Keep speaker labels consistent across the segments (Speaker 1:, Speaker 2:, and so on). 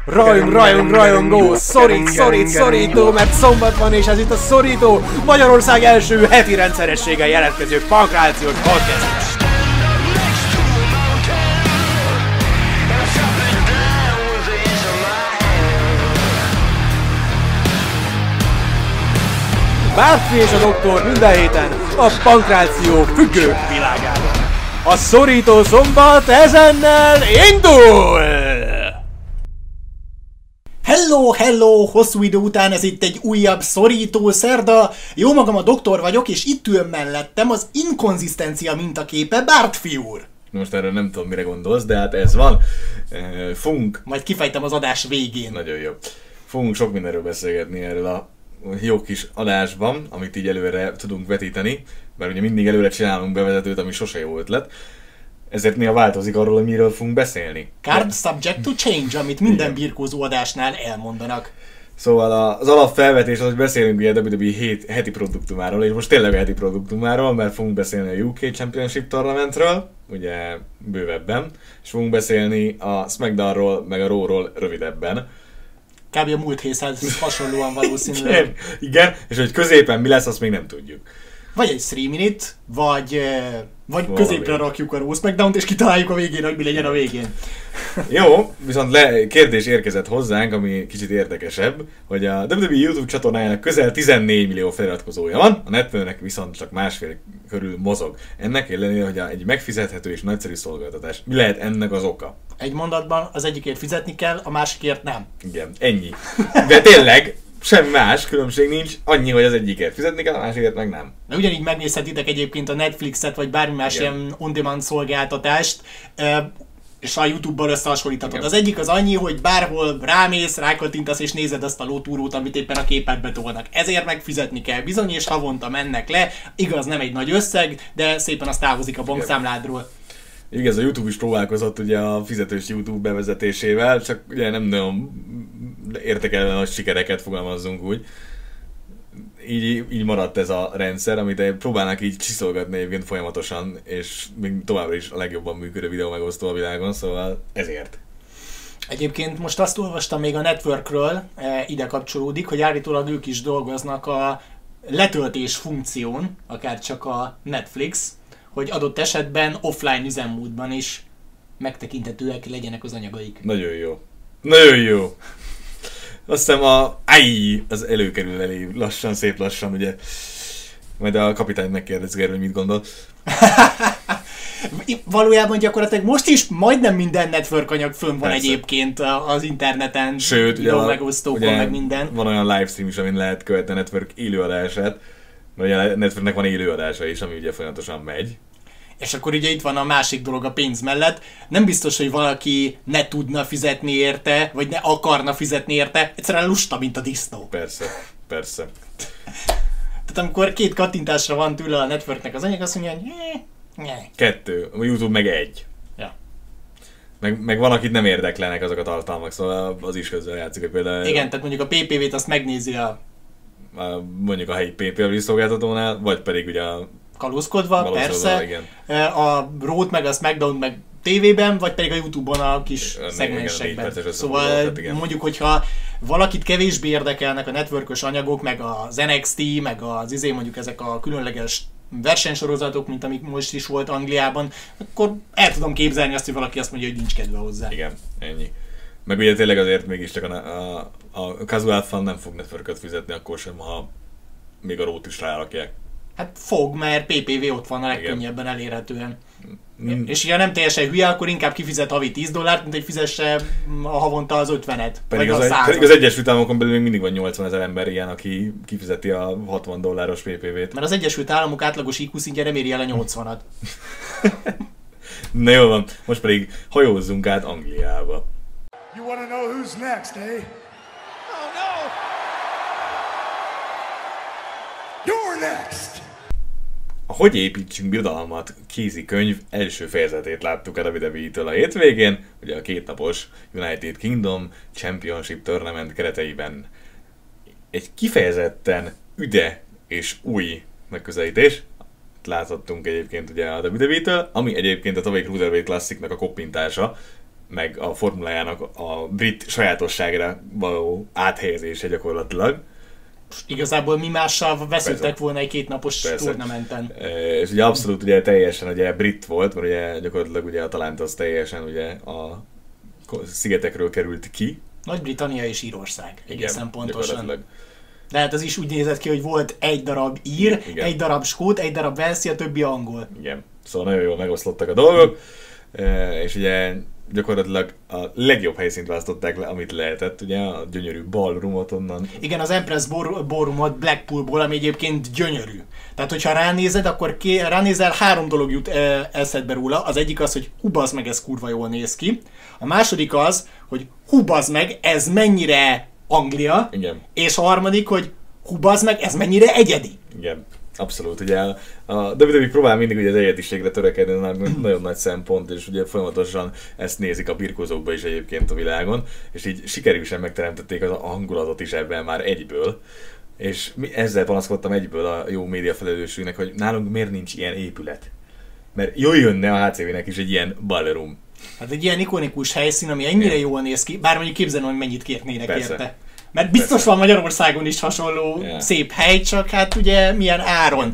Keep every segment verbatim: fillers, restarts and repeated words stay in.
Speaker 1: Rajong, rajong, rajongó, szorít, szorít, szorító, mert szombat van és ez itt a Szorító, Magyarország első heti rendszerességgel jelentkező pankrációs podcast. Bárki és a doktor minden héten a pankráció függő világában. A Szorító szombat ezennel indul!
Speaker 2: Hello, hello! Hosszú idő után ez itt egy újabb Szorító szerda. Jó magam a doktor vagyok, és itt ül mellettem az inkonzisztencia mintaképe, Bártfi úr.
Speaker 3: Most erre nem tudom, mire gondolsz, de hát ez van. Fogunk...
Speaker 2: Majd kifejtem az adás végén.
Speaker 3: Nagyon jó. Fogunk sok mindenről beszélgetni erről a jó kis adásban, amit így előre tudunk vetíteni, mert ugye mindig előre csinálunk bevezetőt, ami sose jó ötlet. Ezért néha változik arról, hogy miről fogunk beszélni.
Speaker 2: Card subject to change, amit minden birkózó adásnál elmondanak.
Speaker 3: Szóval az alapfelvetés az, hogy beszélünk ugye a dupla vé dupla vé heti produktumáról, és most tényleg a heti produktumáról, mert fogunk beszélni a U K Championship Tournamentről, ugye bővebben, és fogunk beszélni a SmackDownról, meg a Raw-ról rövidebben.
Speaker 2: Kb. A múlt héthez hasonlóan valószínűleg.
Speaker 3: Igen, igen, és hogy középen mi lesz, azt még nem tudjuk.
Speaker 2: Vagy egy három minute, vagy, vagy középre rakjuk a Raw SmackDownt, és kitaláljuk a végén, hogy mi legyen a végén.
Speaker 3: Jó, viszont le, kérdés érkezett hozzánk, ami kicsit érdekesebb, hogy a dupla vé dupla vé YouTube csatornájának közel tizennégy millió feliratkozója van, a Netflixnek viszont csak másfél körül mozog. Ennek ellenére, hogy egy megfizethető és nagyszerű szolgáltatás. Mi lehet ennek az oka?
Speaker 2: Egy mondatban az egyikért fizetni kell, a másikért nem.
Speaker 3: Igen, ennyi. De tényleg, semmi más különbség nincs, annyi, hogy az egyikért fizetni kell, a másikért meg nem.
Speaker 2: De ugyanígy megnézhetitek egyébként a Netflixet, vagy bármi más igen. ilyen on-demand szolgáltatást, és a YouTube-ban összehasonlíthatod. Igen. Az egyik az annyi, hogy bárhol rámész, rákattintasz és nézed azt a lótúrót, amit éppen a képedbe tolnak. Ezért meg fizetni kell bizony, és havonta mennek le. Igaz, nem egy nagy összeg, de szépen az távozik a bankszámládról.
Speaker 3: Igaz, a YouTube is próbálkozott ugye a fizetős YouTube bevezetésével, csak ugye nem nagyon értek el nagy sikereket, fogalmazzunk úgy. Így, így maradt ez a rendszer, amit próbálnak így csiszolgatni egyébként folyamatosan, és még továbbra is a legjobban működő videó megosztó a világon, szóval ezért.
Speaker 2: Egyébként most azt olvastam még a Networkről, ide kapcsolódik, hogy állítólag ők is dolgoznak a letöltés funkción, akár csak a Netflix, hogy adott esetben offline üzemmódban is megtekinthetőek legyenek az anyagaik.
Speaker 3: Nagyon jó. Nagyon jó. Azt hiszem a áj, az előkerül elé lassan, szép lassan, ugye. Majd a kapitányt megkérdezzük erről, hogy mit gondol.
Speaker 2: Valójában gyakorlatilag most is majdnem minden network anyag fönn van. Persze. Egyébként az interneten.
Speaker 3: Sőt, ugye,
Speaker 2: megosztókon, ugye, meg minden.
Speaker 3: Van olyan livestream is, amin lehet követni a network élőadását. Mert a networknek van élőadása is, ami ugye folyamatosan megy.
Speaker 2: És akkor ugye itt van a másik dolog a pénz mellett. Nem biztos, hogy valaki ne tudna fizetni érte, vagy ne akarna fizetni érte. Egyszerűen lusta, mint a disznó.
Speaker 3: Persze, persze.
Speaker 2: Tehát amikor két kattintásra van tőle a networknek az anyag, azt mondja, hogy ne, ne.
Speaker 3: Kettő, a YouTube meg egy.
Speaker 2: Ja.
Speaker 3: Meg, meg van, akit nem érdeklenek azok a tartalmak, szóval az is közben játszik, hogy például...
Speaker 2: Igen, tehát mondjuk a pé pé vét azt megnézi a...
Speaker 3: a mondjuk a helyi pé pé vé szolgáltatónál, vagy pedig ugye a...
Speaker 2: kalózkodva, persze. Igen. A Raw-t meg a SmackDown meg tévében, vagy pedig a YouTube-on a kis igen, szegmensekben. Igen, szóval volt, mondjuk, hogyha valakit kevésbé érdekelnek a networkös anyagok, meg az en iksz té, meg az izé mondjuk ezek a különleges versenysorozatok, mint amik most is volt Angliában, akkor el tudom képzelni azt, hogy valaki azt mondja, hogy nincs kedve hozzá.
Speaker 3: Igen, ennyi. Meg ugye tényleg azért mégiscsak a, a, a casual fan nem fog networköt fizetni, akkor sem, ha még a Raw-t is rárakják.
Speaker 2: Hát fog, mert pé pé vé ott van a legkönnyebben elérhetően. Mm. És ha nem teljesen hülye, akkor inkább kifizet havi tíz dollárt, mint hogy fizesse a havonta az ötvenet.
Speaker 3: Pedig az, a pedig az Egyesült Államokon belül még mindig van nyolcvanezer ember ilyen, aki kifizeti a hatvan dolláros pé pé vét.
Speaker 2: Mert az Egyesült Államok átlagos í kú szintje nem éri el a nyolcvanat.
Speaker 3: Na jó van, most pedig hajózzunk át Angliába.
Speaker 4: You wanna know who's next, eh? Oh no! You're next!
Speaker 3: A Hogy építsünk birodalmat kézikönyv első fejezetét láttuk a dupla vé dupla vé-től a hétvégén, ugye a kétnapos United Kingdom Championship Tournament kereteiben. Egy kifejezetten üde és új megközelítés. Láthattunk egyébként ugye a dupla vé dupla vé-től, ami egyébként a tavalyi Cruiserweight Classicnak a koppintása. meg a formulájának a brit sajátosságra való áthelyezése gyakorlatilag.
Speaker 2: Igazából mi mással veszültek volna egy kétnapos turnamenten.
Speaker 3: E, és ugye abszolút ugye teljesen ugye brit volt, mert ugye gyakorlatilag ugye a Talánt az teljesen ugye a szigetekről került ki.
Speaker 2: Nagy-Britannia és Írország, egészen pontosan. De hát az is úgy nézett ki, hogy volt egy darab ír, igen. egy darab skót, egy darab velszi, a többi angol.
Speaker 3: Igen, szóval nagyon jól megoszlottak a dolgok, és ugye gyakorlatilag a legjobb helyszínt választották le, amit lehetett, ugye a gyönyörű ballroomot onnan.
Speaker 2: Igen, az Empress Ballroomot Blackpoolból, ami egyébként gyönyörű. Tehát, hogyha ránézed, akkor ké, ránézel, három dolog jut e, eszedbe róla. Az egyik az, hogy hú, bazd meg, ez kurva jól néz ki. A második az, hogy hú, bazd meg, ez mennyire Anglia.
Speaker 3: Igen.
Speaker 2: És a harmadik, hogy hú, bazd meg, ez mennyire egyedi.
Speaker 3: Igen. Abszolút, ugye a, a dupla vé dupla vé próbál mindig ugye az egyediségre törekedni, nagyon nagy szempont, és ugye folyamatosan ezt nézik a birkózókba is egyébként a világon, és így sikerülsen megteremtették az a hangulatot is ebben már egyből, és ezzel panaszkodtam egyből a jó média felelősségnek, hogy nálunk miért nincs ilyen épület. Mert jó jönne a há cé vének is egy ilyen ballroom.
Speaker 2: Hát egy ilyen ikonikus helyszín, ami ennyire jól néz ki, bár mondjuk képzelem, hogy mennyit kérnének Persze. érte. Mert biztos Persze. van Magyarországon is hasonló yeah. szép hely, csak hát ugye milyen áron.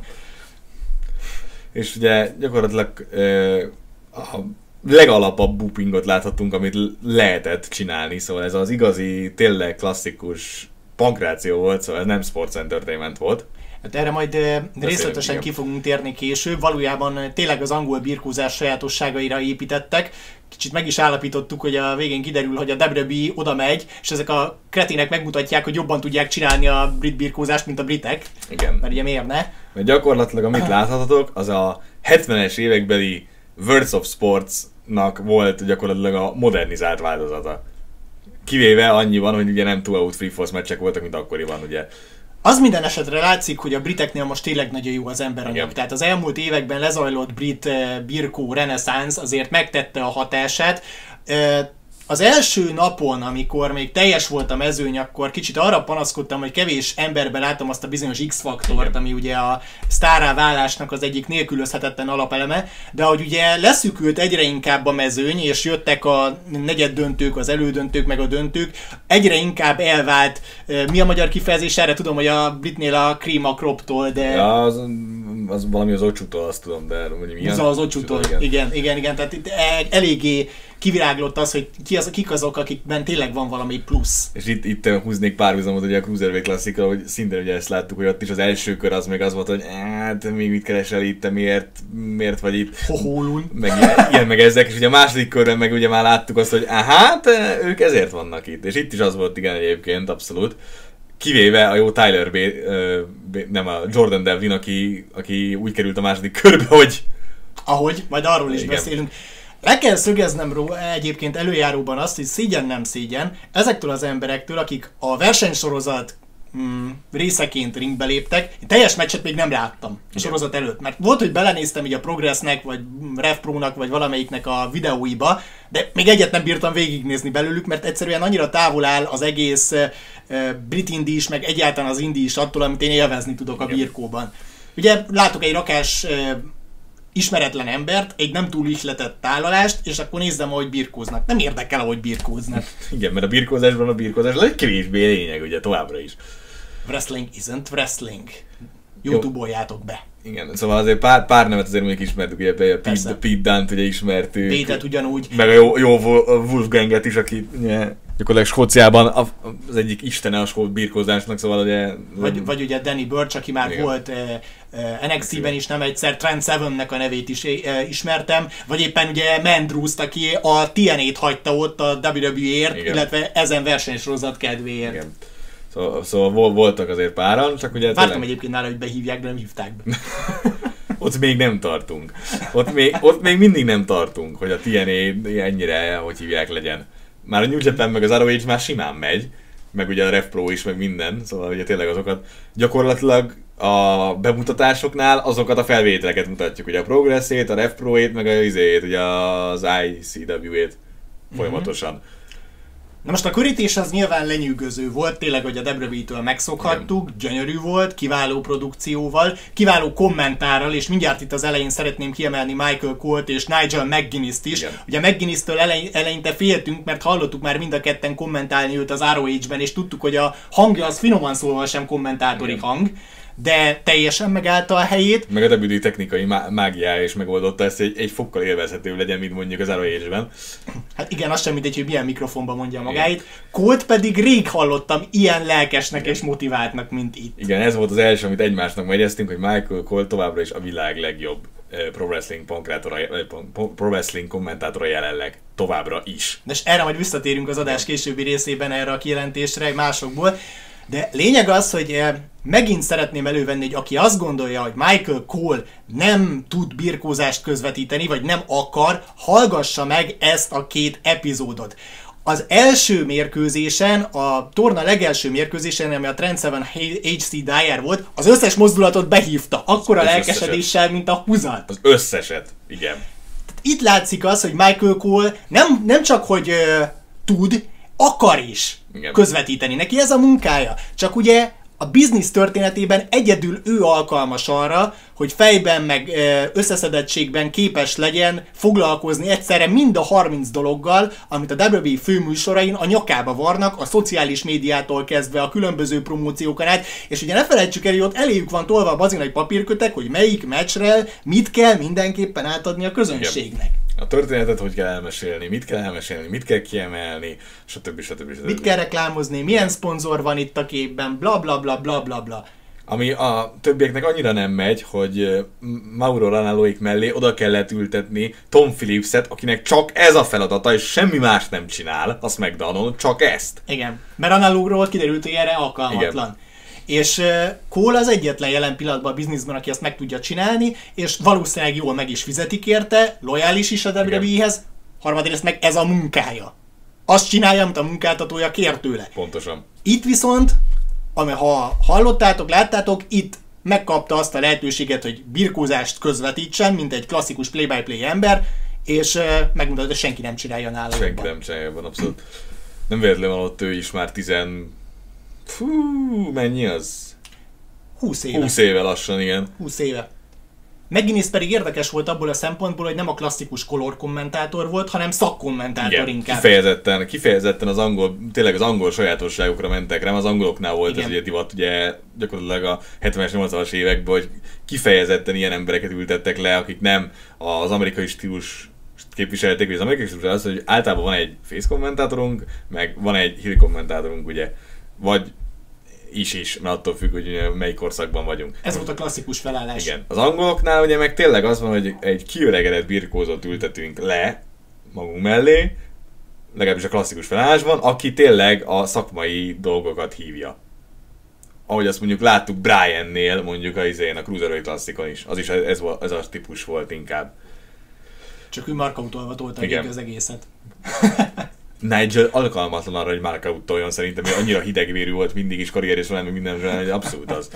Speaker 3: És ugye gyakorlatilag uh, a legalapabb boopingot láthattunk, amit lehetett csinálni, szóval ez az igazi, tényleg klasszikus pankráció volt, szóval ez nem sports entertainment volt.
Speaker 2: Hát erre majd Beszélünk, részletesen igen. ki fogunk térni később. Valójában tényleg az angol birkózás sajátosságaira építettek. Kicsit meg is állapítottuk, hogy a végén kiderül, hogy a dupla vé dupla vé oda megy, és ezek a kretinek megmutatják, hogy jobban tudják csinálni a brit birkózást, mint a britek.
Speaker 3: Igen.
Speaker 2: Mert ugye miért ne?
Speaker 3: Mert gyakorlatilag amit láthatok, az a hetvenes évekbeli Worlds of Sportsnak volt gyakorlatilag a modernizált változata. Kivéve annyiban, hogy ugye nem two-out free force meccsek voltak, mint akkoriban, ugye.
Speaker 2: Az minden esetre látszik, hogy a briteknél most tényleg nagyon jó az emberanyag. Tehát az elmúlt években lezajlott brit birkó reneszánsz azért megtette a hatását. Az első napon, amikor még teljes volt a mezőny, akkor kicsit arra panaszkodtam, hogy kevés emberben látom azt a bizonyos X-faktort, ami ugye a sztárrá válásnak az egyik nélkülözhetetlen alapeleme, de ahogy ugye leszűkült egyre inkább a mezőny, és jöttek a negyed döntők, az elődöntők, meg a döntők, egyre inkább elvált. Mi a magyar kifejezés erre? Tudom, hogy a britnél a cream a croptól, de...
Speaker 3: Ja, az, az valami az ocsútól, azt tudom, de mondjuk milyen...
Speaker 2: Az ocsútól, igen. igen, igen, igen, tehát itt eléggé kiviráglott az, hogy ki az, kik azok, akikben tényleg van valami plusz.
Speaker 3: És itt, itt húznék párhuzamot ugye a Cruiserweight Classic-kal, hogy szintén ugye ezt láttuk, hogy ott is az első kör az meg az volt, hogy hát még mit keresel itt, te miért, miért vagy itt?
Speaker 2: Hohólun.
Speaker 3: Meg ilyen, meg ezek, és ugye a második körben meg ugye már láttuk azt, hogy hát ők ezért vannak itt. És itt is az volt igen egyébként, abszolút. Kivéve a jó Tyler B, B nem a Jordan Devlin, aki, aki úgy került a második körbe, hogy...
Speaker 2: Ahogy, majd arról is igen. beszélünk. Le kell szögeznem róla egyébként előjáróban azt, hogy szégyen nem szégyen ezektől az emberektől, akik a versenysorozat mm, részeként ringbe léptek. Én teljes meccset még nem láttam a sorozat előtt, mert volt, hogy belenéztem így a Progressnek, vagy RevPro-nak, vagy valamelyiknek a videóiba, de még egyet nem bírtam végignézni belőlük, mert egyszerűen annyira távol áll az egész uh, brit indi is, meg egyáltalán az indi is attól, amit én élvezni tudok a birkóban. Ugye látok egy rakás uh, ismeretlen embert, egy nem túl ihletett tálalást, és akkor nézzem, ahogy birkóznak. Nem érdekel, ahogy birkóznak.
Speaker 3: Igen, mert a birkózásban a birkózás legkevésbé lényeg, ugye továbbra is.
Speaker 2: Wrestling isn't wrestling. YouTube-oljátok be.
Speaker 3: Igen, szóval azért pár, pár nevet azért még ismertük, ugye Pete, Pete Dunne-t ugye ismertük.
Speaker 2: Pete-et ugyanúgy.
Speaker 3: Meg a jó, jó Wolfganget is, aki ugye, gyakorlatilag Skóciában az egyik istene a skót birkózásnak, szóval ugye...
Speaker 2: Vagy, vagy ugye Danny Burch, aki már igen. volt eh, eh, en iksz té-ben is nem egyszer, Trent Sevennek a nevét is eh, ismertem, vagy éppen ugye Mandruszt, aki a té en á-t hagyta ott a dupla vé dupla vé-ért, illetve ezen versenysorozat kedvéért. Igen.
Speaker 3: Szóval, szóval voltak azért páran, csak ugye...
Speaker 2: Vártam tényleg... egyébként nála, hogy behívják, de nem hívták be.
Speaker 3: Ott még nem tartunk. Ott még, ott még mindig nem tartunk, hogy a té en á ennyire, hogy hívják, legyen. Már a New Japan meg az er o há már simán megy, meg ugye a RevPro is, meg minden, szóval ugye tényleg azokat gyakorlatilag a bemutatásoknál azokat a felvételeket mutatjuk, ugye a Progress-ét, a RevPro-ét, meg a izét, ugye az i cé dupla vé-t folyamatosan.
Speaker 2: Na most a körítés az nyilván lenyűgöző volt, tényleg, hogy a dupla vé dupla vé-től megszokhattuk, gyönyörű volt, kiváló produkcióval, kiváló kommentárral, és mindjárt itt az elején szeretném kiemelni Michael Cole-t és Nigel McGuinness-t is. Igen. Ugye McGuinness-től elej, eleinte féltünk, mert hallottuk már mind a ketten kommentálni őt az er o há-ben, és tudtuk, hogy a hangja az finoman szólva sem kommentátori Igen. hang, de teljesen megállta a helyét.
Speaker 3: Meg a dupla vé dupla vé technikai má- mágiája is megoldotta ezt, hogy egy fokkal élvezhető legyen, mint mondjuk az er o há-ben.
Speaker 2: Hát igen, az sem mindegy, hogy milyen mikrofonban mondja magáit. Colt pedig rég hallottam ilyen lelkesnek igen. és motiváltnak, mint itt.
Speaker 3: Igen, ez volt az első, amit egymásnak megyeztünk, hogy Michael Cole továbbra is a világ legjobb pro wrestling, pro wrestling kommentátora jelenleg. Továbbra is.
Speaker 2: De erre majd visszatérünk az adás későbbi részében erre a kijelentésre, másokból. De lényeg az, hogy megint szeretném elővenni, hogy aki azt gondolja, hogy Michael Cole nem tud birkózást közvetíteni, vagy nem akar, hallgassa meg ezt a két epizódot. Az első mérkőzésen, a torna legelső mérkőzésen, ami a Trent seven há cé Dyer volt, az összes mozdulatot behívta, akkora lelkesedéssel, mint a húzat.
Speaker 3: Az összeset, igen.
Speaker 2: Itt látszik az, hogy Michael Cole nem, nem csak, hogy uh, tud, akar is igen. közvetíteni. Neki ez a munkája. Csak ugye a biznisz történetében egyedül ő alkalmas arra, hogy fejben meg összeszedettségben képes legyen foglalkozni egyszerre mind a harminc dologgal, amit a dupla vé dupla vé főműsorain a nyakába varnak, a szociális médiától kezdve a különböző promóciókon át, és ugye ne felejtsük el, hogy ott eléjük van tolva a bazinai papírkötek, hogy melyik meccsre mit kell mindenképpen átadni a közönségnek. Igen.
Speaker 3: A történetet hogy kell elmesélni, mit kell elmesélni, mit kell kiemelni, stb. stb. stb.
Speaker 2: Mit kell reklámozni, milyen szponzor van itt a képben, bla bla bla bla bla bla.
Speaker 3: Ami a többieknek annyira nem megy, hogy Mauro Ranalloék mellé oda kellett ültetni Tom Phillipset, akinek csak ez a feladata, és semmi más nem csinál, azt megdanon, csak ezt.
Speaker 2: Igen, mert Ranalloról kiderült, hogy erre alkalmatlan. Igen. És Cole az egyetlen jelen pillanatban a bizniszben, aki ezt meg tudja csinálni, és valószínűleg jól meg is fizetik érte, lojális is a dupla vé dupla vé-hez, harmadrészt meg ez a munkája. Azt csinálja, amit a munkáltatója kér tőle.
Speaker 3: Pontosan.
Speaker 2: Itt viszont, ami, ha hallottátok, láttátok, itt megkapta azt a lehetőséget, hogy birkózást közvetítsen, mint egy klasszikus play-by-play ember, és megmondod, hogy senki nem csinálja nála.
Speaker 3: Senki jobban. nem csinálja jobban, abszolút. Nem véletlenül van ott ő is már tizen... Fú, mennyi az?
Speaker 2: húsz éve.
Speaker 3: húsz éve lassan, igen.
Speaker 2: húsz éve. McGuinness pedig érdekes volt abból a szempontból, hogy nem a klasszikus color kommentátor volt, hanem szakkommentátor igen, inkább.
Speaker 3: Kifejezetten, kifejezetten az angol, tényleg az angol sajátosságokra mentek rá, az angoloknál volt igen. ez ugye divat, ugye gyakorlatilag a hetvenes, nyolcvanas években, hogy kifejezetten ilyen embereket ültettek le, akik nem az amerikai stílus képviselték, vagy az amerikai stílus az, hogy általában van egy face kommentátorunk, meg van egy heel kommentátorunk, ugye. Vagy is-is, mert attól függ, hogy melyik korszakban vagyunk.
Speaker 2: Ez volt a klasszikus felállás.
Speaker 3: Igen. Az angoloknál ugye meg tényleg az van, hogy egy kiöregedett birkózót ültetünk le magunk mellé, legalábbis a klasszikus felállásban, aki tényleg a szakmai dolgokat hívja. Ahogy azt mondjuk láttuk Briannél, mondjuk a izén, a Cruiserweight klasszikon is. Az is ez, ez a típus volt inkább.
Speaker 2: Csak ő markautolva tolta végig az egészet.
Speaker 3: Nigel alkalmatlan arra, hogy Mark Out-toljon szerintem, hogy annyira hidegvérű volt mindig is karrierés során, meg minden során, hogy abszolút az.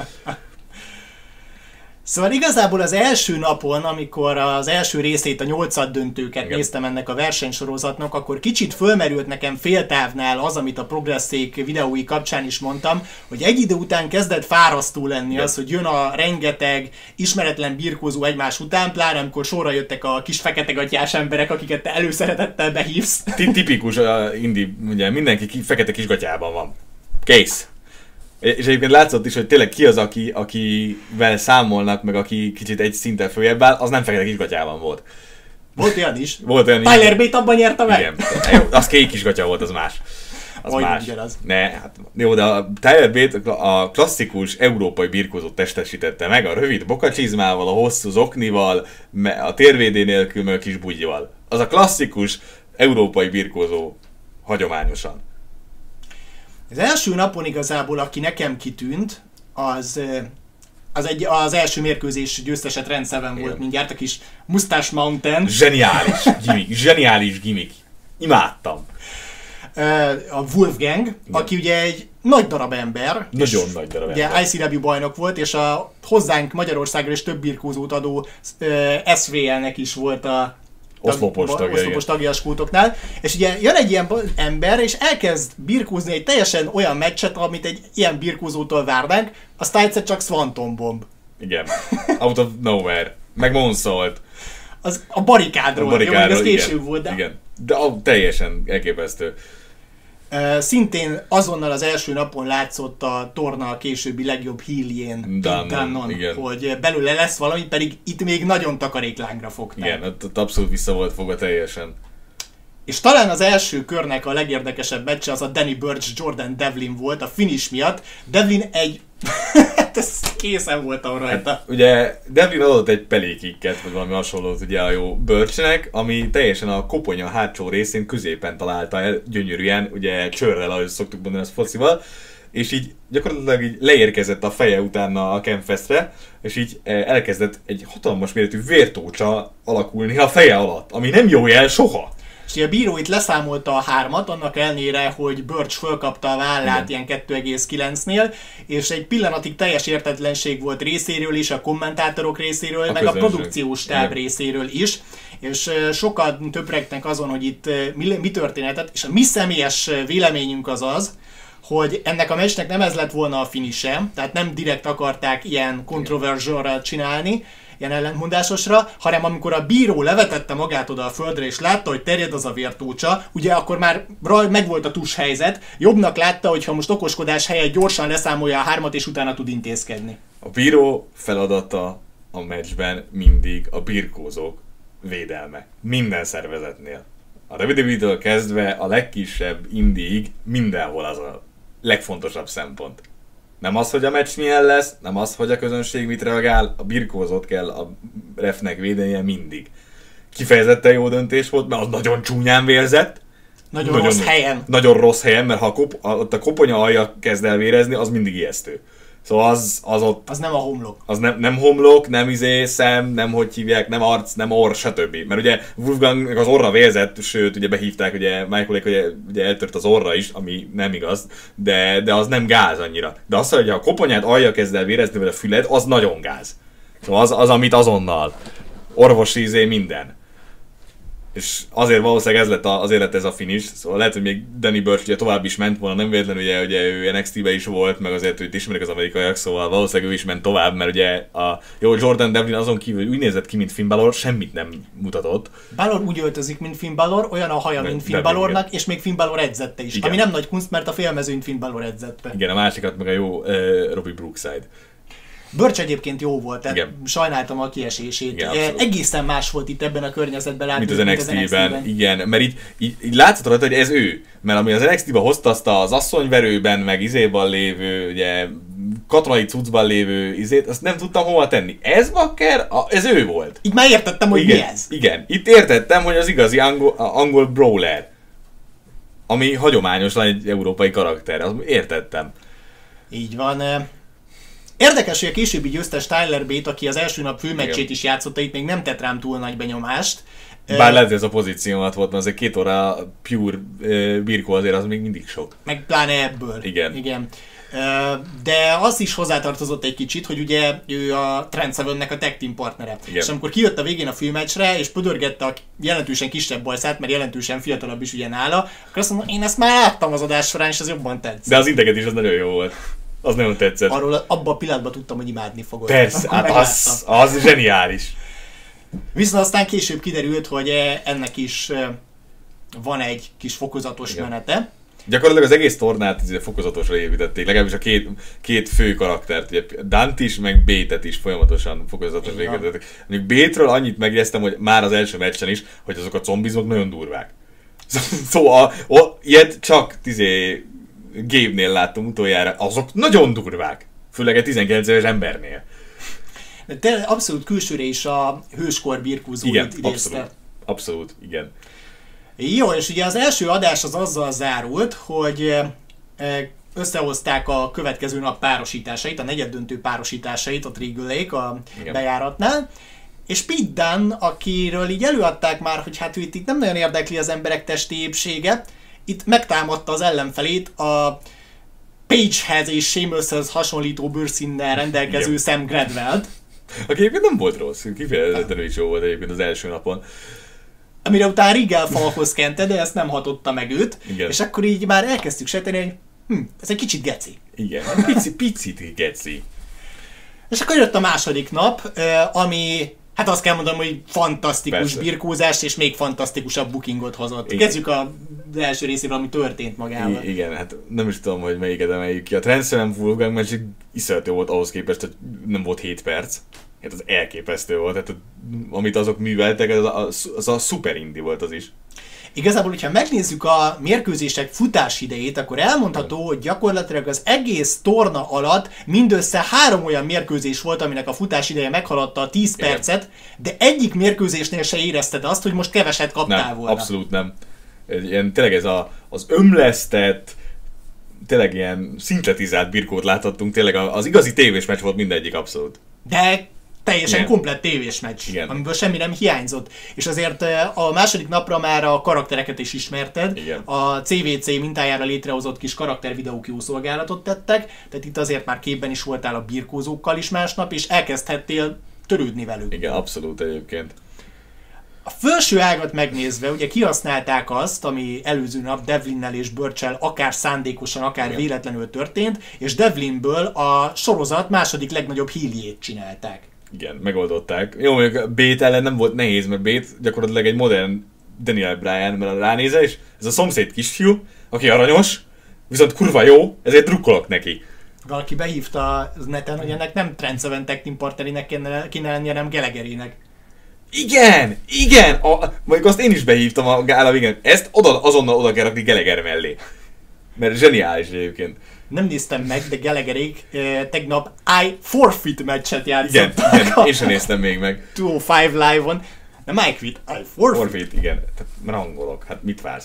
Speaker 2: Szóval igazából az első napon, amikor az első részét, a nyolcad döntőket igen. néztem ennek a versenysorozatnak, akkor kicsit fölmerült nekem féltávnál az, amit a Progresszék videói kapcsán is mondtam, hogy egy idő után kezdett fárasztó lenni igen. az, hogy jön a rengeteg ismeretlen birkózó egymás után, pláne amikor sorra jöttek a kis fekete-gatyás emberek, akiket te előszeretettel behívsz.
Speaker 3: Tipikus a indi, ugye mindenki fekete kisgatyában van. Kész. És egyébként látszott is, hogy tényleg ki az, aki, akivel számolnak, meg aki kicsit egy szinten följebb áll, az nem fekete kisgatyában volt.
Speaker 2: Volt olyan is.
Speaker 3: Volt olyan
Speaker 2: Tyler Bate abban nyerte meg.
Speaker 3: Igen. Jó, az kék kisgatya volt, az más. Az
Speaker 2: Olyan
Speaker 3: más.
Speaker 2: Az.
Speaker 3: Ne, hát, jó, de a Tyler Bate a klasszikus európai birkózót testesítette meg, a rövid bokacsizmával, a hosszú zoknival, a térvédé nélkül, meg a kis bugyival. Az a klasszikus európai birkózó hagyományosan.
Speaker 2: Az első napon igazából, aki nekem kitűnt, az, az, egy, az első mérkőzés győztese Trent seven volt mindjárt, a kis Mustache Mountain.
Speaker 3: Zseniális gimmick, zseniális gimmick. Imádtam.
Speaker 2: A Wolfgang, igen. aki ugye egy nagy darab ember.
Speaker 3: Nagyon nagy darab
Speaker 2: ugye
Speaker 3: ember.
Speaker 2: I C W bajnok volt, és a hozzánk Magyarországra is több birkózót adó es vé el-nek is volt a
Speaker 3: oszlopos tag, tagja,
Speaker 2: oszlopos tagja a skútoknál. És ugye jön egy ilyen ember, és elkezd birkózni egy teljesen olyan meccset, amit egy ilyen birkózótól várnánk, aztán egyszer csak Swanton Bomb.
Speaker 3: Igen. Out of nowhere. Meg Moonsault.
Speaker 2: Az a barikádról, a barikádról jó, az később igen, volt, de...
Speaker 3: Igen, de a, teljesen elképesztő.
Speaker 2: Uh, szintén azonnal az első napon látszott a torna a későbbi legjobb healjén, Dunnon, hogy belőle lesz valami, pedig itt még nagyon takaréklángra fogták.
Speaker 3: Igen, ott abszolút vissza volt fogva teljesen.
Speaker 2: És talán az első körnek a legérdekesebb meccse az a Danny Burch Jordan Devlin volt a finish miatt. Devlin egy... hát ez készen voltam rajta. Hát,
Speaker 3: ugye Devlin adott egy pelékikket, vagy valami hasonlót ugye a jó Burchnek, ami teljesen a koponya hátsó részén középen találta el gyönyörűen, ugye csőrrel, ahogy szoktuk mondani, az focival, és így gyakorlatilag így leérkezett a feje utána a Campfestre, és így elkezdett egy hatalmas méretű vértócsa alakulni a feje alatt, ami nem jó jel soha.
Speaker 2: És a bíró itt leszámolta a hármat, annak ellenére, hogy Burch fölkapta a vállát igen. ilyen kettő egész kilencnél, és egy pillanatig teljes értetlenség volt részéről is, a kommentátorok részéről, a meg közönség. A produkciós stáb részéről is, és sokan töpregnek azon, hogy itt mi, mi történhetett, és a mi személyes véleményünk az az, hogy ennek a meccsnek nem ez lett volna a finise, tehát nem direkt akarták ilyen kontroverzióra csinálni, ilyen ellentmondásosra, hanem amikor a bíró levetette magát oda a földre, és látta, hogy terjed az a vértócsa, ugye akkor már megvolt a tus helyzet, jobbnak látta, hogy ha most okoskodás helyett gyorsan leszámolja a hármat, és utána tud intézkedni.
Speaker 3: A bíró feladata a meccsben mindig a birkózók védelme. Minden szervezetnél. A dupla vé dupla vé-től kezdve a legkisebb indiig mindenhol az a legfontosabb szempont. Nem az, hogy a meccs milyen lesz, nem az, hogy a közönség mit reagál, a birkózót kell a refnek védenie mindig. Kifejezetten jó döntés volt, mert az nagyon csúnyán vérzett.
Speaker 2: Nagyon, nagyon rossz helyen.
Speaker 3: Nagyon rossz helyen, mert ha a, kop, a, a koponya alja kezd el vérezni, az mindig ijesztő. Szóval az, az ott...
Speaker 2: Az nem a homlok.
Speaker 3: Az nem, nem homlok, nem izé, szem, nem hogy hívják, nem arc, nem orr, stb. Mert ugye Wolfgang az orra vérzett, sőt ugye behívták, ugye Michaelék ugye, ugye eltört az orra is, ami nem igaz, de, de az nem gáz annyira. De az, hogy a koponyát alja kezd el vérezni, vagy a füled, az nagyon gáz. Szóval az, az amit azonnal. Orvosi izé minden. És azért valószínűleg ez lett a, azért lett ez a finish, szóval lehet, hogy még Danny Burch ugye tovább is ment volna, nem véletlenül ugye, ugye ő en iksz té-be is volt, meg azért, hogy ismerik az amerikaiak, szóval valószínűleg ő is ment tovább, mert ugye a jó Jordan Devlin azon kívül úgy nézett ki, mint Finn Balor, semmit nem mutatott.
Speaker 2: Balor úgy öltözik, mint Finn Balor, olyan a haja, mint Finn Balornak, és még Finn Balor edzette is, igen. Ami nem nagy kunst, mert a félmezőnyt Finn Balor edzette.
Speaker 3: Igen, a másikat meg a jó uh, Robbie Brookside.
Speaker 2: Burch egyébként jó volt, tehát igen. Sajnáltam a kiesését. Igen, egészen más volt itt ebben a környezetben látni,
Speaker 3: mint az en iksz té-ben. Igen, mert így, így, így látszott rajta, hogy ez ő. Mert ami az en iksz té-ben hozta azt az asszonyverőben, meg izéban lévő, ugye, katonai cuccban lévő izét, azt nem tudtam hova tenni. Ez bakker, ez ő volt.
Speaker 2: Így már értettem, hogy
Speaker 3: igen,
Speaker 2: mi ez.
Speaker 3: Igen, itt értettem, hogy az igazi angol, angol brawler. Ami hagyományosan egy európai karakter, azt értettem.
Speaker 2: Így van. Érdekes, hogy a későbbi győztes Tyler Bate, aki az első nap főmeccsét is játszotta, itt még nem tett rám túl nagy benyomást.
Speaker 3: Bár lehet, hogy ez a pozíciómat volt, mert azért két óra pure birkó azért az még mindig sok.
Speaker 2: Meg pláne ebből.
Speaker 3: Igen.
Speaker 2: Igen. De az is hozzátartozott egy kicsit, hogy ugye ő a Trent Sevennek a tag team partnere. Igen. És amikor kijött a végén a filmmeccsre, és pödörgette a jelentősen kisebb bajszát, mert jelentősen fiatalabb is ugye nála, akkor azt mondom, én ezt már láttam az adás során, és ez jobban tetszett.
Speaker 3: De az integet is az nagyon jó volt. Az nagyon tetszett.
Speaker 2: Arról abban a pillanatban tudtam, hogy imádni fogod.
Speaker 3: Persze, hát az, az zseniális.
Speaker 2: Viszont aztán később kiderült, hogy ennek is van egy kis fokozatos igen. menete.
Speaker 3: Gyakorlatilag az egész tornát fokozatosra építették, legalábbis a két, két fő karaktert, ugye Dante is, meg Bate-et is folyamatosan fokozatosra építették. Mondjuk Bate-ről annyit megjegyeztem, hogy már az első meccsen is, hogy azok a combizmok nagyon durvák. Szóval ilyet csak tizé Gabe-nél láttam utoljára, azok nagyon durvák. Főleg egy tizenkilenc éves embernél.
Speaker 2: De abszolút külsőre is a hőskor birkózóit idézte.
Speaker 3: Abszolút, abszolút, igen.
Speaker 2: Jó, és ugye az első adás az azzal zárult, hogy összehozták a következő nap párosításait, a negyeddöntő párosításait a Trigger a igen. bejáratnál, és Pete Dunne, akiről így előadták már, hogy hát ő itt nem nagyon érdekli az emberek testi épsége, itt megtámadta az ellenfelét a Pagehez és Sheamushez hasonlító bőrszínnel rendelkező igen. Sam Gradwell-t.
Speaker 3: Aki egyébként nem volt rossz, kifejezetten is jó volt egyébként az első napon.
Speaker 2: amire utána Regal falhoz kente, de ezt nem hatotta meg őt,
Speaker 3: igen.
Speaker 2: És akkor így már elkezdtük sejteni, hogy hm, ez egy kicsit geci.
Speaker 3: Igen, pici, picit geci.
Speaker 2: És akkor jött a második nap, ami, hát azt kell mondanom, hogy fantasztikus Persze. birkózás, és még fantasztikusabb bookingot hozott. Igen. Kezdjük az első részével, ami történt magával.
Speaker 3: I- igen, hát nem is tudom, hogy melyiket emeljük ki. A Trent Seven Wolfgang Match iszonyat volt ahhoz képest, hogy nem volt hét perc. Hát az elképesztő volt, hát amit azok műveltek, az a, az a szuper indi volt az is.
Speaker 2: Igazából, hogyha megnézzük a mérkőzések futás idejét, akkor elmondható, hogy gyakorlatilag az egész torna alatt mindössze három olyan mérkőzés volt, aminek a futás ideje meghaladta a tíz percet, de egyik mérkőzésnél se érezted azt, hogy most keveset kaptál
Speaker 3: nem,
Speaker 2: volna.
Speaker 3: Abszolút nem. Ilyen, tényleg ez a, az ömlesztett, tényleg ilyen szintletizált birkót láthattunk, tényleg az igazi tévés meccs volt mindegyik abszolút.
Speaker 2: De teljesen
Speaker 3: Igen.
Speaker 2: komplett tévés meccs,
Speaker 3: Igen.
Speaker 2: amiből semmi nem hiányzott. És azért a második napra már a karaktereket is ismerted.
Speaker 3: Igen.
Speaker 2: A cé vé cé mintájára létrehozott kis karaktervideók jó szolgálatot tettek, tehát itt azért már képben is voltál a birkózókkal is másnap, és elkezdhettél törődni velük.
Speaker 3: Igen, abszolút egyébként.
Speaker 2: A felső ágat megnézve, ugye kihasználták azt, ami előző nap Devlinnel és Birch-el akár szándékosan, akár Igen. véletlenül történt, és Devlinből a sorozat második legnagyobb híljét csinálták.
Speaker 3: Igen, megoldották. Jó, mondjuk B-t ellen nem volt nehéz, mert B-t gyakorlatilag egy modern Daniel Bryan, mert ránézel, és ez a szomszéd kisfiú, aki aranyos, viszont kurva jó, ezért drukkolok neki.
Speaker 2: Valaki behívta az neten, hogy ennek nem Trent Seven Tag Team partnerinek kéne, kéne lennie, hanem Gallagherének.
Speaker 3: Igen! Igen! A, mondjuk azt én is behívtam a gála végén. Ezt oda, azonnal oda kell rakni Gallagher mellé. Mert zseniális egyébként.
Speaker 2: Nem néztem meg, de Gallagherék eh, tegnap I Forfeit meccset játszottak.
Speaker 3: Igen, igen, én sem néztem még meg.
Speaker 2: kétszázöt live-on. De Mike Witt, I Forfeit.
Speaker 3: Forfeit, igen. Tehát rangolok, hát mit vársz?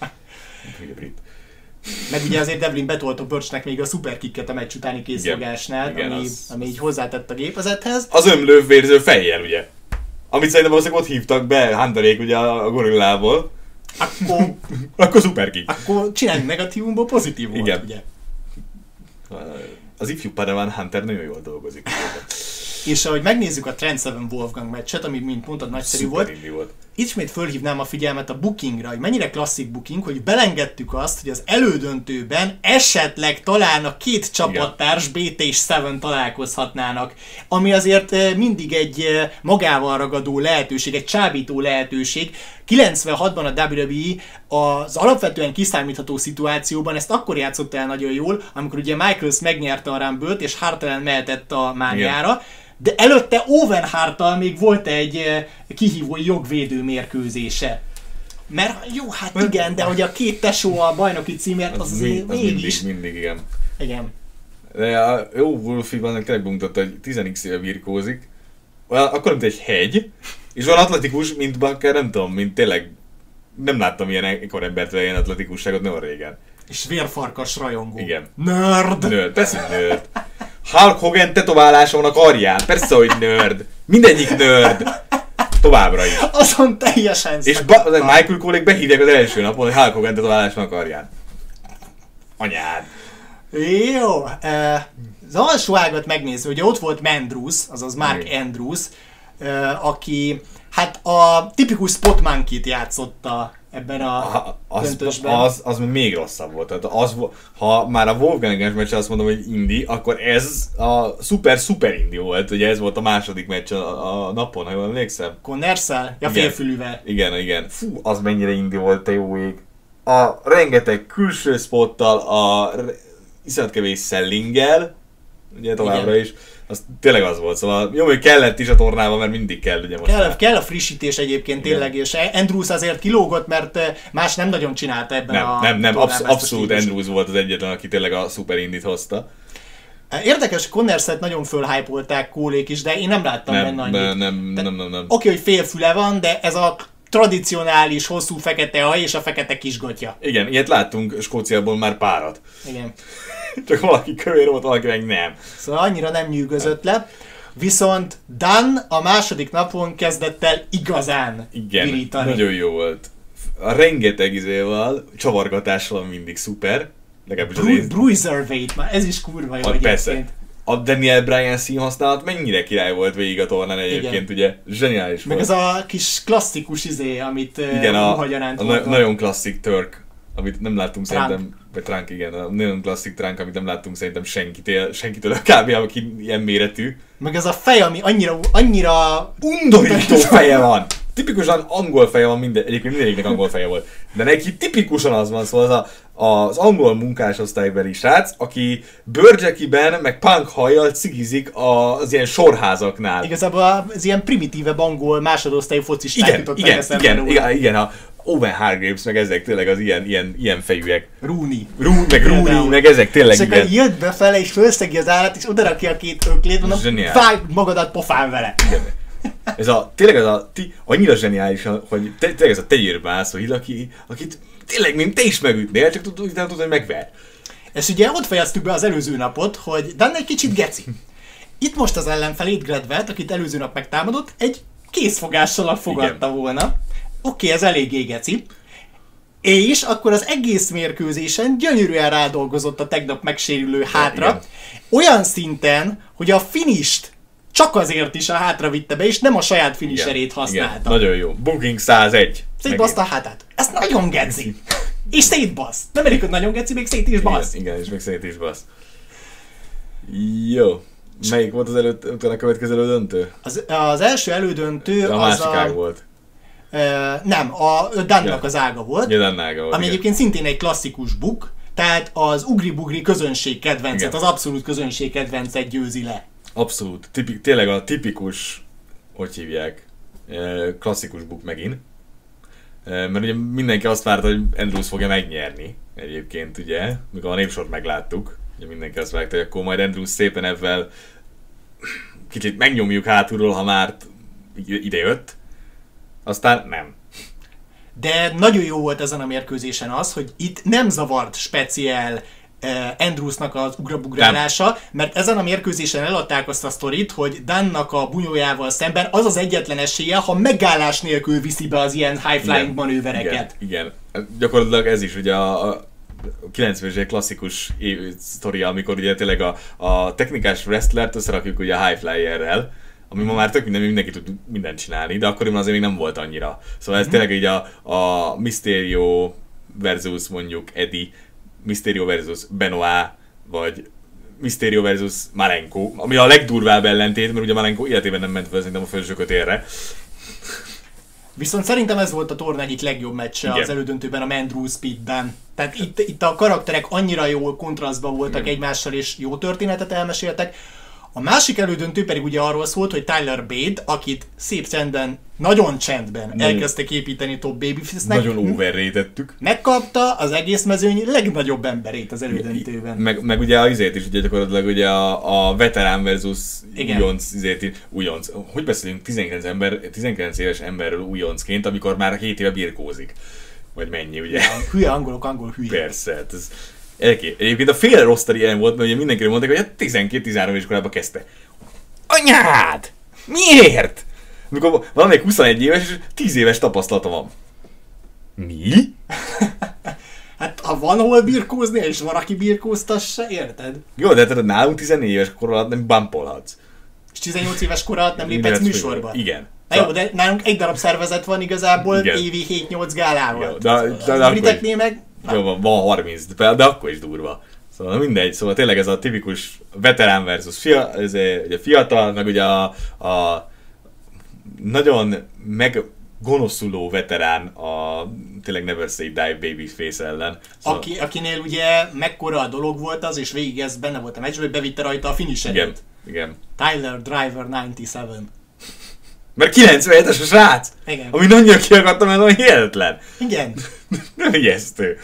Speaker 3: Brit.
Speaker 2: Meg ugye azért Devlin betolta Birchnek még a superkicket a meccs utáni készfogásnál,
Speaker 3: igen,
Speaker 2: ami,
Speaker 3: az,
Speaker 2: ami így hozzátett a gépezethez.
Speaker 3: Az ömlővérző fejjel, ugye? Amit szerintem valószínűleg ott hívtak be Hunterék ugye a gorillából.
Speaker 2: Akkor...
Speaker 3: akkor szuperki.
Speaker 2: Akkor csináljunk negatívumból pozitívumot,
Speaker 3: igen.
Speaker 2: ugye?
Speaker 3: Az ifjú Padawan Hunter nagyon jól dolgozik.
Speaker 2: És ahogy megnézzük a Trent Seven Wolfgang meccset, ami mint mondtad nagyszerű volt,
Speaker 3: volt,
Speaker 2: ismét fölhívnám a figyelmet a bookingra, hogy mennyire klasszik booking, hogy belengedtük azt, hogy az elődöntőben esetleg talán a két csapattárs bé té és Seven találkozhatnának, ami azért mindig egy magával ragadó lehetőség, egy csábító lehetőség. kilencvenhatban a dupla vé dupla é az alapvetően kiszámítható szituációban ezt akkor játszott el nagyon jól, amikor ugye Michaels megnyerte a Rumble-t és Hart ellen mehetett a Mániára, de előtte Owen Hart-tal még volt egy kihívói jogvédő mérkőzése. Mert jó, hát igen, de hogy a két tesó a bajnoki címért, az, az azért
Speaker 3: az
Speaker 2: mégis...
Speaker 3: Mindig, mindig, igen.
Speaker 2: Igen.
Speaker 3: De a jó Wolfie-ban tényleg bemutatta, hogy tíz x éve birkózik, akkor mint egy hegy, és van atletikus, mint Bakker, nem tudom, mint tényleg nem láttam ilyen ekkor embertől ilyen atletikusságot nagyon régen.
Speaker 2: És vérfarkas rajongó.
Speaker 3: Igen.
Speaker 2: Nerd!
Speaker 3: Nerd, persze nerd. Hulk Hogan tetoválása van a karján, persze, hogy nerd. Mindegyik nerd. Továbbra is.
Speaker 2: Azon teljesen
Speaker 3: és ba- Michael Cole-ék behívják az első napon, hogy Hulk Hogan tetoválás van a karján. Anyád.
Speaker 2: Jó. Az alsó ágat megnézve, ugye ott volt Mandrews, azaz Mark Igen. Andrews, aki hát a tipikus spot monkey-t játszotta ebben a döntősben.
Speaker 3: Az, az, az még rosszabb volt. Tehát az, ha már a Wolfgang-es meccsen azt mondom, hogy indi, akkor ez a szuper-szuper indi volt. Ugye ez volt a második meccs a, a napon, ha jól emlékszem.
Speaker 2: Connerszel? Ja, félfülűvel.
Speaker 3: Igen, igen. Fú, az mennyire indi volt, te jó ég. A rengeteg külső spottal, a iszonyat kevés sellinggel, ugye továbbra is. Az tényleg az volt, szóval jó, hogy kellett is a tornában, mert mindig kell, ugye most
Speaker 2: kell, kell a frissítés egyébként Igen. tényleg, és Andrews azért kilógott, mert más nem nagyon csinálta ebben
Speaker 3: nem,
Speaker 2: a
Speaker 3: Nem, nem, absz- abszolút Andrews volt az egyetlen, aki tényleg a Super Indit hozta.
Speaker 2: Érdekes, Connerset nagyon fölhypolták Cole-ék is, de én nem láttam
Speaker 3: nem,
Speaker 2: benne annyit.
Speaker 3: Nem, nem, nem, nem, nem.
Speaker 2: Oké, hogy félfüle van, de ez a tradicionális, hosszú fekete haj és a fekete kisgatya.
Speaker 3: Igen, ilyet láttunk Skóciából már párat.
Speaker 2: Igen.
Speaker 3: Csak valaki kövér volt, valaki meg nem.
Speaker 2: Szóval annyira nem nyűgözött le. Viszont Dan a második napon kezdett el igazán
Speaker 3: Igen,
Speaker 2: virítani.
Speaker 3: Nagyon jó volt. A rengeteg izéval, csavargatással mindig szuper. Legalábbis
Speaker 2: Bru- Bruiserweight, már ez is kurva jó
Speaker 3: egyébként. Persze. a Daniel Bryan színhasználat mennyire király volt végig a tornán egyébként, igen. Ugye zseniális
Speaker 2: meg
Speaker 3: volt.
Speaker 2: Meg ez a kis klasszikus izé, amit
Speaker 3: igen, a, a, a na- nagyon klasszik Turk, amit nem láttunk
Speaker 2: Trunk.
Speaker 3: szerintem, vagy Trunk, igen, a nagyon klasszik Trunk, amit nem láttunk szerintem senkitől, senkitől kb. Aki ilyen méretű.
Speaker 2: Meg ez a fej, ami annyira, annyira...
Speaker 3: undorító feje van! Tipikusan angol feje van, minden, egyébként mindeniknek angol feje volt. De neki tipikusan az van, szóval az a, az angol munkásosztálybeli srác, aki bőrcsekiben, meg punk hajjal cigizik az ilyen sorházaknál.
Speaker 2: Igazából az ilyen primitívebb angol másodosztályú focisták jutottak
Speaker 3: igen,
Speaker 2: eszembe
Speaker 3: igen,
Speaker 2: róla.
Speaker 3: igen, igen, a Owen Hargreaves, meg ezek tényleg az ilyen, ilyen, ilyen fejűek.
Speaker 2: Rooney.
Speaker 3: Rooney, meg Rooney, meg ezek tényleg
Speaker 2: és
Speaker 3: igen.
Speaker 2: És akkor jött befele, és fölszegi az állat, és odarakja a két öklét, mondom, vágj magadat pofán vele.
Speaker 3: Igen. Ez a, tényleg ez a, ti, annyira zseniális, hogy te, tényleg ez a tegyérbászó, aki, akit tényleg mint te is megütnél, csak tudod, hogy nem tudod, hogy megver.
Speaker 2: És ugye ott fejeztük be az előző napot, hogy Dan egy kicsit geci. Itt most az ellenfelét, Gredvelt, akit előző nap megtámadott, egy készfogással fogadta igen. volna. Oké, okay, ez eléggé geci. És akkor az egész mérkőzésen gyönyörűen rádolgozott a tegnap megsérülő hátra. Igen. Olyan szinten, hogy a finist csak azért is a hátra vitte be, és nem a saját finisherét használta.
Speaker 3: Igen. Nagyon jó. Booking százegy.
Speaker 2: Szétbaszta a hátát. Ez nagyon geci. És szétbasz. Nem elég, hogy nagyon geci, még szét is basz.
Speaker 3: Igen, igen, és még szét is basz. Jó. Melyik volt az előtt, utána a következő elődöntő?
Speaker 2: Az, az első elődöntő
Speaker 3: a
Speaker 2: az
Speaker 3: másik
Speaker 2: a...
Speaker 3: ág volt.
Speaker 2: Uh, nem, a Dannak ja. az ága volt.
Speaker 3: Ja, Dan ága volt.
Speaker 2: Ami
Speaker 3: igen.
Speaker 2: egyébként szintén egy klasszikus book, tehát az ugri-bugri közönség kedvencet, igen. az abszolút közönség kedvencet győzi le.
Speaker 3: Abszolút. Tipi, tényleg a tipikus, hogy hívják, klasszikus book megint. Mert ugye mindenki azt várta, hogy Andrews fogja megnyerni egyébként, ugye, mikor a népsort megláttuk. Ugye mindenki azt várta, hogy akkor majd Andrews szépen ebben kicsit megnyomjuk hátulról, ha már idejött. Aztán nem.
Speaker 2: De nagyon jó volt ezen a mérkőzésen az, hogy itt nem zavart speciál Andrewsnak az ugrabugrálása, mert ezen a mérkőzésen eladták azt a sztorit, hogy Dannak a bunyójával szemben az az egyetlen esélye, ha megállás nélkül viszi be az ilyen high-flying manővereket.
Speaker 3: Igen, igen. Gyakorlatilag ez is ugye a, a kilencvenes évek klasszikus sztoria, amikor ugye tényleg a, a technikás wrestlert összerakjuk ugye a high-flyerrel, ami ma már tök minden, mindenki tud mindent csinálni, de akkoriban azért még nem volt annyira. Szóval ez mm-hmm. tényleg így a, a Mysterio versus mondjuk Eddie, Mysterio versus Benoit, vagy Mysterio versus Malenko, ami a legdurvább ellentét, mert ugye Malenko életében nem ment fel szerintem a felső kötélre.
Speaker 2: Viszont szerintem ez volt a torna egyik legjobb meccse igen. az elődöntőben a Mandrew Speedben. Tehát itt, itt a karakterek annyira jól kontrasztban voltak igen. egymással, és jó történetet elmeséltek. A másik elődöntő pedig ugye arról szólt, hogy Tyler Bate, akit szép csendben, nagyon csendben mm. elkezdtek építeni top babyface-nek.
Speaker 3: Nagyon overratettük.
Speaker 2: Megkapta az egész mezőny legnagyobb emberét az elődöntőben.
Speaker 3: Meg, meg ugye azért is, ugye gyakorlatilag ugye a, a veterán versus igen. újonc, azért, újonc. Hogy beszélünk tizenkilenc, ember, tizenkilenc éves emberről újoncként, amikor már hét éve birkózik. Vagy mennyi, ugye?
Speaker 2: Ja, hülye angolok, angol hülye.
Speaker 3: Persze, hát ez... Elké. Egyébként a fél roster ilyen volt, mert ugye mindenkiről mondták, hogy tizenkét-tizenhárom éves korában kezdte. Anyád! Miért? Amikor valamelyik huszonegy éves és tíz éves tapasztalata van. Mi?
Speaker 2: Hát ha van hol birkózni, és van, aki birkóztassa, érted?
Speaker 3: Jó, de hát nálunk tizennégy éves kor alatt nem bumpolhatsz.
Speaker 2: És tizennyolc éves kor alatt nem léphetsz műsorba.
Speaker 3: Igen.
Speaker 2: Na jó, de nálunk egy darab szervezet van igazából, igen. évi hét-nyolc gálával.
Speaker 3: Jó, de, de, de
Speaker 2: a briteknél meg...
Speaker 3: Jó, van, van harminc, de akkor is durva. Szóval mindegy, szóval tényleg ez a tipikus veterán versus fia, ez ugye fiatal, meg ugye a, a nagyon meggonoszuló veterán a tényleg Never Say Die Babyface ellen. Szóval...
Speaker 2: Aki, akinél ugye mekkora a dolog volt az, és végig ez benne volt a meccsben, hogy bevitte rajta a finisherét.
Speaker 3: Igen, igen.
Speaker 2: Tyler Driver kilencvenhét.
Speaker 3: Mert kilencvenhetes a srác!
Speaker 2: Igen.
Speaker 3: Ami nagyon kiakadtam, mert olyan hihetetlen.
Speaker 2: Igen.
Speaker 3: Nem ijesztő.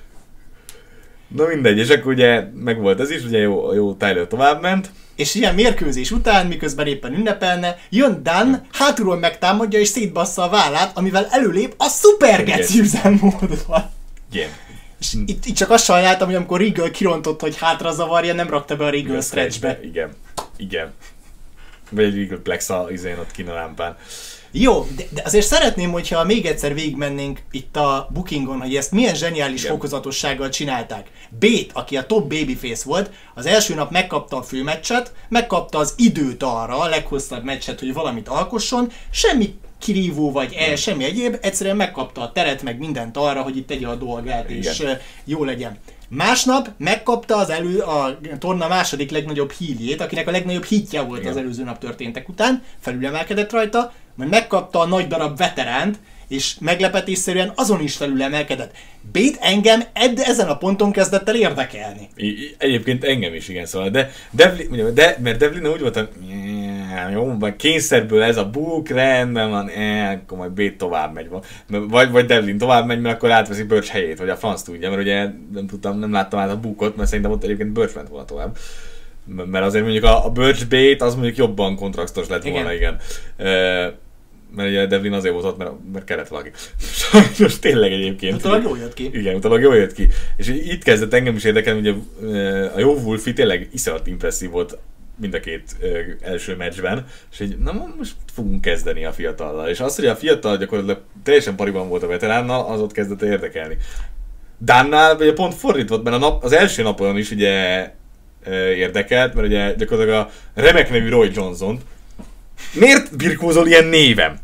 Speaker 3: Na mindegy, és akkor ugye megvolt ez is, ugye jó, jó Tyler továbbment.
Speaker 2: És ilyen mérkőzés után, miközben éppen ünnepelne, jön Dan, hátulról megtámadja és szétbassza a vállát, amivel előlép a Super Geci üzemmódban.
Speaker 3: Igen.
Speaker 2: És itt, itt csak azt sajnáltam, hogy amikor Regal kirontott, hogy hátra zavarja, nem rakta be a Regal stretchbe.
Speaker 3: Igen, igen. Vagy egy Regal Plex a izén ott kint a lámpán.
Speaker 2: Jó, de, de azért szeretném, hogyha még egyszer végigmennénk itt a bookingon, hogy ezt milyen zseniális Igen. fokozatossággal csinálták. Bate, aki a top babyface volt, az első nap megkapta a főmeccset, megkapta az időt arra, a leghosszabb meccset, hogy valamit alkosson, semmi kirívó vagy el, semmi egyéb, egyszerűen megkapta a teret, meg mindent arra, hogy itt tegye a dolgát, Igen. és jó legyen. Másnap megkapta az elő, a torna második legnagyobb híljét, akinek a legnagyobb hitja volt Igen. az előző nap történtek után, felülemelkedett rajta, majd megkapta a nagy darab veteránt, és meglepetésszerűen azon is felülemelkedett. Bate engem edd, ezen a ponton kezdett el érdekelni.
Speaker 3: I, egyébként engem is, igen, szóval, de, Devlin, de mert Devlin úgy volt, hogy jó, vagy kényszerből ez a book, rendben van, eh, akkor majd Bate tovább megy. Vagy, vagy Devlin tovább megy, mert akkor átveszi Birch helyét, vagy a franc tudja, mert ugye nem tudtam, nem láttam át a bookot, mert szerintem ott egyébként Birch ment volna tovább. Mert azért mondjuk a, a Birch Bate az mondjuk jobban kontraktos lett volna, igen. igen. Mert ugye Devlin azért volt ott, mert, mert kellett valaki. Sajnos tényleg egyébként.
Speaker 2: Utólag jól jött ki.
Speaker 3: Igen, utólag jól jött ki. És itt kezdett engem is érdekelni, hogy a jó Wolfie tényleg iszonyat impresszív volt mind a két első meccsben, és így, na most fogunk kezdeni a fiatallal. És az, hogy a fiatal gyakorlatilag teljesen pariban volt a veteránnal, az ott kezdett érdekelni. Dunnál ugye pont fordítva, mert a nap, az első napon is ugye érdekelt, mert ugye gyakorlatilag a remek nevű Roy Johnson-t miért birkózol ilyen névem?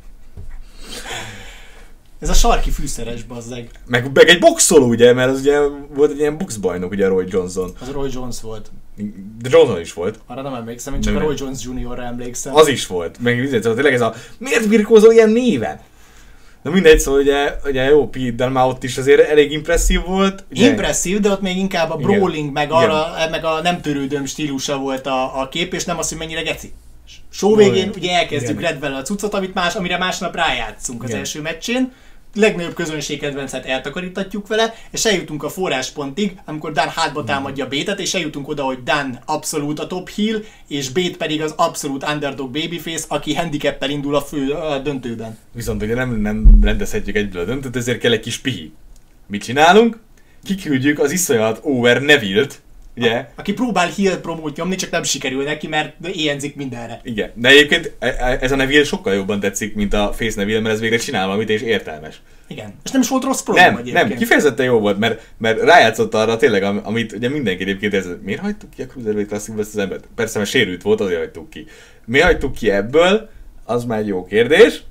Speaker 2: Ez a sarki fűszeres, bazzeg.
Speaker 3: Meg, meg egy boxoló, ugye, mert az ugye volt egy ilyen boxbajnok, ugye Roy Johnson.
Speaker 2: Az Roy Jones volt.
Speaker 3: De Johnson is volt.
Speaker 2: Arra nem emlékszem, én csak nem, a Roy Jones juniorra emlékszem.
Speaker 3: Az is volt. Meg szóval tényleg ez a miért birkózol ilyen néven? Na mindegy, szóval ugye, ugye jó, Pete Dunne ott is azért elég impresszív volt. Ugye?
Speaker 2: Impresszív, de ott még inkább a brawling, meg, arra, meg a nem törődöm stílusa volt a, a kép, és nem az, hogy mennyire geci. Show végén ugye elkezdjük Redwell a cuccot, amit más, amire másnap rájátszunk az Igen. első meccsén. Legnagyobb közönségkedvencet eltakarítatjuk vele, és eljutunk a forráspontig, amikor Dan hátba támadja Bate-et, és eljutunk oda, hogy Dan abszolút a top heel, és Bate pedig az abszolút underdog babyface, aki handicappel indul a fő a döntőben.
Speaker 3: Viszont ugye nem, nem rendezhetjük egyből a döntőt, ezért kell egy kis pihi. Mit csinálunk? Kiküldjük az iszonyat over Neville-t, ugye?
Speaker 2: A, aki próbál heel promót nyomni, csak nem sikerül neki, mert éjjenzik mindenre.
Speaker 3: Igen, de egyébként ez a Neville sokkal jobban tetszik, mint a Face Neville, mert ez végre csinál valamit és értelmes.
Speaker 2: Igen, és nem is volt rossz promó
Speaker 3: Nem,
Speaker 2: egyébként.
Speaker 3: nem, kifejezetten jó volt, mert, mert rájátszott arra tényleg, amit ugye mindenki egyébként ez, miért hagytuk ki a Cruiserweight Classicból ezt az embert? Persze, mert sérült volt, azért hagytuk ki. Miért hagytuk ki ebből? Az már egy jó kérdés.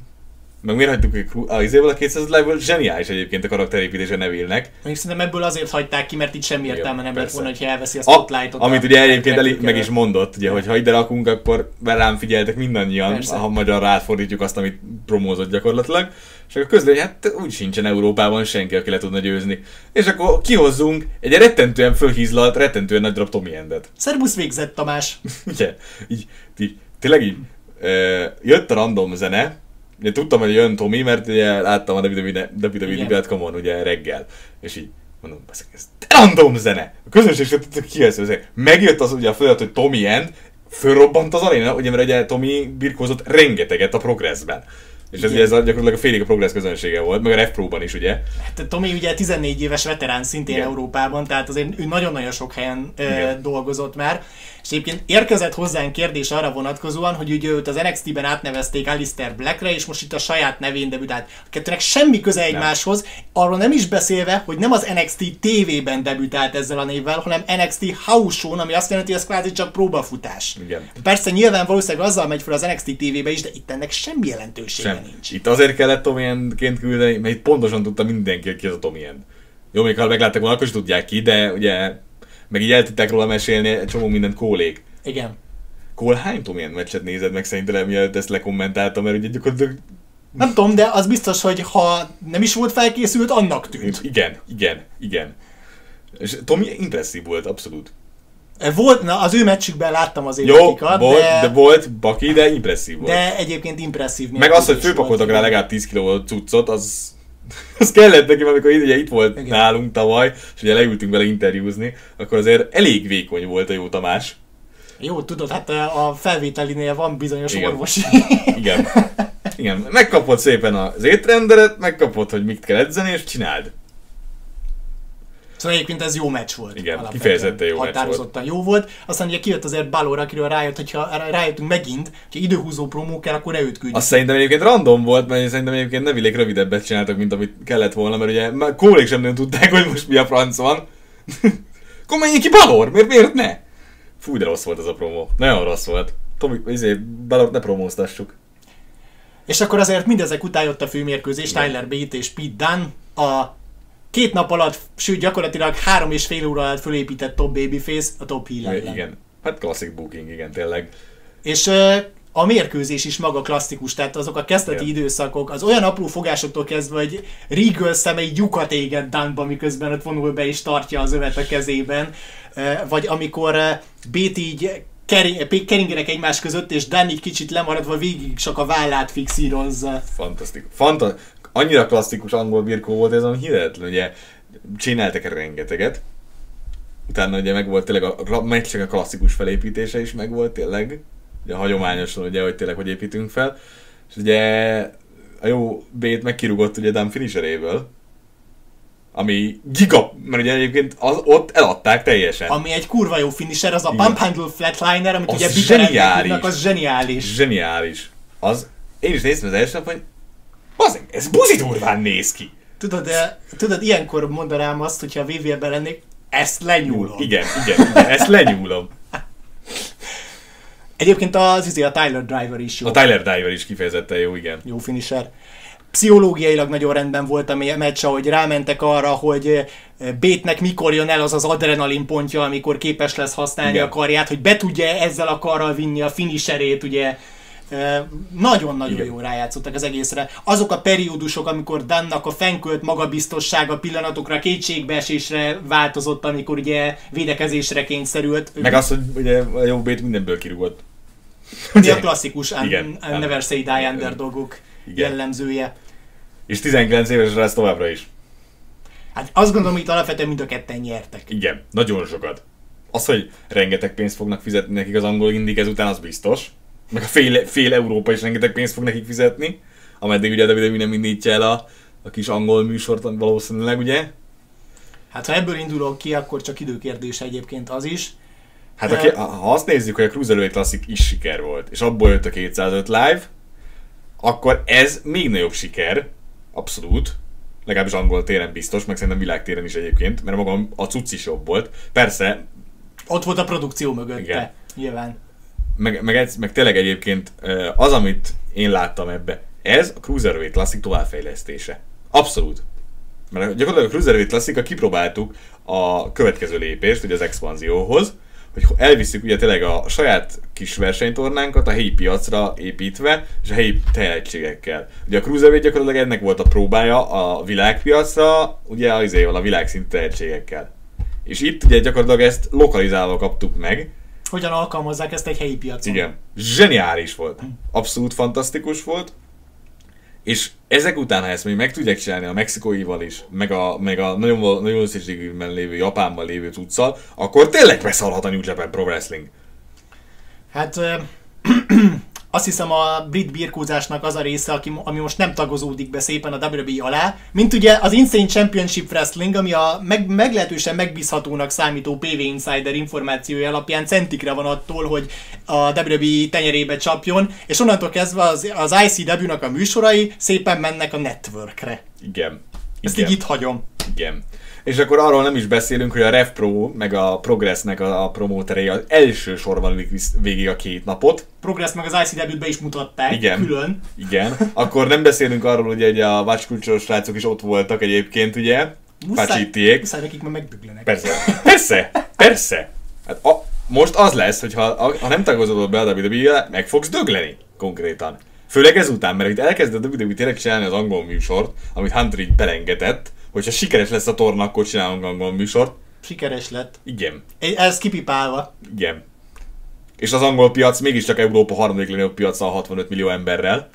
Speaker 3: Meg miért hagytuk ki a izéból a kétszáz live-ból? Zseniális egyébként a karakterépítése Neville-nek.
Speaker 2: Még szerintem ebből azért hagyták ki, mert itt semmi értelme nem lett volna, hogyha elveszi a spotlightot.
Speaker 3: A, amit ugye egyébként elég meg is mondott, ugye, hogy ha ide rakunk, akkor rám figyeltek mindannyian, persze. Ha magyarra átfordítjuk azt, amit promózott gyakorlatilag. És akkor közben, hát úgy sincsen Európában senki, aki le tudna győzni. És akkor kihozzunk egy rettentően fölhízlalt, rettentően nagy darab Tommy Endet.
Speaker 2: Szerbusz végzett, Tamás.
Speaker 3: Ugye, így, így, tényleg így, ö, jött a random zene. Ugye tudtam, hogy jön Tommy, mert ugye láttam a dupla vé dupla vé pont com-on ugye reggel. És így mondom, ez random zene! A közönség sem tudta ki ez. Megjött az ugye a feladat, hogy Tommy End, fölrobbant az aréna, ugye, mert ugye Tommy birkózott rengeteget a Progressben. És ez, ugye, ez gyakorlatilag a félig a Progress közönsége volt, meg a Rev Pro-ban is, ugye?
Speaker 2: Hát Tommy ugye tizennégy éves veterán szintén Igen. Európában, tehát azért ő nagyon-nagyon sok helyen ö, dolgozott már. És egyébként érkezett hozzánk kérdés arra vonatkozóan, hogy ugye őt az en iksz té-ben átnevezték Aleister Blackre, és most itt a saját nevén debütált. A kettőnek semmi köze egymáshoz, arról nem is beszélve, hogy nem az en iksz té té vében debütált ezzel a névvel, hanem en iksz té House Show-n, ami azt jelenti, hogy ez kvázi csak próbafutás.
Speaker 3: Igen.
Speaker 2: Persze nyilván valószínűleg azzal megy fel az en iksz té té vébe is, de itt ennek semmi jelentősége Sem. nincs.
Speaker 3: Itt azért kellett Tommy Endként küldeni, mert itt pontosan tudta mindenki, hogy ki az a Tommy End. Jó, még ha meglátták volna, akkor is tudják ki, de ugye meg így el tudták róla mesélni egy csomó mindent Cole-ék.
Speaker 2: Igen.
Speaker 3: Cole hány Tommy End meccset nézed meg szerintem, mielőtt ezt lekommentáltam, mert ugye gyakorlatilag...
Speaker 2: Nem tudom, de az biztos, hogy ha nem is volt felkészült, annak tűnt.
Speaker 3: Igen, igen, igen. És Tommy impresszív volt, abszolút.
Speaker 2: Volt, na az ő meccsükben láttam azért
Speaker 3: Jó,
Speaker 2: bakikat,
Speaker 3: volt,
Speaker 2: de...
Speaker 3: de volt baki, de impresszív volt.
Speaker 2: De egyébként impresszív.
Speaker 3: Meg az, hogy főpakoltak rá legalább tíz kiló cuccot, az... Az kellett neki, amikor ugye itt volt Igen. nálunk tavaly, és ugye leültünk vele interjúzni, akkor azért elég vékony volt a jó Tamás.
Speaker 2: Jó, tudod, hát a felvételinél van bizonyos
Speaker 3: Igen.
Speaker 2: orvosi.
Speaker 3: Igen. Igen. Megkapod szépen az étrenderet, megkapod, hogy mit kell edzeni, és csináld.
Speaker 2: Szóval egyébként ez jó meccs volt.
Speaker 3: Igen, kifejezetten jó meccs volt.
Speaker 2: Határozottan jó volt. Aztán ugye kijött azért Balor, akiről rájött, hogyha rájöttünk megint, hogy időhúzó promó kell, akkor ne őt küldjük.
Speaker 3: Azt szerintem egyébként random volt, mert szerintem egyébként Neville-ék rövidebbet csináltak, mint amit kellett volna, mert ugye Kólék sem nagyon tudták, hogy most mi a franc van. Akkor menjünk ki Balor, miért, miért ne? Fúj, de rossz volt ez a promó. Nagyon rossz volt. Tomi, izé, Balort ne promóztassuk.
Speaker 2: És akkor azért mindezek után jött a főmérkőzés, Tyler Bate és Pete Dunne. A két nap alatt, sőt gyakorlatilag három és fél óra alatt fölépített top babyface a top heel ellen.
Speaker 3: Igen, hát klasszik booking, igen, tényleg.
Speaker 2: És uh, a mérkőzés is maga klasszikus, tehát azok a kezdeti yeah. időszakok, az olyan apró fogásoktól kezdve, hogy Regal szeme így lyukat égett Dunne-ba, miközben ott vonul be és tartja az övet a kezében. Uh, vagy amikor uh, Bate így keringenek egymás között, és Dunne így kicsit lemaradva végig csak a vállát fixírozza.
Speaker 3: Fantasztikus. Fanta- Annyira klasszikus angol birkó volt ez, ami hihetetlen, ugye csináltak rengeteget. Utána ugye meg volt tényleg a, a meccsek a klasszikus felépítése is meg volt tényleg. Ugye hagyományosan ugye, hogy tényleg hogy építünk fel. És ugye a jó Bate megkirúgott ugye Dunne finisheréből. Ami giga, mert ugye egyébként az, ott eladták teljesen.
Speaker 2: Ami egy kurva jó finisher, az a Pump Handle Flatliner, amit
Speaker 3: az
Speaker 2: ugye
Speaker 3: zseniális.
Speaker 2: Az zseniális.
Speaker 3: Zseniális. Az, én is néztem az első nap, hogy bazdmeg, ez buzi durván néz ki.
Speaker 2: Tudod, de, tudod, ilyenkor mondanám azt, hogyha a vé vé é-ben lennék, ezt lenyúlom.
Speaker 3: Igen, igen, igen, ezt lenyúlom.
Speaker 2: Egyébként az izé a Tyler Driver is jó.
Speaker 3: A Tyler Driver is kifejezetten jó, igen.
Speaker 2: Jó finisher. Pszichológiailag nagyon rendben volt a meccs, ahogy rámentek arra, hogy Bate-nek mikor jön el az az adrenalin pontja, amikor képes lesz használni igen. a karját, hogy be tudja ezzel a karral vinni a finisherét, ugye. Nagyon-nagyon jól rájátszottak az egészre. Azok a periódusok, amikor Dunne-nak a fenkölt magabiztossága pillanatokra kétségbeesésre változott, amikor ugye védekezésre kényszerült.
Speaker 3: Meg az, hogy ugye a jó Bate mindenből kirúgott.
Speaker 2: Ugye a klasszikus un- un- Never Say Die underdogok jellemzője.
Speaker 3: És tizenkilenc évesre lesz továbbra is.
Speaker 2: Hát azt gondolom, hogy itt alapvetően mind a ketten nyertek.
Speaker 3: Igen, nagyon sokat. Az, hogy rengeteg pénzt fognak fizetni nekik az angol indik ezután, az biztos. Meg a fél, fél Európa is rengeteg pénzt fog nekik fizetni, ameddig ugye a dupla vé dupla vé nem indítja el a, a kis angol műsort valószínűleg, ugye?
Speaker 2: Hát ha ebből indulok ki, akkor csak időkérdése egyébként az is.
Speaker 3: Hát uh, a, ha azt nézzük, hogy a Cruiserweight Classic is siker volt, és abból jött a kétszázöt live, akkor ez még nagyobb siker, abszolút, legalábbis angol téren biztos, meg szerintem világtéren is egyébként, mert maga a cucc is jobb volt. Persze...
Speaker 2: Ott volt a produkció mögötte, igen. Nyilván.
Speaker 3: Meg, meg, meg tényleg egyébként az, amit én láttam ebbe, ez a Cruiserweight Classic továbbfejlesztése. Abszolút. Mert gyakorlatilag a Cruiserweight Classic-a kipróbáltuk a következő lépést, ugye az expanzióhoz, hogy elviszük ugye tényleg a saját kis versenytornánkat a helyi piacra építve, és a helyi tehetségekkel. Ugye a Cruiserweight gyakorlatilag ennek volt a próbája a világpiacra, ugye az izéval, a világszintű tehetségekkel. És itt ugye gyakorlatilag ezt lokalizálva kaptuk meg.
Speaker 2: Hogyan alkalmazzák ezt egy helyi piacon.
Speaker 3: Igen. Zseniális volt. Abszolút fantasztikus volt. És ezek után, ha ezt még meg tudják csinálni a mexikóival is, meg a, meg a nagyon, nagyon összességűben lévő Japánban lévő cuccal, akkor tényleg beszarhat a New Japan Pro Wrestling.
Speaker 2: Hát azt hiszem a brit birkózásnak az a része, aki, ami most nem tagozódik be szépen a dupla vé dupla vé alá, mint ugye az Insane Championship Wrestling, ami a meg, meglehetősen megbízhatónak számító pé vé Insider információja alapján centikre van attól, hogy a dupla vé dupla vé tenyerébe csapjon, és onnantól kezdve az, az i cé dupla vé-nak a műsorai szépen mennek a networkre.
Speaker 3: Igen.
Speaker 2: Ezt
Speaker 3: Igen.
Speaker 2: így itt hagyom.
Speaker 3: Igen. És akkor arról nem is beszélünk, hogy a RevPro meg a Progressnek a, a promóterei az első sorban végig a két napot.
Speaker 2: Progress meg az i cé dupla vé-be is mutatták,
Speaker 3: igen.
Speaker 2: külön.
Speaker 3: Igen. Akkor nem beszélünk arról, hogy egy a Watch Culture srácok is ott voltak egyébként, ugye?
Speaker 2: Muszáj, muszáj nekik már megdöglenek.
Speaker 3: Persze, persze, persze. Hát a, most az lesz, hogy ha, ha nem tagozodod be a dupla vé dupla vé-be, meg fogsz dögleni konkrétan. Főleg ezután, mert itt elkezdett a dupla vé dupla vé tényleg csinálni az angol műsort, amit Hunter így belengetett, hogyha sikeres lesz a torna, akkor csinálunk angol műsort.
Speaker 2: Sikeres lett.
Speaker 3: Igen.
Speaker 2: Ez kipipálva.
Speaker 3: Igen. És az angol piac mégiscsak Európa harmadik legnagyobb piaca a hatvanöt millió emberrel.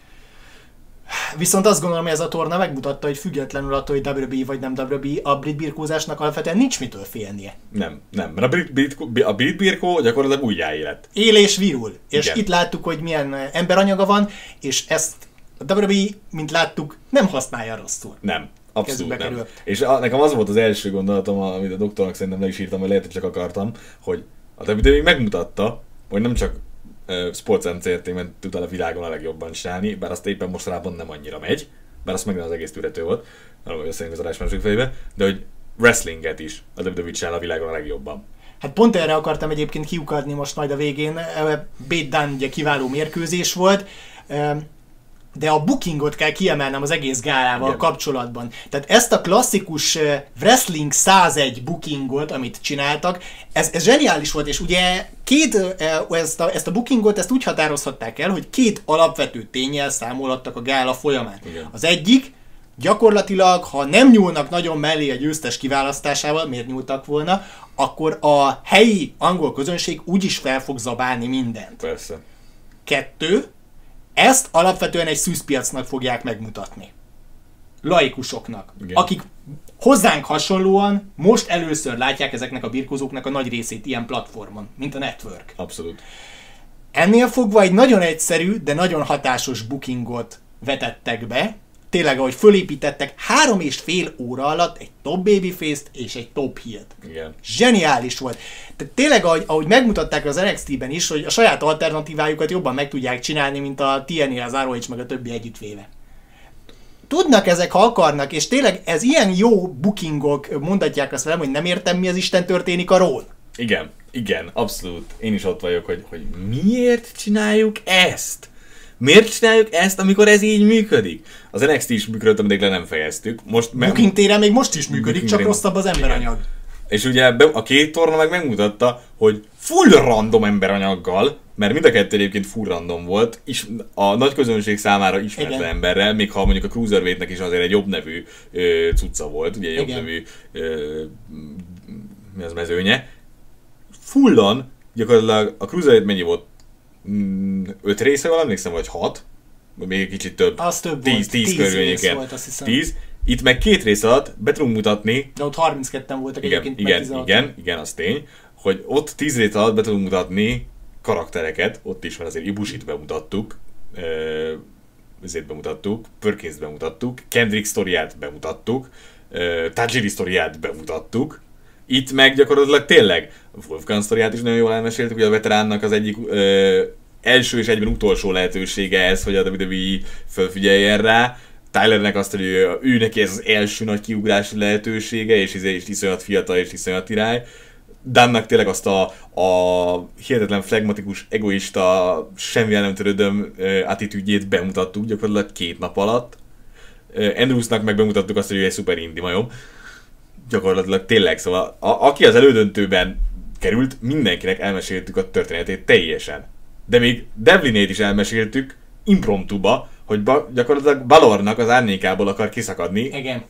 Speaker 2: Viszont azt gondolom, hogy ez a torna megmutatta, hogy függetlenül attól, hogy dupla vé dupla vé vagy nem dupla vé dupla vé, a brit birkózásnak alapvetően nincs mitől félnie.
Speaker 3: Nem, nem. Mert a brit, brit, a brit birkó gyakorlatilag újjáélet.
Speaker 2: Él és virul. És
Speaker 3: igen.
Speaker 2: Itt láttuk, hogy milyen emberanyaga van, és ezt a dupla vé dupla vé, mint láttuk, nem használja rosszul.
Speaker 3: Nem. Abszolút nem. És a, nekem az volt az első gondolatom, amit a doktornak szerintem le is írtam, vagy lehet, hogy csak akartam, hogy a dupla vé dupla vé megmutatta, hogy nem csak uh, Sports Entertainment tud a világon a legjobban csinálni, bár azt éppen mostanában nem annyira megy, bár azt megint az egész tűrető volt, nem hogy összejönk az adás másik fejébe, de hogy wrestlinget is a dupla vé dupla vé csinál a világon a legjobban.
Speaker 2: Hát pont erre akartam egyébként kiukadni most majd a végén. Beatdown ugye kiváló mérkőzés volt, de a bookingot kell kiemelnem az egész gálával igen. kapcsolatban. Tehát ezt a klasszikus Wrestling százegy bookingot, amit csináltak, ez, ez zseniális volt, és ugye két, ezt, a, ezt a bookingot ezt úgy határozhatták el, hogy két alapvető ténnyel számolhattak a gála folyamán. Igen. Az egyik, gyakorlatilag, ha nem nyúlnak nagyon mellé a győztes kiválasztásával, miért nyúltak volna, akkor a helyi angol közönség úgyis fel fog zabálni mindent.
Speaker 3: Persze.
Speaker 2: Kettő, ezt alapvetően egy szűzpiacnak fogják megmutatni. Laikusoknak. Igen. Akik hozzánk hasonlóan most először látják ezeknek a birkózóknak a nagy részét ilyen platformon, mint a Network.
Speaker 3: Abszolút.
Speaker 2: Ennél fogva egy nagyon egyszerű, de nagyon hatásos bookingot vetettek be. Tényleg, ahogy fölépítettek három és fél óra alatt egy top babyface-t és egy top heel-t.
Speaker 3: Igen.
Speaker 2: Zseniális volt. Tehát tényleg, ahogy, ahogy megmutatták az en iksz té-ben is, hogy a saját alternatívájukat jobban meg tudják csinálni, mint a té en á, az er o há meg a többi együttvéve. Tudnak ezek, ha akarnak, és tényleg ez ilyen jó bookingok mondatják azt velem, hogy nem értem, mi az Isten történik a Raw-n.
Speaker 3: Igen, igen, abszolút. Én is ott vagyok, hogy, hogy miért csináljuk ezt? Miért csináljuk ezt, amikor ez így működik? Az en iksz té is működött, ameddig le nem fejeztük. Most
Speaker 2: me- Booking téren még most is működik, csak rosszabb az emberanyag.
Speaker 3: Igen. És ugye a két torna meg megmutatta, hogy full random emberanyaggal, mert mind a kettő egyébként full random volt, és a nagy közönség számára ismeretlen emberrel, még ha mondjuk a Cruiserweightnek is azért egy jobb nevű ö, cucca volt, ugye egy jobb igen. nevű ö, mi az mezőnye. Fullan, gyakorlatilag a Cruiserweight mennyi volt? öt része van, emlékszem, vagy hat, vagy még egy kicsit több.
Speaker 2: Az több
Speaker 3: tíz,
Speaker 2: volt.
Speaker 3: tíz körülményeken. tíz. Itt meg két rész alatt be tudunk mutatni.
Speaker 2: De ott harmincketten voltak
Speaker 3: igen,
Speaker 2: egyébként.
Speaker 3: Igen, igen, igen, igen, az tény, hogy ott tíz rész alatt be tudunk mutatni karaktereket, ott is van azért Ibushit bemutattuk, ezért bemutattuk, Perkins bemutattuk, Kendrick sztoriát bemutattuk, Tajiri sztoriát bemutattuk. Itt meg gyakorlatilag tényleg Wolfgang sztoriát is nagyon jól elmeséltük, hogy a veteránnak az egyik ö, első és egyben utolsó lehetősége ez, hogy a dupla vé dupla vé felfigyeljen rá. Tylernek azt, hogy ő, ő neki ez az első nagy kiugrási lehetősége, és ez is iszonyat fiatal és iszonyat király. Dannak tényleg azt a, a hihetetlen flegmatikus, egoista, semmivel nem törődöm attitűdjét bemutattuk gyakorlatilag két nap alatt. Andrewsnak meg bemutattuk azt, hogy ő egy szuper indi majom. Gyakorlatilag tényleg, szóval a, aki az elődöntőben került, mindenkinek elmeséltük a történetét teljesen. De még Devlinét is elmeséltük impromptuba, hogy ba, gyakorlatilag Balornak az árnyékából akar kiszakadni.
Speaker 2: Igen.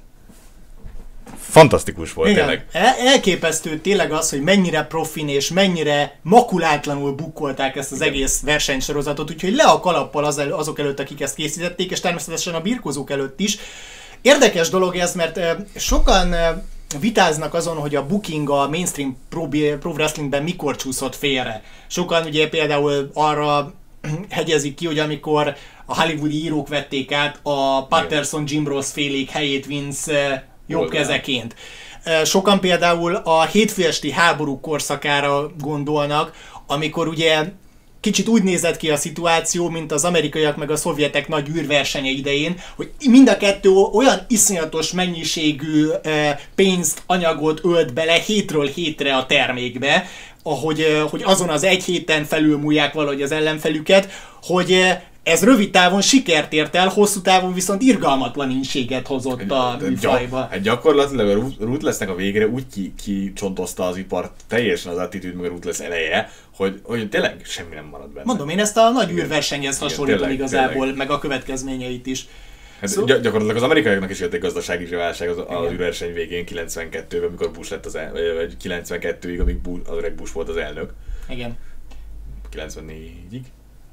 Speaker 3: Fantasztikus volt.
Speaker 2: Igen.
Speaker 3: Tényleg.
Speaker 2: El- elképesztő tényleg az, hogy mennyire profin és mennyire makulátlanul bukkolták ezt az igen. egész versenysorozatot, úgyhogy le a kalappal az el- azok előtt, akik ezt készítették, és természetesen a birkózók előtt is. Érdekes dolog ez, mert uh, sokan uh, vitáznak azon, hogy a booking a mainstream pro, pro wrestlingben mikor csúszott félre. Sokan ugye például arra hegyezik ki, hogy amikor a hollywoodi írók vették át a Patterson Jim Ross félék helyét Vince uh, jobb kezeként. Uh, sokan például a hétfő esti háború korszakára gondolnak, amikor ugye kicsit úgy nézett ki a szituáció, mint az amerikaiak meg a szovjetek nagy űrversenye idején, hogy mind a kettő olyan iszonyatos mennyiségű pénzt, anyagot ölt bele hétről hétre a termékbe, ahogy, hogy azon az egy héten felülmúlják valahogy az ellenfelüket, hogy ez rövid távon sikert ért el, hosszú távon viszont irgalmatlanséget hozott a műfajba.
Speaker 3: Hát gyakorlatilag a Ruthlessnek a végre úgy kicsontozta az ipart teljesen az attitűd meg a Ruthless eleje, hogy, hogy tényleg semmi nem marad benne.
Speaker 2: Mondom, én ezt a nagy űrversenyhez hasonlítom igazából, tényleg. Meg a következményeit is.
Speaker 3: Hát szó... gyakorlatilag az amerikaiaknak is jött egy gazdasági válság az, az űrverseny végén kilencvenkettőben, amikor Bush lett az el, vagy kilencvenkettőig, amíg Bush, az öreg Bush volt az elnök.
Speaker 2: Igen.
Speaker 3: kilencvennégyig.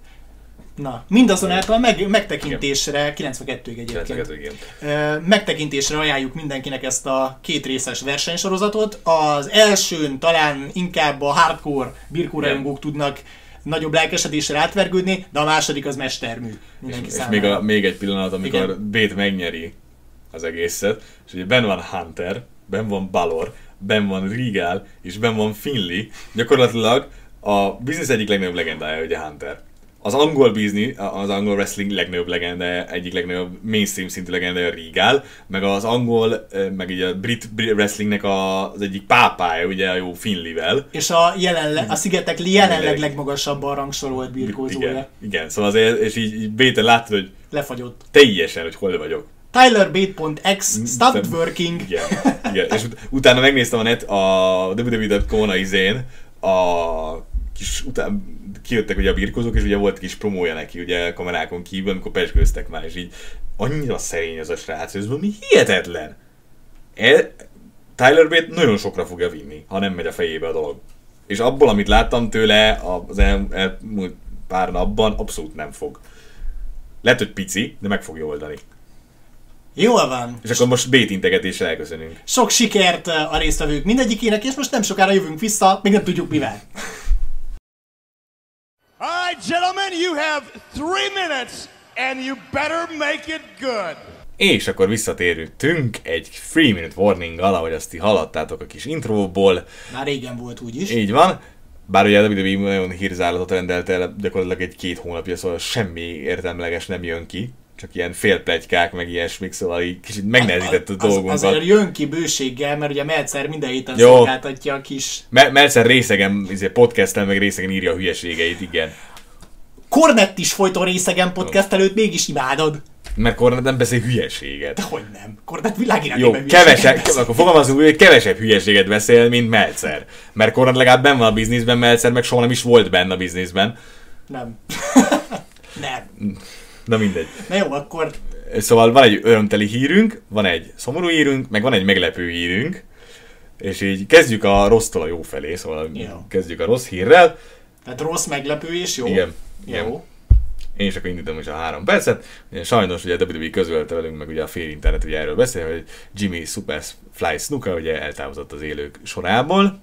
Speaker 2: Na, mindazonáltal meg, megtekintésre, kilencvenkettőig egyébként,
Speaker 3: kilencvenkettő, igen.
Speaker 2: Megtekintésre ajánljuk mindenkinek ezt a két részes versenysorozatot. Az elsőn talán inkább a hardcore birkórajongók tudnak nagyobb lelkesedésre átvergődni, de a második az mestermű mindenki
Speaker 3: és,
Speaker 2: számára.
Speaker 3: És még, a, még egy pillanat, amikor Bét megnyeri az egészet, és ugye benn van Hunter, benn van Balor, benn van Regal, és benn van Finlay. Gyakorlatilag a biznisz egyik legnagyobb legendája ugye Hunter. Az angol business, az angol wrestling legnagyobb legendája, egyik legnagyobb mainstream szintű legendája Regal, meg az angol, meg így a brit, brit wrestlingnek az egyik pápája, ugye a jó Finlayvel.
Speaker 2: És a, jelenle, a szigetek jelenleg legmagasabban rangsorolt birkózója.
Speaker 3: Igen, igen, szóval azért, és így, így Béten láttad, hogy
Speaker 2: lefagyott.
Speaker 3: Teljesen, hogy hol vagyok.
Speaker 2: Tyler Bate pont x stopped working.
Speaker 3: Igen, igen. És ut- utána megnéztem a net a double-u double-u double pont com-on a izén, a kis után kijöttek ugye a birkózók, és ugye volt kis promója neki ugye kamerákon kívül, amikor pezsgőztek már, és így annyira szerény az a srác, hogy ez valami hihetetlen. E, Tyler Bate nagyon sokra fogja vinni, ha nem megy a fejébe a dolog. És abból, amit láttam tőle az elmúlt pár napban, abszolút nem fog. Lehet, hogy pici, de meg fogja oldani.
Speaker 2: Jól van.
Speaker 3: És akkor most Bate integetésre elköszönünk.
Speaker 2: Sok sikert a résztvevők mindegyikének, és most nem sokára jövünk vissza, még nem tudjuk mivel.
Speaker 4: All right, gentlemen, you have three minutes, and you better make it good.
Speaker 3: És akkor visszatérünk egy three minute warning-gal, ahogy azt ti hallottátok a kis intróból.
Speaker 2: Már régen volt úgyis.
Speaker 3: Így van. Bár ugye a double-u double-u e nagyon hírzálatot rendelt el gyakorlatilag egy-két hónapja, szóval semmi értelmeleges nem jön ki. Csak ilyen félpletykák, meg ilyesmik, szóval így kicsit megnehezített a
Speaker 2: az,
Speaker 3: dolgunkat.
Speaker 2: Az, azért jön ki bőséggel, mert ugye Meltzer minden héten Jó. szolgáltatja a kis...
Speaker 3: Me- Meltzer részegen podcastel, meg részegen írja a hülyeségeit, igen.
Speaker 2: Kornett is folyton részegen podcastelőt, mégis imádod.
Speaker 3: Mert Kornett nem beszél hülyeséget.
Speaker 2: Dehogy nem. Kornett világirányban
Speaker 3: Jó, kevesebb, akkor fogalmazunk, hogy kevesebb hülyeséget beszél, mint Meltzer. Mert Kornett legalább benn van a bizniszben, Meltzer meg soha nem is volt benne a bizniszben.
Speaker 2: Nem. nem.
Speaker 3: Na mindegy.
Speaker 2: Na jó, akkor...
Speaker 3: Szóval van egy örömteli hírünk, van egy szomorú hírünk, meg van egy meglepő hírünk. És így kezdjük a rossztól a jó felé, szóval jó. Kezdjük a rossz hírrel.
Speaker 2: Tehát rossz, meglepő és jó?
Speaker 3: Igen.
Speaker 2: Jó.
Speaker 3: Igen. Én is akkor indítom is a három percet. Sajnos ugye a double-u double-u e közölte velünk, meg ugye a fél internet ugye erről beszél, hogy Jimmy Superfly Snuka ugye eltávozott az élők sorából.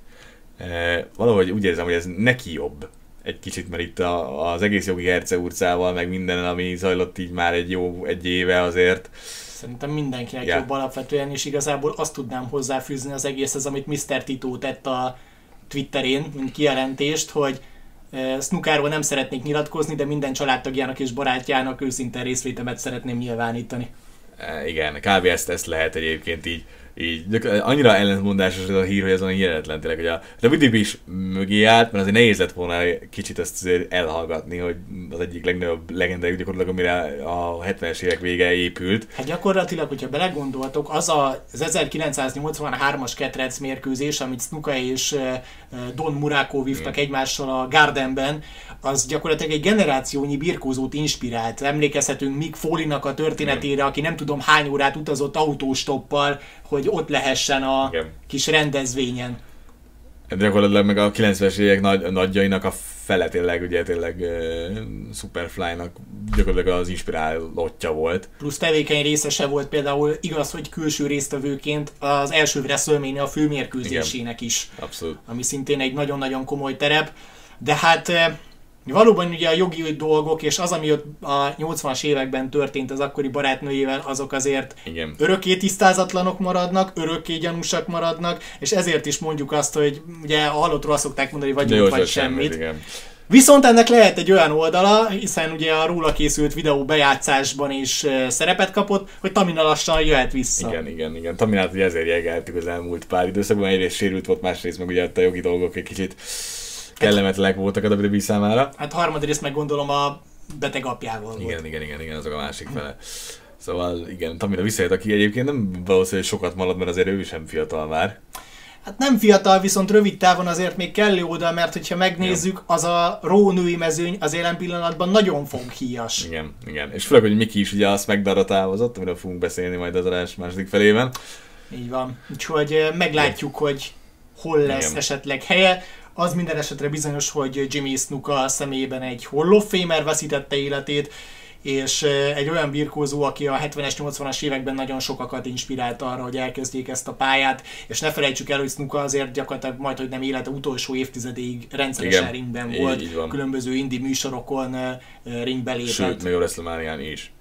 Speaker 3: E, valahogy úgy érzem, hogy ez neki jobb. Egy kicsit, mert itt a, az egész jogi herceurcával, meg minden, ami zajlott így már egy jó egy éve azért.
Speaker 2: Szerintem mindenkinek
Speaker 3: yeah.
Speaker 2: jobb alapvetően, és igazából azt tudnám hozzáfűzni az egészhez, amit miszter Tito tett a Twitterén, mint kijelentést, hogy uh, Snukáról nem szeretnék nyilatkozni, de minden családtagjának és barátjának őszinte részvétemet szeretném nyilvánítani.
Speaker 3: E, igen, kb. ezt, ezt lehet egyébként így. Így, annyira ellentmondásos ez a hír, hogy ez olyan hihetetlen tényleg, hogy a double-u double-u e is mögé állt, mert azért nehéz lett volna kicsit ezt azért elhallgatni, hogy az egyik legnagyobb legendájuk gyakorlatilag, amire a hetvenes évek vége épült.
Speaker 2: Hát gyakorlatilag, hogyha belegondoltok, az a, az ezerkilencszáznyolcvanhármas ketrec mérkőzés, amit Snuka és Don Muraco vívtak hmm. egymással a Gardenben, az gyakorlatilag egy generációnyi birkózót inspirált. Emlékezhetünk Mick Foley-nak a történetére, hmm. aki nem tudom hány órát utazott autóstoppal, hogy ott lehessen a Igen. kis rendezvényen.
Speaker 3: Gyakorlatilag meg a kilencvenes évek nagy, nagyjainak a fele tényleg, ugye tényleg uh, Superfly-nak gyakorlatilag az inspirálótja volt.
Speaker 2: Plusz tevékeny részese volt például, igaz, hogy külső résztvevőként az első WrestleMania a főmérkőzésének is.
Speaker 3: Abszolút.
Speaker 2: Ami szintén egy nagyon-nagyon komoly terep. De hát valóban ugye a jogi dolgok, és az, ami ott a nyolcvanas években történt az akkori barátnőjével, azok azért
Speaker 3: Igen.
Speaker 2: örökké tisztázatlanok maradnak, örökké gyanúsak maradnak, és ezért is mondjuk azt, hogy ugye a halottról szokták mondani, vagy jót, vagy semmit. semmit Viszont ennek lehet egy olyan oldala, hiszen ugye a róla készült videó bejátszásban is szerepet kapott, hogy Tamina lassan jöhet vissza.
Speaker 3: Igen, igen, igen. Taminát ugye ezért jegeltük az elmúlt pár időszakban, egyrészt sérült volt, másrészt meg ugye a jogi dolgok egy kicsit kellemetlenek voltak a double-u double-u e számára.
Speaker 2: Hát harmadrészt meg gondolom a beteg apjával volt.
Speaker 3: Igen, igen, igen, igen, azok a másik fele. Szóval igen, Tamina visszajött, aki egyébként nem valószínű, hogy sokat marad, mert azért ő sem fiatal már.
Speaker 2: Hát nem fiatal, viszont rövid távon azért még kellő oda, mert hogyha megnézzük, az a Raw női mezőny az jelen pillanatban nagyon foghíjas.
Speaker 3: Igen, igen. És főleg, hogy Miki is ugye a SmackDown-ra távozott, amiről fogunk beszélni majd az adás második felében.
Speaker 2: Így van. Úgyhogy meglátjuk, igen. hogy hol lesz igen. esetleg helye. Az minden esetre bizonyos, hogy Jimmy Snuka személyében egy Hall of Famer veszítette életét, és egy olyan birkózó, aki a hetvenes, nyolcvanas években nagyon sokakat inspirált arra, hogy elkezdjék ezt a pályát, és ne felejtsük el, hogy Snuka azért gyakorlatilag majd, hogy nem élete utolsó évtizedéig rendszeresen Igen, ringben volt, így, így különböző indie műsorokon ringbe lépett.
Speaker 3: Sőt, még a WrestleMania-n is.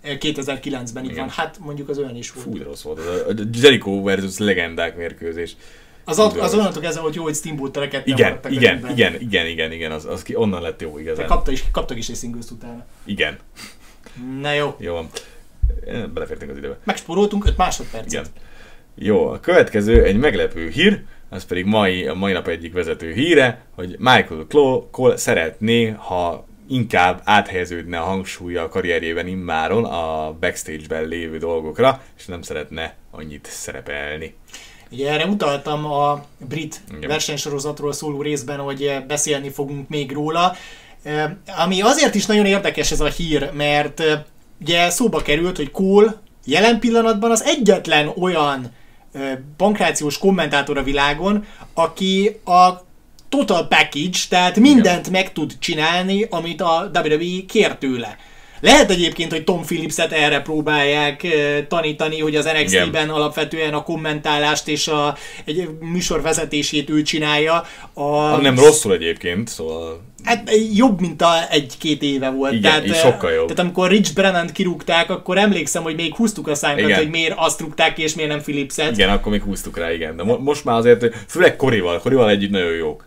Speaker 2: kétezer-kilencben így van. Hát mondjuk az olyan is volt.
Speaker 3: Fú, de rossz volt. A Jericho versus legendák mérkőzés.
Speaker 2: Az, az, az onnantól ezzel volt jó, hogy Steamboat-tel ketten
Speaker 3: igen, igen, igen, igen, igen, igen, igen, az, az ki, onnan lett jó igazán.
Speaker 2: Kapta is, kaptak is egy singles utána.
Speaker 3: Igen.
Speaker 2: Na jó.
Speaker 3: Jó van. Belefértünk az időbe.
Speaker 2: Megspóroltunk öt másodpercet.
Speaker 3: Igen. Jó, a következő egy meglepő hír, az pedig mai, a mai nap egyik vezető híre, hogy Michael Cole szeretné, ha inkább áthelyeződne a hangsúlya a karrierjében immáron a backstage-ben lévő dolgokra, és nem szeretne annyit szerepelni.
Speaker 2: Ugye erre utaltam a brit Igen. versenysorozatról szóló részben, hogy beszélni fogunk még róla. Ami azért is nagyon érdekes ez a hír, mert ugye szóba került, hogy Cole jelen pillanatban az egyetlen olyan pankrációs kommentátor a világon, aki a total package, tehát mindent meg tud csinálni, amit a dupla vé dupla vé kér tőle. Lehet egyébként, hogy Tom Phillipset erre próbálják uh, tanítani, hogy az en iksz té-ben alapvetően a kommentálást és a egy műsor vezetését ő csinálja. A...
Speaker 3: Nem rosszul egyébként, szóval...
Speaker 2: Hát jobb, mint a egy-két éve volt.
Speaker 3: Igen,
Speaker 2: tehát,
Speaker 3: így sokkal jobb.
Speaker 2: Tehát amikor Rich Brennant kirúgták, akkor emlékszem, hogy még húztuk a szánkat, igen. hogy miért azt rúgták ki, és miért nem Phillipset.
Speaker 3: Igen, akkor még húztuk rá, igen. De mo- most már azért, főleg Corival, Corival együtt nagyon jók.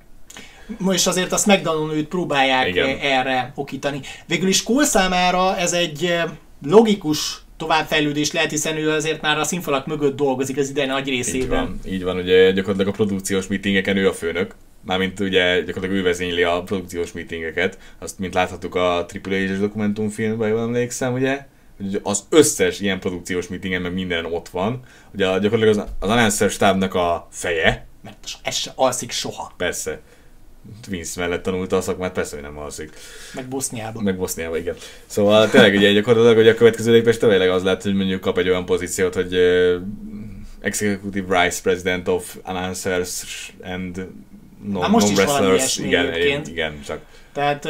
Speaker 2: Most azért a SmackDown-on őt próbálják Igen. erre okítani. Végül is Cole számára ez egy logikus továbbfejlődés lehet, hiszen ő azért már a színfalak mögött dolgozik az ide nagy részében.
Speaker 3: Így van, így van, ugye gyakorlatilag a produkciós meetingeken ő a főnök. Mármint ugye gyakorlatilag ő vezényli a produkciós meetingeket. Azt, mint láthattuk a Triple H-es dokumentumfilmben, jól emlékszem, ugye? Az összes ilyen produkciós meetingen, meg minden ott van. Ugye gyakorlatilag az, az announcer stábnak a feje.
Speaker 2: Mert ez se alszik soha.
Speaker 3: Persze. Vince mellett tanulta a szakmát, persze, hogy nem alszik.
Speaker 2: Meg Boszniában.
Speaker 3: Meg Boszniában, igen. Szóval tényleg ugye gyakorlatilag, hogy a következő lépés tényleg az lett, hogy mondjuk kap egy olyan pozíciót, hogy uh, Executive Vice President of Announcers and Non-Wrestlers. No igen, igen, igen, csak.
Speaker 2: Tehát uh,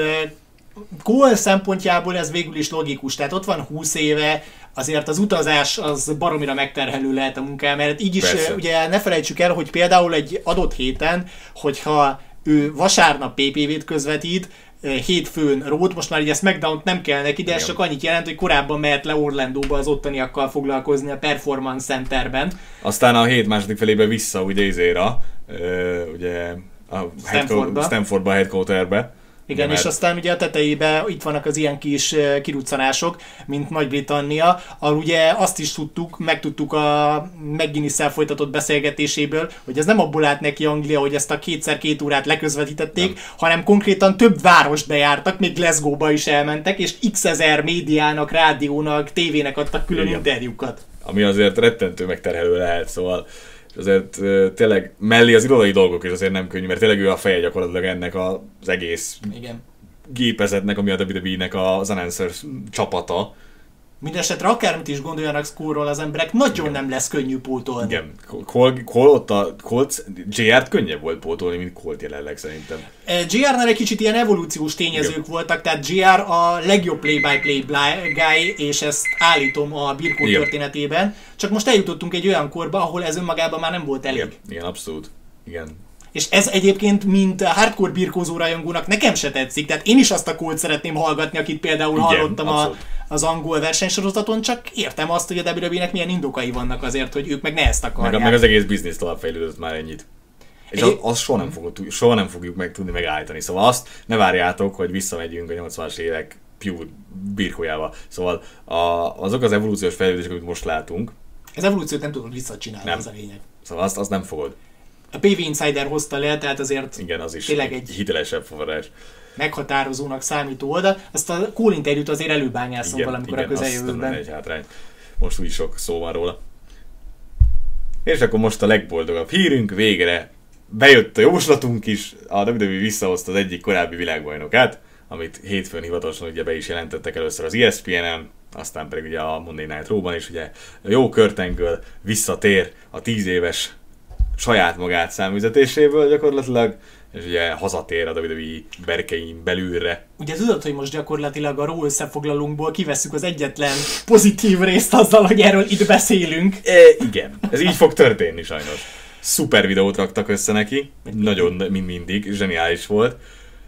Speaker 2: Cole szempontjából ez végül is logikus, tehát ott van húsz éve, azért az utazás az baromira megterhelő lehet a munkája, mert így is Persze. ugye ne felejtsük el, hogy például egy adott héten, hogyha ő vasárnap pé pé vét közvetít, hétfőn Raw-t, most már így a SmackDown-t nem kell neki, de ez csak annyit jelent, hogy korábban mehet le Orlandóba az ottaniakkal foglalkozni a Performance Centerben.
Speaker 3: Aztán a hét második felébe vissza ugye izéra, ugye a
Speaker 2: Stanfordba,
Speaker 3: Stanfordba a headquarterbe.
Speaker 2: Igen, és aztán ugye a tetejében itt vannak az ilyen kis kiruccanások, mint Nagy-Britannia, ahol ugye azt is tudtuk, megtudtuk a McGuinness-szel folytatott beszélgetéséből, hogy ez nem abból állt neki Anglia, hogy ezt a kétszer két órát leközvetítették, nem. hanem konkrétan több várost bejártak, még Glasgow-ba is elmentek, és x ezer médiának, rádiónak, tévének adtak külön Igen. interjúkat.
Speaker 3: Ami azért rettentő megterhelő lehet, szóval és azért uh, tényleg mellé az irodai dolgok is azért nem könnyű, mert tényleg ő a feje gyakorlatilag ennek az egész
Speaker 2: Igen.
Speaker 3: gépezetnek, ami a dupla vé dupla vé-nek az announcers csapata.
Speaker 2: Mindenesetre akármit is gondoljanak Cole-ról az emberek, nagyon Igen. nem lesz könnyű pótolni.
Speaker 3: Igen, Cole, Cole ott a Colt, jé er-t könnyebb volt pótolni, mint Colt jelenleg szerintem.
Speaker 2: jé er-nál egy kicsit ilyen evolúciós tényezők Igen. voltak, tehát jé er a legjobb play-by-play guy, és ezt állítom a birkó Igen. történetében, csak most eljutottunk egy olyan korba, ahol ez önmagában már nem volt elég.
Speaker 3: Igen, Igen abszolút. Igen.
Speaker 2: És ez egyébként, mint hardcore birkózó rajongónak nekem se tetszik, tehát én is azt a Colt szeretném hallgatni, akit például Igen, hallottam a, az angol versenysorozaton, csak értem azt, hogy a dupla vé dupla vé-nek milyen indokai vannak azért, hogy ők meg ne ezt akarják.
Speaker 3: Meg, meg az egész biznisz tovább fejlődött már ennyit. És az, az soha, nem fogod, soha nem fogjuk meg tudni megállítani. Szóval azt ne várjátok, hogy visszamegyünk a nyolcvanas évek pure birkójával. Szóval a, azok az evolúciós fejlődések, amit most látunk.
Speaker 2: Az evolúciót nem tudod visszacsinálni, nem. az a lényeg.
Speaker 3: Szóval azt, azt nem fogod.
Speaker 2: A pé vé Insider hozta le, tehát azért
Speaker 3: Igen, az is
Speaker 2: tényleg egy
Speaker 3: hitelesebb forrás.
Speaker 2: Meghatározónak számító oldal. Azt a Cole interjút azért előbányászom
Speaker 3: igen,
Speaker 2: valamikor
Speaker 3: igen,
Speaker 2: a közeljövőben.
Speaker 3: egy hátrány. Most úgy sok szó van róla. És akkor most a legboldogabb hírünk, végre bejött a jóslatunk is, a dupla vé dupla vé visszahozta az egyik korábbi világbajnokát, amit hétfőn hivatalosan ugye be is jelentettek először az é es pé en-en, aztán pedig ugye a Monday Night Raw-ban is ugye a jó Kurt Angle visszatér a tíz éves saját magát számüzetéséből gyakorlatilag, és ugye hazatér a dupla vé dupla vé berkein belülre.
Speaker 2: Ugye tudod, hogy most gyakorlatilag a Raw összefoglalónkból kivesszük az egyetlen pozitív részt azzal, hogy erről itt beszélünk.
Speaker 3: E, igen, ez így fog történni sajnos. Szuper videót raktak össze neki, nagyon, mint mindig, zseniális volt.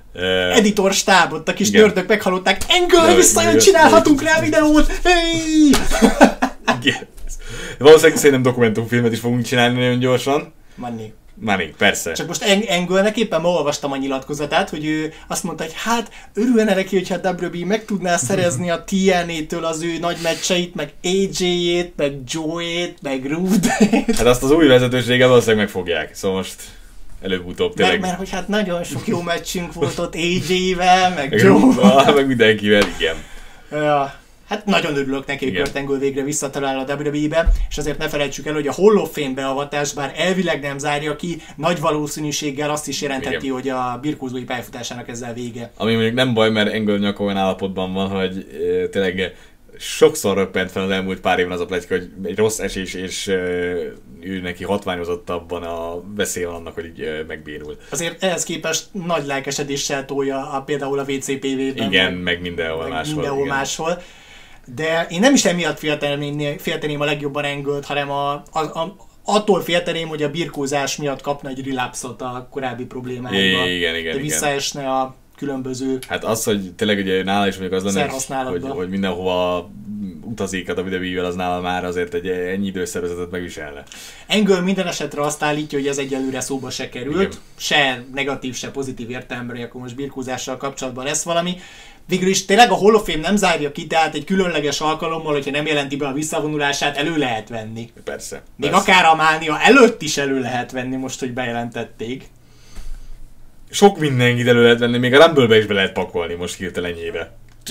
Speaker 2: Uh, editor stábot, a kis nördök meghallották, Angle, visszajön, csinálhatunk rá videót! Hey!
Speaker 3: Igen. Valószínűleg szerintem dokumentumfilmet is fogunk csinálni nagyon gyorsan.
Speaker 2: Money.
Speaker 3: Money, persze.
Speaker 2: Csak most Angle-nek éppen ma olvastam a nyilatkozatát, hogy ő azt mondta, hogy hát örülne neki, hogyha a dupla vé dupla vé meg tudná szerezni a té en á-től az ő nagy meccseit, meg á jé-ét, meg Joe-ét, meg Rude-ét.
Speaker 3: Hát azt az új vezetőséggel valószínűleg megfogják, szóval most előbb-utóbb tényleg.
Speaker 2: Mert, mert hogy hát nagyon sok jó meccsünk volt ott á jé-vel, meg Joe-val.
Speaker 3: Meg mindenkivel, igen.
Speaker 2: Ja. Hát nagyon örülök neki, hogy Kurt Angle végre visszatalál a dupla vé dupla vé-be, és azért ne felejtsük el, hogy a Hall of Fame beavatás, bár elvileg nem zárja ki, nagy valószínűséggel azt is jelentheti, igen, hogy a birkózói pályafutásának ezzel vége.
Speaker 3: Ami mondjuk nem baj, mert Angle nyaka olyan állapotban van, hogy e, tényleg sokszor röppent fel az elmúlt pár évben az a pletyka, hogy egy rossz esés, és e, ő neki hatványozottabban a veszély van annak, hogy így e, megbénul.
Speaker 2: Azért ehhez képest nagy lelkesedéssel tolja a, például a vé cé pé vé-ben.
Speaker 3: Igen, meg, meg mindenhol
Speaker 2: meg
Speaker 3: máshol.
Speaker 2: Mindenhol igen. máshol. De én nem is emiatt félteném, félteném a legjobban Angle-t, hanem a, a, a, attól félteném, hogy a birkózás miatt kapna egy relapszot a korábbi problémáiba.
Speaker 3: Igen, igen,
Speaker 2: de visszaesne igen. a különböző
Speaker 3: Hát az, hogy tényleg ugye nála is mondjuk az lenne, hogy, hogy mindenhova utazik a dupla vé dupla vé-vel, az nála már azért egy ennyi időszervezetet megviselne.
Speaker 2: Angle minden esetre azt állítja, hogy ez egyelőre szóba se került, igen. se negatív, se pozitív értelemben, hogy akkor most birkózással kapcsolatban lesz valami. Végül is tényleg a Hall of Fame nem zárja ki, tehát egy különleges alkalommal, hogyha nem jelenti be a visszavonulását, elő lehet venni.
Speaker 3: Persze.
Speaker 2: Még
Speaker 3: persze.
Speaker 2: akár a Mánia előtt is elő lehet venni, most, hogy bejelentették.
Speaker 3: Sok mindenkit elő lehet venni, még a Rumble-be is be lehet pakolni most hirtelenjébe.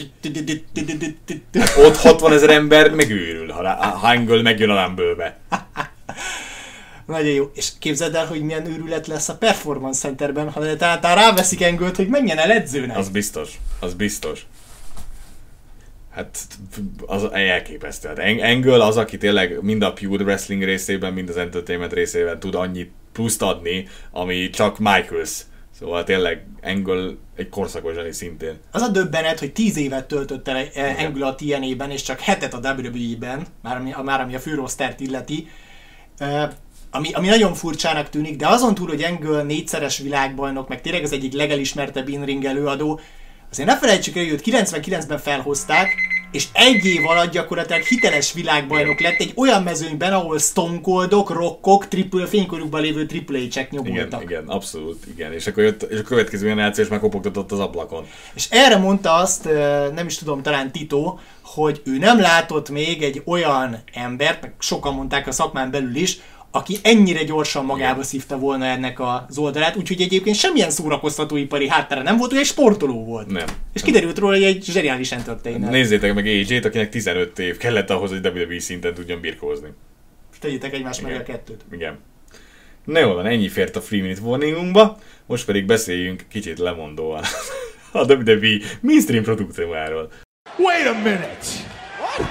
Speaker 3: Hát ott hatvanezer ember megőrül, ha Angle megjön a Rumble-be.
Speaker 2: Nagyon jó. És képzeld el, hogy milyen őrület lesz a Performance Centerben, ha tehát ráveszik Angle-t, hogy menjen el edzőnek.
Speaker 3: Az biztos. Az biztos. Hát az elképesztő. Hát Angle az, aki tényleg mind a pure wrestling részében, mind az entertainment részében tud annyit pluszt adni, ami csak Michaels. Szóval tényleg Angle egy korszakos zseni szintén.
Speaker 2: Az a döbbenet, hogy tíz évet töltött el Angle a té en á-ben, és csak hetet a dupla vé dupla vé-ben, már ami, már ami a főrostert illeti. Ami, ami nagyon furcsának tűnik, de azon túl, hogy Angle négyszeres világbajnok, meg tényleg az egyik legelismertebb in-ring előadó, azért ne felejtsük el, hogy őt kilencvenkilencben felhozták, és egy év alatt gyakorlatilag hiteles világbajnok lett egy olyan mezőnyben, ahol Stone Coldok, Rockok, triple, fénykorukban lévő Triple H-ek nyomultak.
Speaker 3: Igen, igen, abszolút, igen. És akkor jött, és a következő generáció is már kopogtatott az ablakon.
Speaker 2: És erre mondta azt, nem is tudom, talán Tito, hogy ő nem látott még egy olyan embert, meg sokan mondták a szakmán belül is, aki ennyire gyorsan magába szívta volna ennek az oldalát, úgyhogy egyébként semmilyen szórakoztatóipari háttere nem volt, hogy egy sportoló volt.
Speaker 3: Nem.
Speaker 2: És kiderült róla, hogy egy zseniális entertainer.
Speaker 3: Nézzétek meg á jé-t, akinek tizenöt év kellett ahhoz, hogy dupla vé dupla vé szinten tudjon birkózni.
Speaker 2: És tegyétek egymás mellé a kettőt.
Speaker 3: Igen. Na jól van, ennyi fért a Free Minute Warningunkba, most pedig beszéljünk kicsit lemondóan a dupla vé dupla vé mainstream produktumáról.
Speaker 4: Wait a minute! What?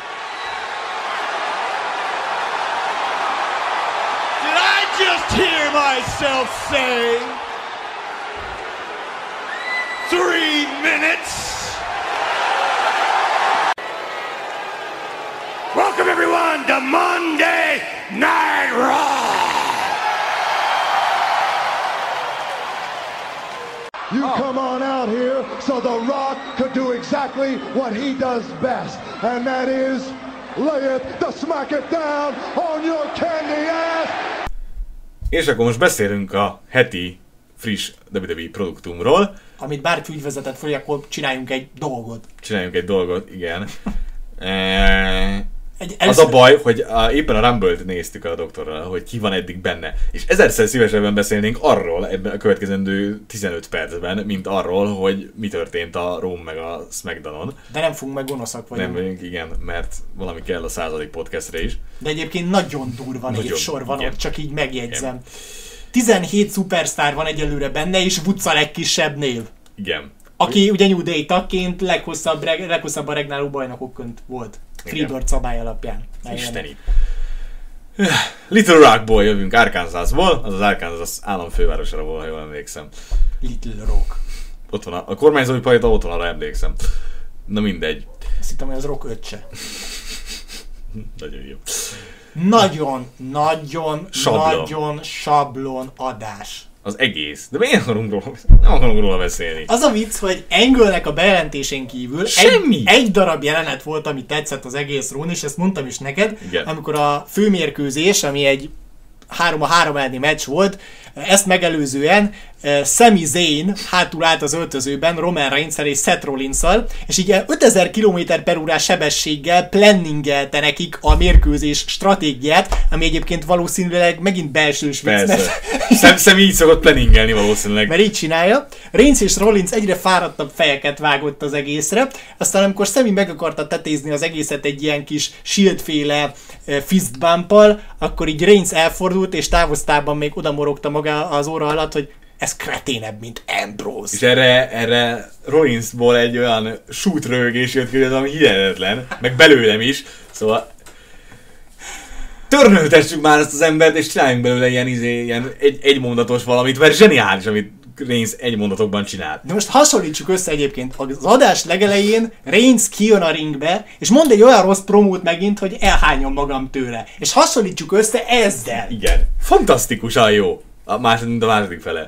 Speaker 4: Just hear myself say three minutes. Welcome everyone to Monday Night Raw.
Speaker 5: You come on out here so The Rock could do exactly what he does best, and that is lay it, to smack it down on your candy ass.
Speaker 3: És akkor most beszélünk a heti friss dupla vé dupla vé produktumról.
Speaker 2: Amit bárki úgy vezetett fel, akkor csináljunk egy dolgot.
Speaker 3: Csináljunk egy dolgot, igen. e...
Speaker 2: Egy
Speaker 3: az a baj, hogy a, éppen a Rumble-t néztük a doktorral, hogy ki van eddig benne. És ezerszer szívesebben beszélnénk arról ebben a következendő tizenöt percben, mint arról, hogy mi történt a Raw meg a SmackDown-on.
Speaker 2: De nem fogunk meg gonoszak vagyunk.
Speaker 3: Nem vagyunk, igen, mert valami kell a századik podcastre is.
Speaker 2: De egyébként nagyon durva névsor van
Speaker 3: igen.
Speaker 2: ott, csak így megjegyzem. Igen. tizenhét szupersztár van egyelőre benne, és Woods a legkisebb név.
Speaker 3: Igen.
Speaker 2: Aki ugye New Day tagként leghosszabb, leghosszabban regnáló bajnokokként volt. Freebird szabály alapján.
Speaker 3: Isteni. Little Rockból jövünk, Arkansasból, az az Arkansas államfővárosára volt, ha jól emlékszem.
Speaker 2: Little Rock.
Speaker 3: Ott van a, a kormányzói palota, ott van, arra emlékszem. Na mindegy.
Speaker 2: Azt hittem, hogy az Rock öccse.
Speaker 3: Nagyon jó.
Speaker 2: Nagyon, nagyon,
Speaker 3: sablon.
Speaker 2: nagyon sablon adás.
Speaker 3: Az egész. De miért akarunk róla, nem akarunk róla beszélni?
Speaker 2: Az a vicc, hogy Angle-nek a bejelentésén kívül
Speaker 3: Semmi.
Speaker 2: Egy, egy darab jelenet volt, ami tetszett az egész rón, és ezt mondtam is neked,
Speaker 3: igen.
Speaker 2: Amikor a főmérkőzés, ami egy három a három elleni meccs volt, ezt megelőzően uh, Sami Zayn hátul állt az öltözőben Roman Reigns-el és Seth Rollins-szal, és így ötezer kilométer per órás sebességgel planningelte nekik a mérkőzés stratégiát, ami egyébként valószínűleg megint belsős vicc.
Speaker 3: Szem, Sami így szokott planningelni valószínűleg.
Speaker 2: Mert így csinálja. Reigns és Rollins egyre fáradtabb fejeket vágott az egészre, aztán amikor Sami meg akarta tetézni az egészet egy ilyen kis shield-féle uh, fist bump-al, akkor így Reigns elfordult, és távoztában még oda morogta maga az óra alatt, hogy ez kreténebb, mint Ambrose.
Speaker 3: És erre, erre Rollinsból egy olyan shoot röhögés jött ki, ami hihetetlen, meg belőlem is, szóval törnöltessük már ezt az embert, és csináljunk belőle ilyen, izé, ilyen egy, egymondatos valamit, mert zseniális, amit Reigns egy mondatokban csinál.
Speaker 2: De most hasonlítsuk össze egyébként. Az adás legelején Reigns kijön a ringbe, és mond egy olyan rossz promót megint, hogy elhányom magam tőle. És hasonlítsuk össze ezzel.
Speaker 3: Igen. Fantasztikusan jó. A második, mint a második fele.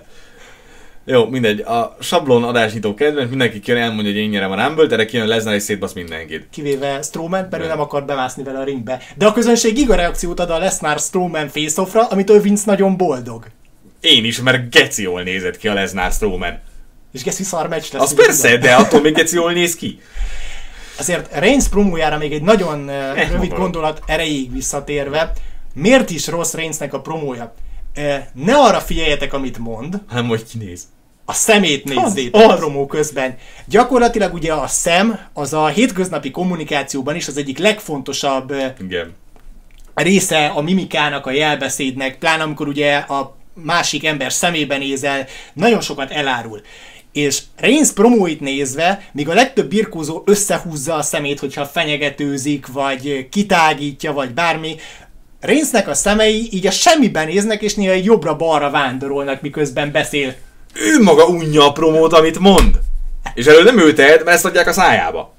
Speaker 3: Jó, mindegy. A sablon adásnyitó kedvenc, mindenki kijön, elmondja, hogy én nyerem a Rumble-t, erre kijön Lesnar és szétbasz mindenkit.
Speaker 2: Kivéve Strowman, mert ő nem akar bemászni vele a ringbe. De a közönség giga reakciót ad a Lesnar Strowman face-offra, amitől Vince nagyon boldog.
Speaker 3: Én is, mert geci jól nézett ki a Lesnar Strowman.
Speaker 2: És geci szar meccs lesz.
Speaker 3: Az persze, tudom. De attól még geci jól néz ki.
Speaker 2: Azért Reigns promójára még egy nagyon eh, rövid gondolat erejéig visszatérve. Miért is rossz Reignsnek a promója? Eh, ne arra figyeljetek, amit mond,
Speaker 3: hanem hogy kinéz.
Speaker 2: A szemét nézzétek a promó közben. Gyakorlatilag ugye a szem az a hétköznapi kommunikációban is az egyik legfontosabb eh,
Speaker 3: Igen.
Speaker 2: része a mimikának, a jelbeszédnek, pláne amikor ugye a másik ember szemébe nézel, nagyon sokat elárul. És Reigns promóit nézve, míg a legtöbb birkózó összehúzza a szemét, hogyha fenyegetőzik, vagy kitágítja, vagy bármi, Reignsnek a szemei így a semmiben néznek, és néha egy jobbra-balra vándorolnak, miközben beszél.
Speaker 3: Ő maga unja a promót, amit mond. És elő nem ő tehet, mert ezt adják a szájába.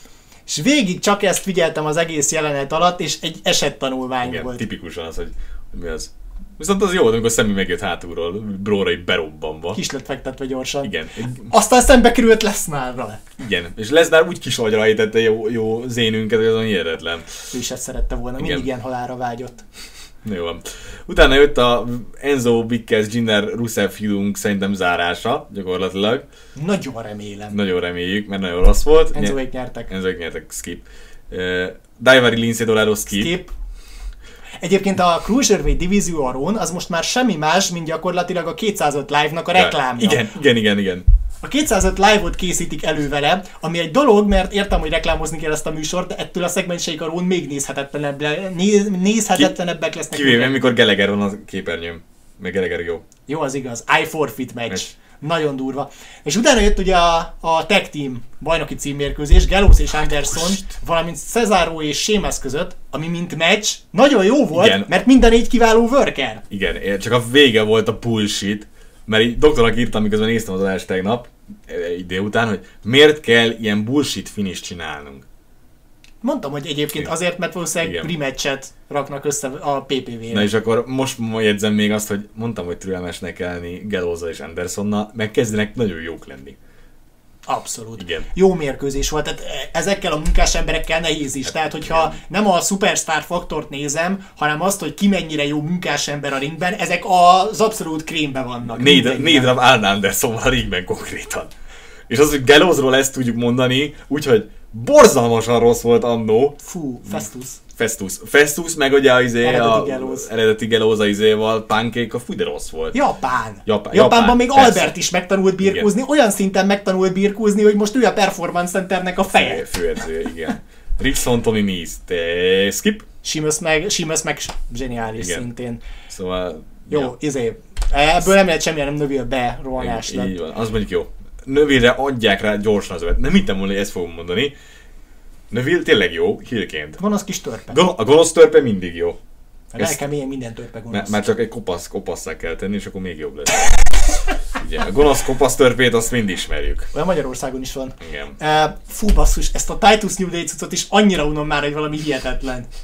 Speaker 2: És végig csak ezt figyeltem az egész jelenet alatt, és egy esettanulmány
Speaker 3: igen,
Speaker 2: volt.
Speaker 3: Tipikusan az, hogy mi az. Viszont az jó, amikor Sami megjött hátulról, bróra így berobbanva.
Speaker 2: Kis lett fektetve gyorsan.
Speaker 3: Igen.
Speaker 2: Aztán szembe került Lesnarral.
Speaker 3: Igen, és Lesnar úgy kis agyra ejtette jó, jó zénünket, hogy azon hihetetlen.
Speaker 2: Ő is ezt szerette volna, igen. Mindig ilyen halálra vágyott.
Speaker 3: Jó van. Utána jött a Enzo Bickers Jinder Rusev feudunk szerintem zárása, gyakorlatilag.
Speaker 2: Nagyon remélem.
Speaker 3: Nagyon reméljük, mert nagyon rossz volt.
Speaker 2: Enzoék nyertek.
Speaker 3: Enzoék nyertek, skip. Uh, Daivari Lince Dorado, skip. skip.
Speaker 2: Egyébként a Cruiserweight divízióron az most már semmi más, mint gyakorlatilag a kétszázöt Live-nak a reklámja.
Speaker 3: Igen, igen, igen, igen.
Speaker 2: A kétszázöt Live-ot készítik elő vele, ami egy dolog, mert értem, hogy reklámozni kell ezt a műsort, de ettől a szegmenseik a rón még nézhetetlenebb, néz, nézhetetlenebbek Ki, lesznek.
Speaker 3: Kivéve, amikor Gallagher van a képernyőn. Meg Gallagher jó.
Speaker 2: Jó, az igaz. I forfeit match. match. Nagyon durva. És utána jött ugye a, a tag team bajnoki címmérkőzés, Gallows és Anderson, valamint Cesaro és Sheamus között, ami mint meccs nagyon jó volt, igen. Mert minden így kiváló worker.
Speaker 3: Igen, csak a vége volt a bullshit, mert így doktornak írtam, miközben néztem az adást tegnap, egy délután, hogy miért kell ilyen bullshit finish csinálnunk.
Speaker 2: Mondtam, hogy egyébként igen. Azért, mert valószínűleg rematchet raknak össze a pé pé vé-re.
Speaker 3: Na és akkor most jegyzem még azt, hogy mondtam, hogy türelmesnek kell lenni Gallows-zal és Andersonnal, meg kezdenek nagyon jók lenni.
Speaker 2: Abszolút.
Speaker 3: Igen.
Speaker 2: Jó mérkőzés volt, tehát ezekkel a munkás emberekkel nehéz is. Hát, tehát, hogyha igen. nem a superstar faktort nézem, hanem azt, hogy ki mennyire jó munkás ember a ringben, ezek az abszolút krémben vannak.
Speaker 3: Négy darab Arn Anderson a ringben konkrétan. És az, hogy Gallowsról ezt tudjuk mondani, úgyhogy borzalmasan rossz volt annó.
Speaker 2: Fú, Festus.
Speaker 3: Festus. Festus, meg ugye az izé, eredeti Gallows. Eredeti Gallows az izéval, Pancake, a fú, de rossz volt.
Speaker 2: Japán.
Speaker 3: Japán.
Speaker 2: Japánban Japán, még persze. Albert is megtanult birkózni, igen. Olyan szinten megtanult birkózni, hogy most ő a Performance Centernek a feje.
Speaker 3: Főedzője, igen. Rickson, Tony Nese, te skip.
Speaker 2: Sheamus meg, Sheamus meg zseniális igen. Szintén.
Speaker 3: Szóval...
Speaker 2: Jó, ja. izé. Ebből nem lehet semmilyen nem növül be rohanás lett.
Speaker 3: Így van, az mondjuk jó. Növille adják rá gyorsan az övet. Nem hittem volna, hogy ezt fogom mondani. Neville tényleg jó, hírként.
Speaker 2: Gonosz kis törpe.
Speaker 3: Go- a gonosz törpe mindig jó.
Speaker 2: El kell mélyen minden törpe gonosz.
Speaker 3: Már, már csak egy kopasz, kopasszá kell tenni, és akkor még jobb lesz. Ugye, a gonosz kopasz törpét azt mind ismerjük.
Speaker 2: Olyan Magyarországon is van.
Speaker 3: Igen.
Speaker 2: Uh, fú basszus, ezt a Titus New Day cuccot is annyira unom már, hogy valami hihetetlen.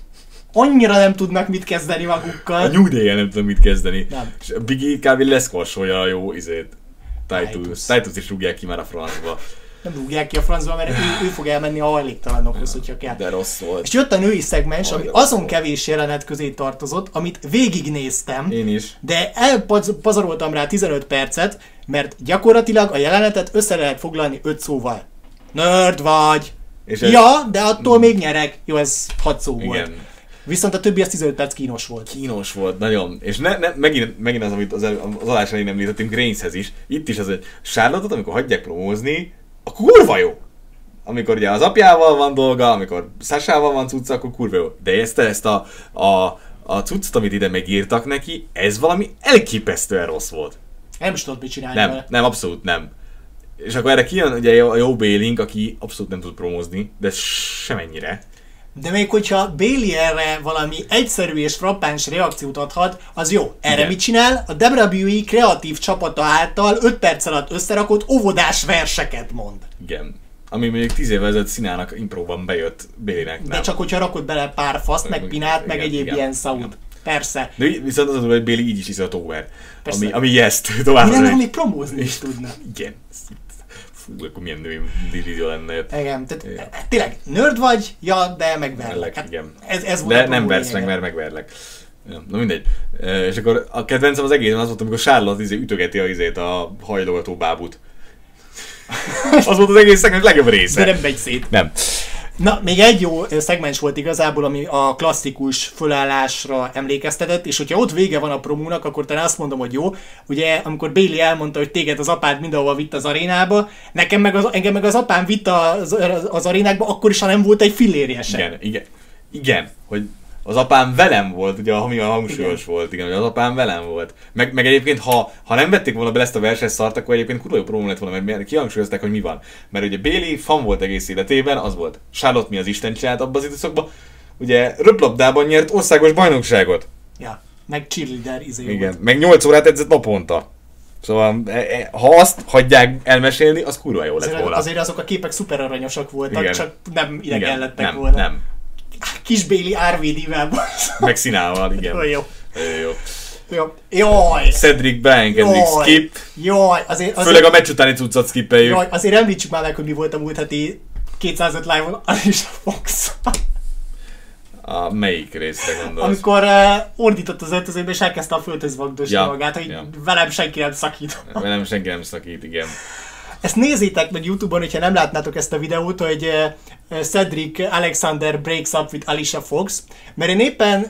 Speaker 2: annyira nem tudnak mit kezdeni magukkal.
Speaker 3: A New Day-jel nem tudnak mit kezdeni.
Speaker 2: Nem.
Speaker 3: És a Biggie kb. Leszkvarsolja a jó izét. Titus. Titus is rúgják ki már a francba.
Speaker 2: Nem rúgják ki a francba, mert ő, ő fog elmenni a hajléktalanokhoz, hogyha kell.
Speaker 3: De rossz volt.
Speaker 2: És jött a női szegmens, ami azon kevés jelenet közé tartozott, amit végignéztem.
Speaker 3: Én is.
Speaker 2: De elpazaroltam rá tizenöt percet, mert gyakorlatilag a jelenetet össze lehet foglalni öt szóval. Nerd vagy! És ez... Ja, de attól még nyerek. Jó, ez hat szó volt. Igen. Viszont a többi az tizenöt perc kínos volt.
Speaker 3: Kínos volt, nagyon. És ne, ne, megint, megint az, amit az, az adás elején említettünk Reignshez is. Itt is az, hogy Charlotte-ot, amikor hagyják promózni, akkor kurva jó! Amikor ugye az apjával van dolga, amikor Sasával van cucca, akkor kurva jó. De ezt, ezt a, a, a cuccot, amit ide megírtak neki, ez valami elképesztően rossz volt.
Speaker 2: Nem is tudod, mit csinálni
Speaker 3: Nem,
Speaker 2: vele.
Speaker 3: nem, abszolút nem. És akkor erre kijön ugye a jó Bailey, aki abszolút nem tud promózni, de semennyire.
Speaker 2: De még hogyha Bailey erre valami egyszerű és frappáns reakciót adhat, az jó. Erre igen. Mit csinál? A dupla vé dupla vé e kreatív csapata által öt perc alatt összerakott óvodás verseket mond.
Speaker 3: Igen. Ami mondjuk tíz évvel ezelőtt Sinának impróban bejött Baileynek.
Speaker 2: De csak hogyha rakod bele pár faszt, meg pinát, meg egyéb igen, ilyen sound. Persze.
Speaker 3: De viszont az az, hogy Bailey így is iszott over. Ami, ami yes-t tovább.
Speaker 2: Igen, ami promózni is tudna.
Speaker 3: Igen. Fú, akkor milyen női divízió lenne.
Speaker 2: Igen, tehát ja. Tényleg nerd vagy, ja, de megverlek. Hát
Speaker 3: igen.
Speaker 2: Ez, ez
Speaker 3: de nem versz meg, mert megverlek. Ja, na mindegy. E, és akkor a kedvencem az egészen az volt, amikor Charlotte izé ütögeti a, izét, a hajlogató bábút. Az volt az egész szegmens legjobb része.
Speaker 2: De nem megy szét.
Speaker 3: Nem.
Speaker 2: Na, még egy jó szegmens volt igazából, ami a klasszikus fölállásra emlékeztetett, és hogyha ott vége van a promónak, akkor talán azt mondom, hogy jó. Ugye, amikor Bailey elmondta, hogy téged az apád mindenhova vitt az arénába, nekem meg az, engem meg az apám vitt az, az arénákba, akkor is, ha nem volt egy fillérje sem.
Speaker 3: Igen, igen. Igen, hogy az apám velem volt, ugye, ami a hangsúlyos igen. volt, igen, hogy az apám velem volt. Meg, meg egyébként, ha, ha nem vették volna be ezt a versenyszart, akkor egyébként kurva jó promó lett volna, mert kihangsúlyozták, hogy mi van. Mert ugye Bailey fan volt egész életében, az volt. Charlotte mi az Isten csinált abban az időszakban. Ugye röplabdában nyert országos bajnokságot.
Speaker 2: Ja, meg cheerleader izé
Speaker 3: igen,
Speaker 2: volt.
Speaker 3: meg nyolc órát edzett naponta. Szóval, ha azt hagyják elmesélni, az kurva jó lett
Speaker 2: azért,
Speaker 3: volna.
Speaker 2: Azért azok a képek szuper aranyosak voltak,
Speaker 3: igen.
Speaker 2: csak nem idegen lettek
Speaker 3: nem,
Speaker 2: volna.
Speaker 3: Nem,
Speaker 2: Kis Bailey er vé dé-vel.
Speaker 3: Meg Sinával, igen.
Speaker 2: Jó, jó.
Speaker 3: Jó.
Speaker 2: Jó. Jaj!
Speaker 3: Cedric beengednék skip.
Speaker 2: Jaj! Azért, azért,
Speaker 3: főleg a meccs utáni cuccat skippeljük.
Speaker 2: Jaj, azért említsük már meg, hogy mi volt a múlt heti kétszázöt live-on, Alicia Fox.
Speaker 3: A melyik részre gondolsz?
Speaker 2: Amikor uh, ordított az öltözőbe, és elkezdte a földhöz vagdosni ja, magát, hogy ja. velem senki nem szakít.
Speaker 3: Velem senki nem szakít, igen.
Speaker 2: Ezt nézzétek meg YouTube-on, hogyha nem látnátok ezt a videót, hogy uh, Cedric Alexander breaks up with Alicia Fox, mert én éppen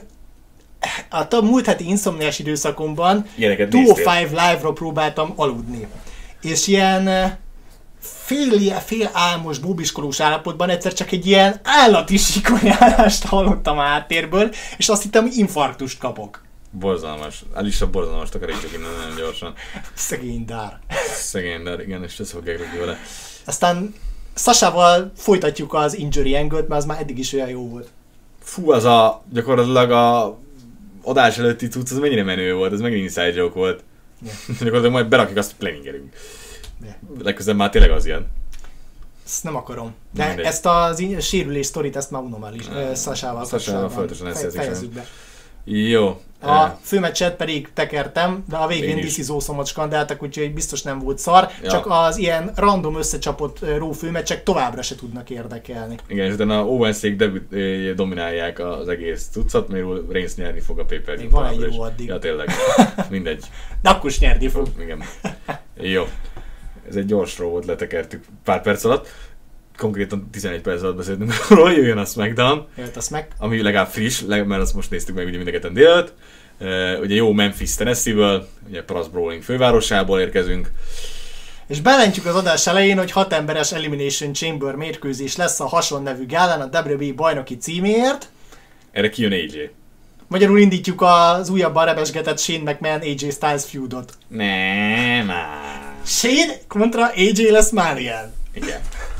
Speaker 2: a múlt heti inszomniás időszakomban kétszázöt live-ra próbáltam aludni. És ilyen uh, fél, fél álmos, bóbiskolós állapotban egyszer csak egy ilyen állati sikonjálást hallottam a háttérből, és azt hittem, hogy infarktust kapok.
Speaker 3: Borzalmas. Alicia borzalmas, takarítsuk innen nagyon gyorsan.
Speaker 2: Szegény Dár.
Speaker 3: Szegény Dár, igen, és ezt fogják rögni vele.
Speaker 2: Aztán Sasával folytatjuk az injury angle-t, mert az már eddig is olyan jó volt.
Speaker 3: Fú, az a gyakorlatilag a adás előtti cucc, az mennyire menő volt, ez megint inside joke volt. Yeah. Gyakorlatilag majd berakjuk, azt planningelünk. Yeah. Legközelebb már tényleg az ilyen.
Speaker 2: Ezt nem akarom. De mindegy. Ezt a sérülés sztorit, ezt már unom el is. Uh, Sasával
Speaker 3: kapcsolatban.
Speaker 2: Fejezzük be.
Speaker 3: Jó.
Speaker 2: A főmeccset pedig tekertem, de a végén This is Awesome-ot skandáltak, úgyhogy biztos nem volt szar, ja. Csak az ilyen random összecsapott Raw főmeccsek továbbra se tudnak érdekelni.
Speaker 3: Igen, és utána a Owens-ék dominálják az egész cuccat, mert Reigns nyerni fog a pay-per-view.
Speaker 2: Van egy jó addig.
Speaker 3: Ja, tényleg. Mindegy.
Speaker 2: De akkor is nyerni fog.
Speaker 3: Igen. Jó. Ez egy gyors Raw volt, letekertük pár perc alatt. Konkrétan tizenegy perc alatt beszéltünk róla, jöjjön a SmackDown,
Speaker 2: Jöjjön a Smack.
Speaker 3: Ami legalább friss, mert azt most néztük meg ugye mindegeten délőtt. Uh, ugye jó Memphis, Tennessee-ből, ugye Prasz Brawling fővárosából érkezünk.
Speaker 2: És bejelentjük az adás elején, hogy hat emberes Elimination Chamber mérkőzés lesz a Hason nevű gálán a dupla vé dupla vé bajnoki címéért.
Speaker 3: Erre kijön á jé.
Speaker 2: Magyarul indítjuk az újabban rebesgetett Shane McMahon á jé Styles feudot.
Speaker 3: Nem már.
Speaker 2: Shane kontra á jé lesz már ilyen.
Speaker 3: Igen.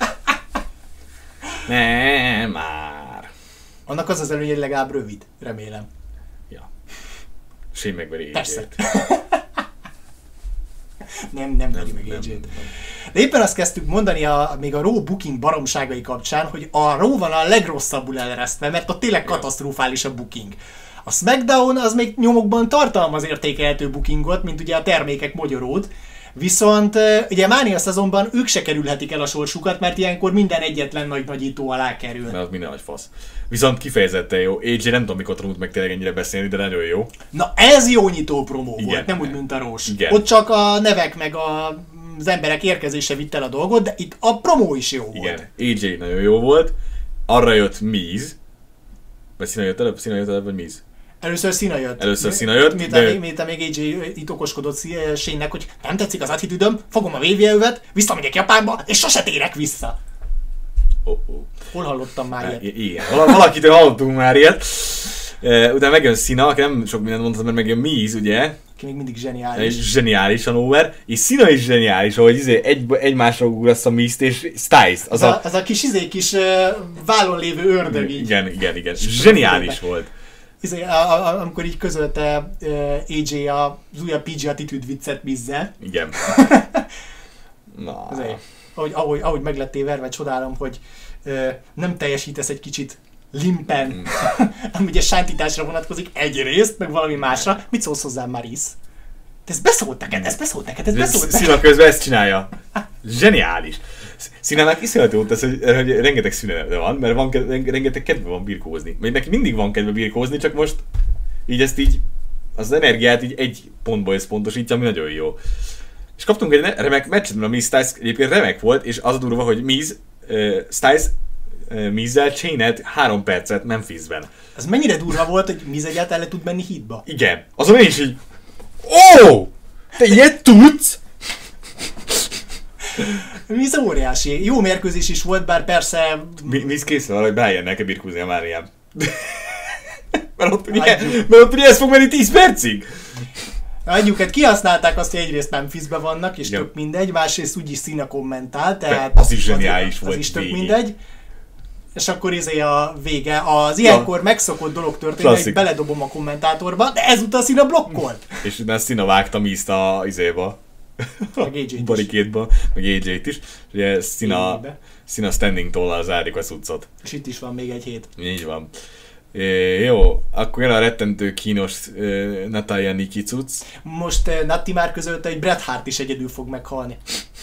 Speaker 3: Nem már.
Speaker 2: Annak az az előny, hogy legalább rövid, remélem.
Speaker 3: Ja. Shane megveri á jét.
Speaker 2: Persze. nem, nem veri meg á jét. De éppen azt kezdtük mondani a, még a Raw booking baromságai kapcsán, hogy a Raw van a legrosszabbul eleresztve, mert ott tényleg katasztrofális a booking. A SmackDown az még nyomokban tartalmaz értékelhető bookingot, mint ugye a termékek mogyorót, viszont ugye Mania szezonban ők se kerülhetik el a sorsukat, mert ilyenkor minden egyetlen nagy nagyító alá kerül.
Speaker 3: Mert az minden nagy fasz. Viszont kifejezetten jó. á jé nem tudom mikor tudunk meg tényleg ennyire beszélni, de nagyon jó.
Speaker 2: Na ez jó nyitó promó igen, volt, nem úgy, mint a Rós. Ott csak a nevek meg a, az emberek érkezése vitt el a dolgot, de itt a promó is jó
Speaker 3: igen.
Speaker 2: volt.
Speaker 3: á jé nagyon jó volt. Arra jött Miz. Vagy Cena jött előbb? Cena jött előbb, vagy Miz?
Speaker 2: Először Cena jött.
Speaker 3: Először Cena jött.
Speaker 2: Miután de... még, még á jé itt okoskodott Shane-nek, hogy nem tetszik az attitűdöm, fogom a vé vé övet, visszamegyek Japánba, és sose térek vissza.
Speaker 3: Oh, oh.
Speaker 2: Hol hallottam már ilyet?
Speaker 3: Igen, valakitől hallottunk már ilyet. Uh, utána megjön Cena, aki nem sok mindent mondtam, mert megjön Miz, ugye?
Speaker 2: Ki még mindig zseniális.
Speaker 3: Zseniálisan over, és Cena is zseniális, ahogy izé egy, egymásra ugrasz a Mizt és Styles. Az,
Speaker 2: az, a, az a kis izé kis uh, vállon lévő ördög így.
Speaker 3: Igen, igen, igen. Zseniális volt.
Speaker 2: Izé, a, a, amikor így közölte uh, á jé az újabb pé gé attitűd viccet Mizzel.
Speaker 3: Igen. Na.
Speaker 2: Azért, ahogy, ahogy, ahogy meglettél verve, csodálom, hogy uh, nem teljesítesz egy kicsit limpen, mm. ami ugye sántításra vonatkozik egyrészt, meg valami másra. Mit szólsz hozzá, Maris? Ez beszólt neked, ez beszólt neked, ez beszólt neked.
Speaker 3: Szína közben ezt csinálja. Zseniális. Színának iszonyat jót tesz, hogy, hogy rengeteg szünet van, mert van, rengeteg kedve van birkózni. Mert neki mindig van kedve birkózni, csak most így ezt így, az energiát így egy pontból összpontosítja, ami nagyon jó. És kaptunk egy remek meccset, mert a Miz Styles egyébként remek volt, és az a durva, hogy Miz, uh, Styles uh, Mizzel chained három percet Memphisben.
Speaker 2: Ez mennyire durva volt, hogy Miz egyáltalán le tud menni hitba?
Speaker 3: Igen. Azon én is így, ó! Te ilyet tudsz?
Speaker 2: Miz óriási. Jó mérkőzés is volt, bár persze...
Speaker 3: Miz készül arra, hogy beálljen kell birkózni a Márián. mert, ott ugye, mert ott ugye ez fog menni tíz percig.
Speaker 2: Adjuk, hát kihasználták azt, hogy egyrészt Memphisbe vannak, és ja. tök mindegy, másrészt úgyis Cena kommentál, tehát...
Speaker 3: Az is zseniális volt.
Speaker 2: Az is tök mindegy. És akkor izé a vége. Az ilyenkor ja. megszokott dolog történik, hogy beledobom a kommentátorba, de ezúttal Cena blokkolt.
Speaker 3: És utána Cena vágta Mizt a izéba. A barikétba, meg á jé-t is. Ugye Cena, Cena standing tollal zárjuk a cuccot.
Speaker 2: És itt is van még egy hét.
Speaker 3: Így van. É, jó, akkor jön a rettentő kínos uh, Natalya Nikki cucc.
Speaker 2: Most uh, Natti már közölte, hogy Bret Hart is egyedül fog meghalni.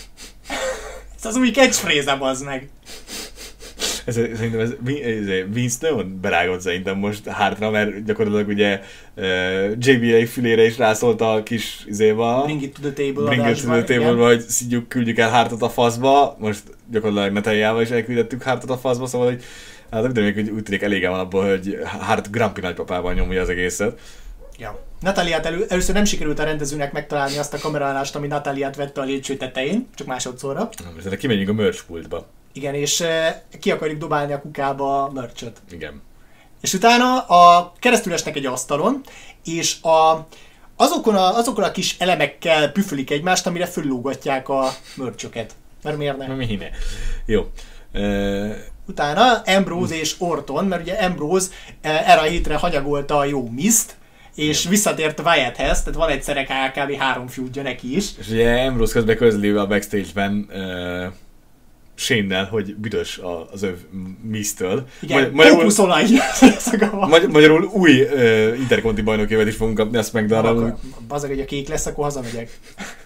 Speaker 2: Ez az új catchphrase-em az meg.
Speaker 3: Ez, szerintem ez, ez Vince nagyon berágott szerintem most Hartra, mert gyakorlatilag ugye uh, jé bé á fülére is rászólt a kis izéba.
Speaker 2: Bring it to the table
Speaker 3: Bring it to the table, hogy szidjuk, küldjük el Hartot a faszba. Most gyakorlatilag Natalyával is elküldettük Hartot a faszba, szóval hogy hát nem tudom, hogy úgy tűnik elége van abból, hogy Hart Grumpy nagypapával nyomja az egészet.
Speaker 2: Ja. Natáliát elő, először nem sikerült a rendezőnek megtalálni azt a kamerállást, ami Natáliát vette a lépcső tetején, csak másodszorra.
Speaker 3: Na, kimegyünk a merch pultba.
Speaker 2: Igen, és ki akarjuk dobálni a kukába a merchöt.
Speaker 3: Igen.
Speaker 2: És utána a keresztül esnek egy asztalon, és a, azokon, a, azokon a kis elemekkel püfölik egymást, amire föllógatják a merchöket. Mert miért ne?
Speaker 3: Mi ne? Jó. Uh...
Speaker 2: Utána Ambrose és Orton, mert ugye Ambrose erre a hétre hanyagolta a jó Mizt, és visszatért Wyatthez, tehát van egyszerre kb. három feudja neki is.
Speaker 3: És ugye Ambrose közben közli a backstage-ben uh, Shane-nel, hogy büdös az öv Miztől.
Speaker 2: Igen, fókuszolaj!
Speaker 3: Magy- magyarul új uh, interkonti bajnokévet is fogunk kapni, azt megdarálunk.
Speaker 2: Bazzeg, hogy a kék lesz, akkor hazamegyek.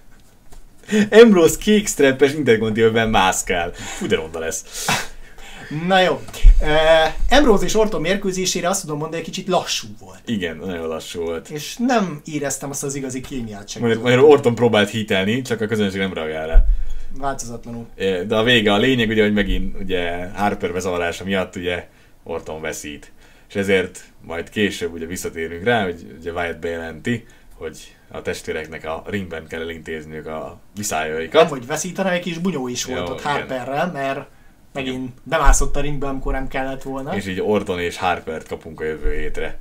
Speaker 3: Ambrose kék strappes interkonti övben mászkál. Fú, de ronda lesz.
Speaker 2: Na jó. Uh, Ambrose és Orton mérkőzésére azt tudom mondani, hogy kicsit lassú volt.
Speaker 3: Igen, nagyon lassú volt.
Speaker 2: És nem éreztem azt az igazi kémiát sem.
Speaker 3: Majd Orton próbált hítelni, csak a közönség nem reagál rá.
Speaker 2: Változatlanul.
Speaker 3: De a vége, a lényeg ugye, hogy megint ugye Harper bezavarása miatt ugye Orton veszít. És ezért majd később ugye visszatérünk rá, hogy ugye Wyatt bejelenti, hogy a testvéreknek a ringben kell elintézniük a viszályaikat.
Speaker 2: Nem, hogy veszítene, egy kis bunyó is volt ott Harperrel, mert megint bemászott a ringbe, amikor nem kellett volna.
Speaker 3: És így Orton és Harpert kapunk a jövő hétre.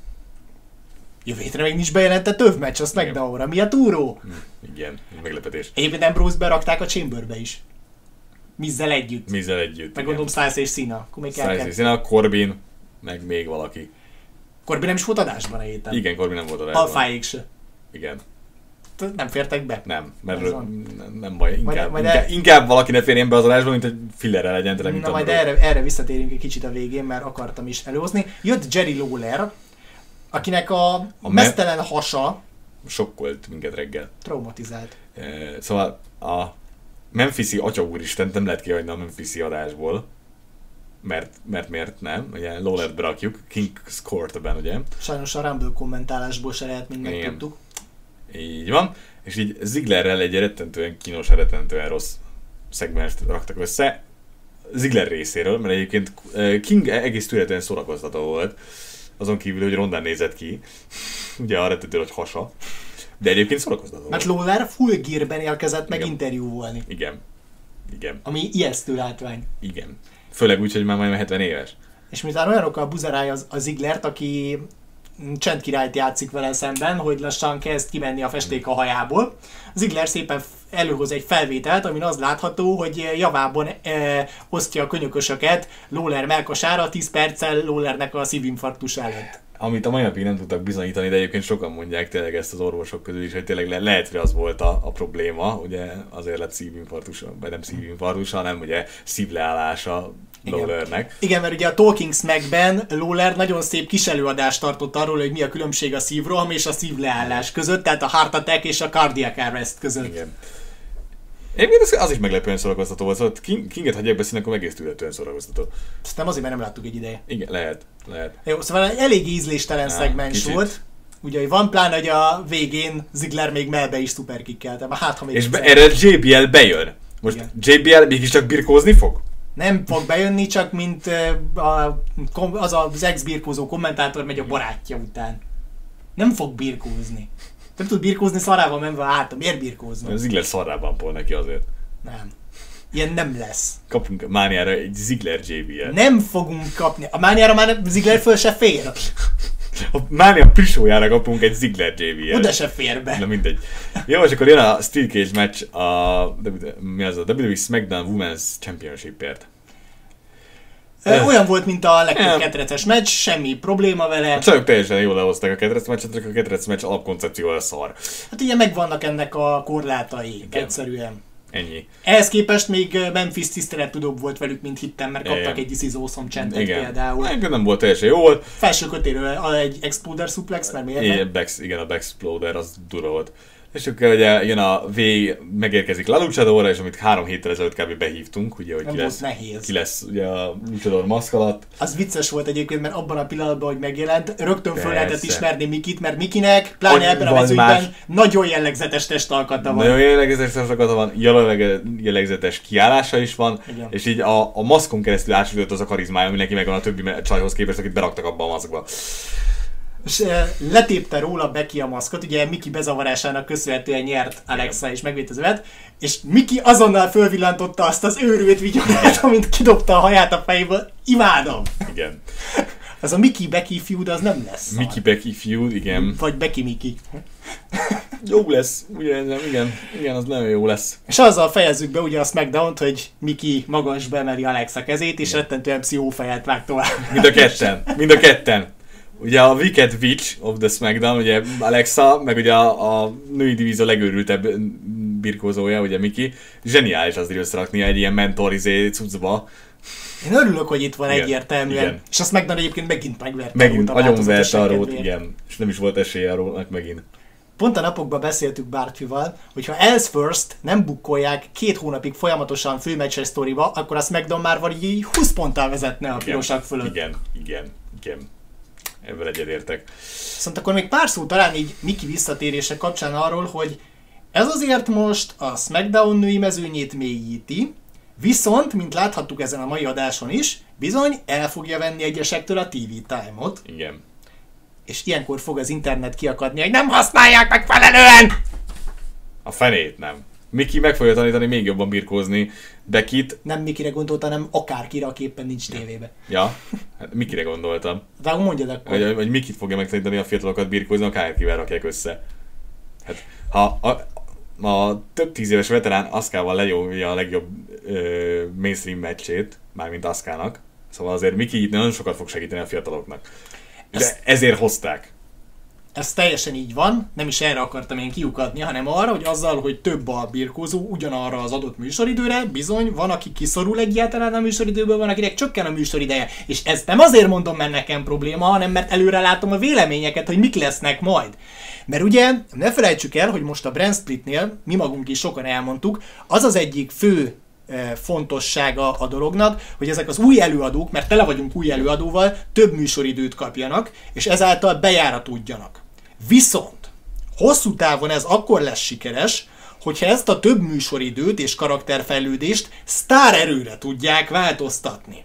Speaker 2: Jövő hétre még nincs bejelentett övmeccs, azt meg Daura. Mi a túró?
Speaker 3: Igen, meglepetés.
Speaker 2: Egyébként Ambrose berakták a Chamberbe is. Mizzel együtt.
Speaker 3: Mizzel együtt.
Speaker 2: Meg gondolom Styles és Cena.
Speaker 3: Styles és Cena, Corbin, meg még valaki.
Speaker 2: Corbin nem is volt adásban a héten.
Speaker 3: Igen, Corbin nem volt adásban.
Speaker 2: Alfáig se.
Speaker 3: Igen.
Speaker 2: nem fértek be.
Speaker 3: Nem, mert nem, nem baj, inkább,
Speaker 2: majd, majd
Speaker 3: inkább,
Speaker 2: el...
Speaker 3: inkább valaki ne férjen be az adásba, mint egy fillerrel legyen tele, mint
Speaker 2: Na majd erre, erre visszatérünk egy kicsit a végén, mert akartam is előhozni. Jött Jerry Lawler, akinek a, a meztelen me- hasa
Speaker 3: sokkolt minket reggel.
Speaker 2: Traumatizált.
Speaker 3: E, szóval a Memphis-i Atya úristen nem lehet kihagyni a Memphis-i adásból. Mert, mert miért nem? Ugye Lawlert berakjuk, King's Court-ben, ugye?
Speaker 2: Sajnos a Rumble kommentálásból se lehet, mint megtudtuk.
Speaker 3: Így van. És így Zigglerrel egy rettentően kínos, rettentően rossz szegmenst raktak össze. Ziggler részéről, mert egyébként King egész tűretően szórakoztató volt. Azon kívül, hogy rondán nézett ki. Ugye a rettentő nagy hasa. De egyébként szórakoztató
Speaker 2: mert
Speaker 3: volt.
Speaker 2: Lawler full gearben érkezett meg
Speaker 3: Igen.
Speaker 2: interjúvolni.
Speaker 3: Igen. Igen.
Speaker 2: Ami ijesztő látvány.
Speaker 3: Igen. Főleg úgy, hogy már majd hetven éves.
Speaker 2: És miután olyanokkal buzerálja az, az Ziglert, aki csendkirályt játszik vele szemben, hogy lassan kezd kimenni a festék a hajából. Ziggler szépen előhoz egy felvételt, amin az látható, hogy javában e, osztja a könyökösöket Lawler mellkasára tíz perccel Lawlernek a szívinfarktus előtt.
Speaker 3: Amit a mai napig nem tudtak bizonyítani, de egyébként sokan mondják tényleg ezt az orvosok közül is, hogy tényleg le- lehet, hogy az volt a, a probléma, ugye azért lett szívinfarktusa, vagy nem szívinfarktusa, hanem ugye szívleállása Lawlernek.
Speaker 2: Igen, mert ugye a Talking Smackben Lawler nagyon szép kis előadást tartott arról, hogy mi a különbség a szívroham és a szívleállás között, tehát a heart attack és a cardiac arrest között.
Speaker 3: Igen. Egyébként az, az is meglepően szórakoztató volt, szóval King, Kinget hagyják beszélni, akkor egész tűretően szórakoztató.
Speaker 2: Ezt nem azért, mert nem láttuk egy ideje.
Speaker 3: Igen, lehet, lehet.
Speaker 2: Jó, szóval elég ízléstelen szegmens volt. Ugye, hogy van plán, hogy a végén Ziggler még melbe is szuperkikkelte, hát ha még...
Speaker 3: És be, erre jé bé el bejön. Most igen. jé bé el mégiscsak birkózni fog?
Speaker 2: Nem fog bejönni, csak mint a, az az ex-birkózó kommentátor megy a barátja után. Nem fog birkózni. Nem tud birkózni, szarrával menve át, miért birkózni?
Speaker 3: A Ziggler szarrában pol neki azért.
Speaker 2: Nem. Ilyen nem lesz.
Speaker 3: Kapunk mániára egy Ziggler jé bé el.
Speaker 2: Nem fogunk kapni. A mániára már Ziggler föl se fér.
Speaker 3: A mánia prisójára kapunk egy Ziggler jé bé el.
Speaker 2: Oda se fér be.
Speaker 3: Na mindegy. Jó, és akkor jön a Steel Cage match a, mi az a dupla vé dupla vé SmackDown Women's Championship-ért.
Speaker 2: Olyan volt, mint a legtöbb ketreces meccs, semmi probléma vele.
Speaker 3: A csajok teljesen jól lehozták a ketrec meccset, csak a ketrec meccs alapkoncepciója szar.
Speaker 2: Hát ugye megvannak ennek a korlátai, igen. Egyszerűen.
Speaker 3: Ennyi.
Speaker 2: Ehhez képest még Memphis tisztelettudóbb volt velük, mint hittem, mert kaptak igen. egy This is awesome chantet
Speaker 3: igen.
Speaker 2: például.
Speaker 3: Igen, nem volt teljesen jó volt.
Speaker 2: Felső kötéről egy Exploder suplex, mert miért
Speaker 3: igen, Bex, igen, a Bexploder, az durva volt. És akkor ugye jön a V, megérkezik La Luchadorra, és amit három héttel ezelőtt kb. Behívtunk, ugye, hogy ki lesz, ki lesz ugye a Luchador maszk alatt.
Speaker 2: Az vicces volt egyébként, mert abban a pillanatban, hogy megjelent, rögtön föl lehetett ismerni Mikit, mert Mikinek, pláne ebben a mezőnyben más... nagyon jellegzetes testalkata van.
Speaker 3: Nagyon jellegzetes testalkata van, jellegzetes kiállása is van, igen. És így a, a maszkon keresztül átsutott az a karizmája, ami neki megvan a többi csajhoz képest, akit beraktak abba a maszkba.
Speaker 2: És letépte róla Becky a maszkot, ugye Miki bezavarásának köszönhetően nyert Alexa és megvédte az övet, és Miki azonnal fölvillantotta azt az őrült vigyogát, amint kidobta a haját a fejéből. Imádom!
Speaker 3: Igen.
Speaker 2: Az a Miki-Becky feud az nem lesz.
Speaker 3: Miki-Becky feud, igen.
Speaker 2: Vagy Becky-Miki.
Speaker 3: Jó lesz, igen, igen, igen, az nagyon jó lesz.
Speaker 2: És azzal fejezzük be ugye a SmackDown-t, hogy Miki magas bemeri Alexa kezét, és rettentően pszichófejet vág tovább.
Speaker 3: Mind a ketten, mind a ketten. Ugye a Wicked Witch of the SmackDown, ugye Alexa, meg ugye a, a női divízió legőrültebb birkózója, ugye Miki. Zseniális az összerakni egy ilyen mentorizé cuccba.
Speaker 2: Én örülök, hogy itt van igen, egyértelműen. Igen. És a SmackDown egyébként megint megverte megint a rót. Megint
Speaker 3: agyonverte a rót, igen. És nem is volt esélye a rótnak megint.
Speaker 2: Pont a napokban beszéltük Bartfival, hogy ha Else First nem bukkolják két hónapig folyamatosan főmeccses sztoriba, akkor a SmackDown már vagy húsz ponttal vezetne a pirosak fölött.
Speaker 3: Igen, igen, igen. Ebből egyetértek.
Speaker 2: Viszont akkor még pár szó talán így Miki visszatérése kapcsán arról, hogy ez azért most a SmackDown női mezőnyét mélyíti, viszont, mint láthattuk ezen a mai adáson is, bizony el fogja venni egyesektől a té vé time-ot.
Speaker 3: Igen.
Speaker 2: És ilyenkor fog az internet kiakadni, hogy nem használják megfelelően!
Speaker 3: A fenét nem. Miki meg fogja tanítani még jobban birkózni Beckit.
Speaker 2: Nem Mikire gondoltam, hanem akárkire, aki éppen nincs tévébe.
Speaker 3: Ja, hát Mikire gondoltam.
Speaker 2: De akkor mondjad akkor.
Speaker 3: Hogy, hogy Mikit fogja megtanítani a fiatalokat birkózni, akárkivel rakják össze. Hát, ha a, a több tíz éves veterán Asuka-val lenyomja a legjobb ö, mainstream meccsét, mármint Asukának, szóval azért Miki itt nagyon sokat fog segíteni a fiataloknak. De ezt... ezért hozták.
Speaker 2: ez teljesen így van, nem is erre akartam én kiukadni, hanem arra, hogy azzal, hogy több a birkózó ugyanarra az adott műsoridőre, bizony van, aki kiszorul egyáltalán a műsoridőből, van, akinek csökken a műsorideje. És ezt nem azért mondom, mert nekem probléma, hanem mert előre látom a véleményeket, hogy mik lesznek majd. Mert ugye, ne felejtsük el, hogy most a Brand Splitnél, mi magunk is sokan elmondtuk, az az egyik fő fontossága a dolognak, hogy ezek az új előadók, mert tele vagyunk új előadóval, több műsoridőt kapjanak, és ezáltal bejáratódjanak. Viszont hosszú távon ez akkor lesz sikeres, hogyha ezt a több műsoridőt és karakterfejlődést sztárerőre tudják változtatni.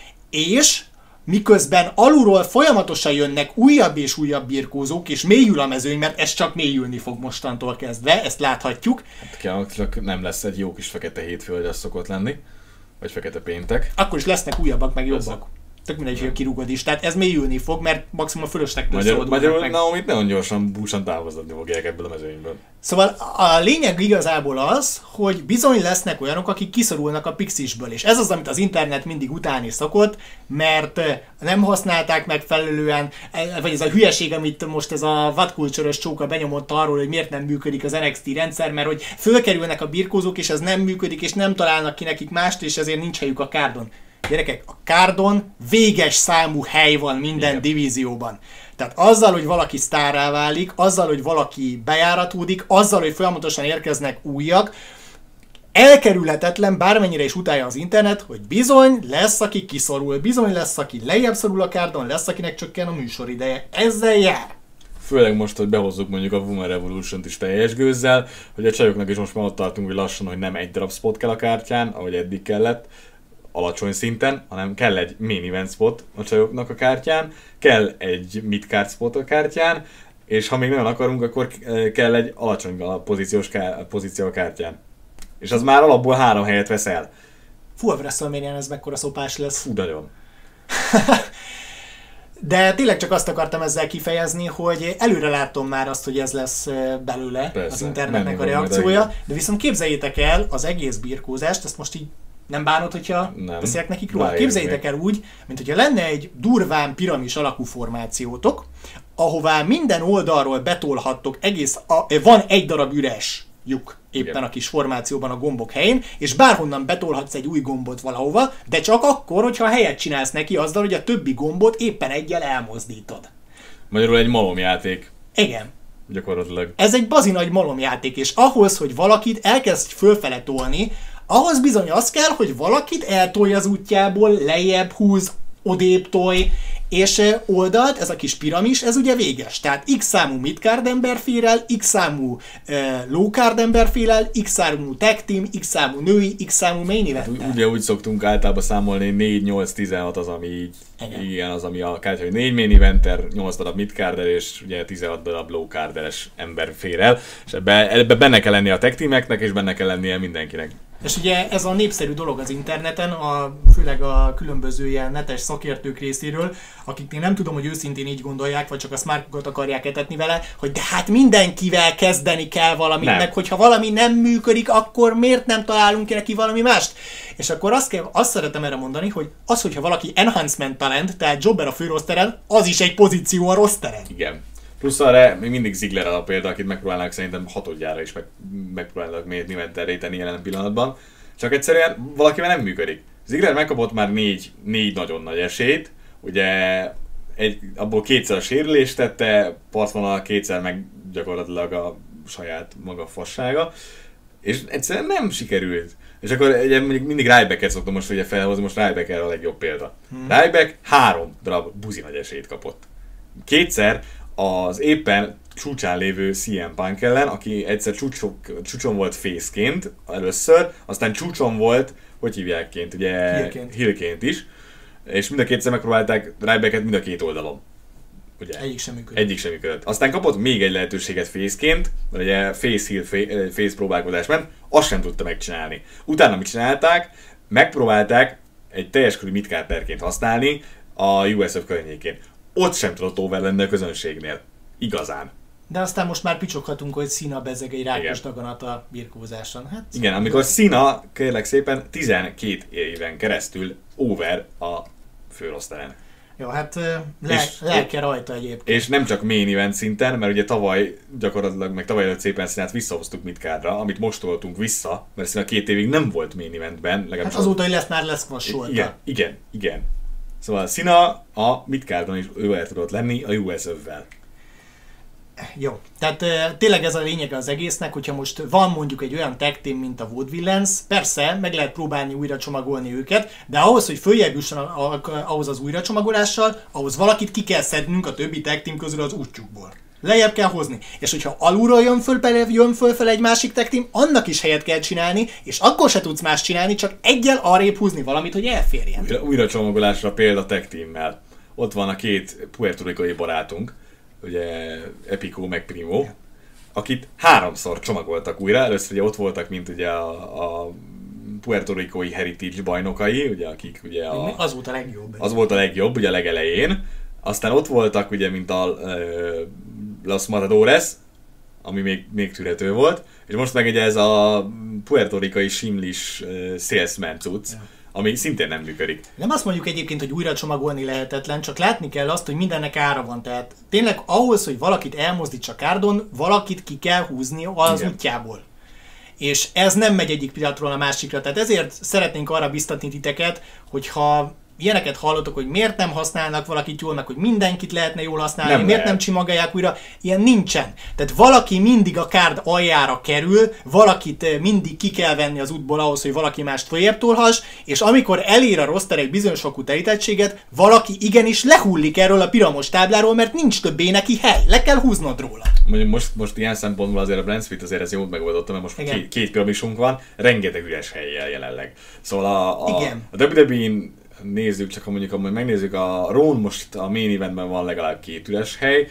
Speaker 2: És miközben alulról folyamatosan jönnek újabb és újabb birkózók, és mélyül a mezőny, mert ez csak mélyülni fog mostantól kezdve, ezt láthatjuk.
Speaker 3: Hát csak nem lesz egy jó kis fekete hétfő, hogy az szokott lenni, vagy fekete péntek.
Speaker 2: Akkor is lesznek újabbak, meg jobbak. Tök mindegy, hogy kirúgod is. Tehát ez mélyülni fog, mert maximum a fölöslektől
Speaker 3: szabadulnak meg. Magyarul Naomit nagyon gyorsan, búsan távoztatni fogják ebből a mezőnyből.
Speaker 2: Szóval a lényeg igazából az, hogy bizony lesznek olyanok, akik kiszorulnak a Pixisből. És ez az, amit az internet mindig utálni szokott, mert nem használták megfelelően, vagy ez a hülyeség, amit most ez a vadkulcsörös csóka benyomott arról, hogy miért nem működik az en iksz té rendszer, mert hogy fölkerülnek a birkózók, és ez nem működik, és nem találnak ki nekik mást, és ezért nincs helyük a kárdon. Gyerekek, a kárdon véges számú hely van minden Igen. divízióban. Tehát azzal, hogy valaki sztárrá válik, azzal, hogy valaki bejáratódik, azzal, hogy folyamatosan érkeznek újak, elkerülhetetlen, bármennyire is utálja az internet, hogy bizony lesz, aki kiszorul, bizony lesz, aki lejjebb szorul a kárdon, lesz, akinek csökken a műsorideje. Ezzel jár.
Speaker 3: Főleg most, hogy behozzuk mondjuk a Woman Revolution-t is teljes gőzzel, hogy a csajoknak is most már ott tartunk, hogy lassan, hogy nem egy darab spot kell a kártyán, ahogy eddig kellett, alacsony szinten, hanem kell egy main event spot a csajoknak a kártyán, kell egy mid-card spot a kártyán, és ha még nagyon akarunk, akkor kell egy alacsony pozíciós ká- pozíció a kártyán. És az már alapból három helyet vesz el.
Speaker 2: Fú, a WrestleMania-n ez mekkora szopás lesz.
Speaker 3: Fú, nagyon.
Speaker 2: De tényleg csak azt akartam ezzel kifejezni, hogy előre látom már azt, hogy ez lesz belőle Persze, az internetnek a reakciója, de viszont képzeljétek el az egész birkózást, ezt most így nem bánod, hogyha nem. beszélek nekik róla? Képzeljétek el úgy, mint hogyha lenne egy durván piramis alakú formációtok, ahová minden oldalról betolhattok egész, a, van egy darab üres lyuk éppen Igen. a kis formációban a gombok helyén, és bárhonnan betolhatsz egy új gombot valahova, de csak akkor, hogyha helyet csinálsz neki azzal, hogy a többi gombot éppen egyel elmozdítod.
Speaker 3: Magyarul egy malomjáték.
Speaker 2: Igen.
Speaker 3: Gyakorlatilag.
Speaker 2: Ez egy bazi nagy malomjáték, és ahhoz, hogy valakit elkezd fölfele tolni, ahhoz bizony az kell, hogy valakit eltolj az útjából, lejjebb húz, odébb tolj, és oldalt, ez a kis piramis, ez ugye véges. Tehát x számú midcard ember fér el, x számú uh, lowcard ember fér el, x számú tag team, x számú női, x számú main event.
Speaker 3: Ugye úgy szoktunk általában számolni, négy nyolc tizenhat az, ami így, igen. igen, az, ami a kártya, hogy négy main eventer, nyolc darab midcarder, és ugye tizenhat darab lowcarderes ember fér el, és ebbe, ebbe benne kell lennie a tag teameknek, és benne kell lennie mindenkinek.
Speaker 2: És ugye ez a népszerű dolog az interneten, a, főleg a különböző ilyen netes szakértők részéről, akiknél nem tudom, hogy őszintén így gondolják, vagy csak a smartkokat akarják etetni vele, hogy de hát mindenkivel kezdeni kell valamit, nem. meg hogyha valami nem működik, akkor miért nem találunk ki neki valami mást? És akkor azt, kell, azt szeretem erre mondani, hogy az, hogyha valaki enhancement talent, tehát jobber a főrosteren, az is egy pozíció a rosteren.
Speaker 3: Igen. Plusz arra még mindig Ziggler a példa, akit megpróbálnak szerintem hatodjára is meg, megpróbálnak még nimenterre tenni jelen pillanatban. Csak egyszerűen valakivel nem működik. Ziggler megkapott már négy, négy nagyon nagy esélyt, ugye egy, abból kétszer a sérülést tette, partvonal kétszer meg gyakorlatilag a saját maga fassága, és egyszerűen nem sikerült. És akkor ugye mindig Rybacket szoktam most ugye felhozni, most Ryback erre a legjobb példa. Hmm. Ryback három darab buzi nagy esélyt kapott. Kétszer az éppen csúcsán lévő cé em Punk ellen, aki egyszer csúcson, csúcson volt face-ként először, aztán csúcson volt, hogy hívják-ként, ugye
Speaker 2: Heel-ként.
Speaker 3: Heel-ként is, és mind a kétszer megpróbálták Rybacket mind a két oldalon. Ugye?
Speaker 2: Egyik sem működött.
Speaker 3: Egyik sem működött. Aztán kapott még egy lehetőséget face-ként, mert ugye face-heel face próbálkozás ment, azt sem tudta megcsinálni. Utána mit csinálták? Megpróbálták egy teljes körű midcarderként használni a u es ef környékén. Ott sem tudott over lenni a közönségnél. Igazán.
Speaker 2: De aztán most már picsoghatunk, hogy Cena bezeg egy rákos daganat a birkózáson. Hát,
Speaker 3: igen, amikor Cena, kérlek szépen, tizenkét éven keresztül over a főroszteren.
Speaker 2: Jó, hát le, és, lelke rajta egyébként.
Speaker 3: És nem csak main event szinten, mert ugye tavaly gyakorlatilag, meg tavaly előtt szépen színát visszahoztuk Midcardra, amit most toltunk vissza, mert színe a két évig nem volt main eventben.
Speaker 2: Hát azóta, hogy lesz már lesz vassolta.
Speaker 3: Igen, igen, igen. Szóval Cena a Midcardon is ő el tudott lenni a U S F-vel.
Speaker 2: Jó, tehát uh, tényleg ez a lényeg az egésznek, hogyha most van mondjuk egy olyan tag team, mint a Vaudevillains, persze meg lehet próbálni újra csomagolni őket, de ahhoz, hogy följebb jusson a, a, ahhoz az újra csomagolással, ahhoz valakit ki kell szednünk a többi tag team közül az útjukból. Lejjebb kell hozni. És hogyha alulról jön föl, jön föl egy másik tag team, annak is helyet kell csinálni, és akkor se tudsz más csinálni, csak egyel arrébb húzni valamit, hogy elférjen.
Speaker 3: Újra, újra csomagolásra példa tag teammel. Ott van a két puertoricai barátunk, ugye Epico meg Primo, akit háromszor csomagoltak újra. Először ugye ott voltak, mint ugye a, a puertoricai Heritage bajnokai, ugye akik ugye a,
Speaker 2: az volt a legjobb.
Speaker 3: Az volt a legjobb, ugye a legelején. Aztán ott voltak ugye, mint a uh, Los Matadores, ami még, még tűrhető volt, és most meg ugye ez a puertoricai simlis uh, salesman cucc, ja. Ami szintén nem működik.
Speaker 2: Nem azt mondjuk egyébként, hogy újra csomagolni lehetetlen, csak látni kell azt, hogy mindennek ára van. Tehát tényleg ahhoz, hogy valakit elmozdítsa kárdon, valakit ki kell húzni az Igen. útjából. És ez nem megy egyik pillanatról a másikra. Tehát ezért szeretnénk arra biztatni titeket, hogyha ilyeneket hallottok, hogy miért nem használnak valakit jól, meg hogy mindenkit lehetne jól használni, nem miért lehet. Nem csomagolják újra, ilyen nincsen. Tehát valaki mindig a kárd aljára kerül, valakit mindig ki kell venni az útból ahhoz, hogy valaki mást följebb tolhass, és amikor elér a roster egy bizonyos fokú terítettséget, valaki igenis lehullik erről a piramos tábláról, mert nincs többé neki hely, le kell húznod róla.
Speaker 3: Mondjuk most, most ilyen szempontból azért a Brand Split azért ez jól megoldotta, mert most két, két piramisunk van, rengeteg üres hellyel jelenleg. Szóval a, a, a dupla vé dupla vé-n nézzük, csak ha mondjuk, ha megnézzük, a Raw most a main eventben van legalább két üres hely,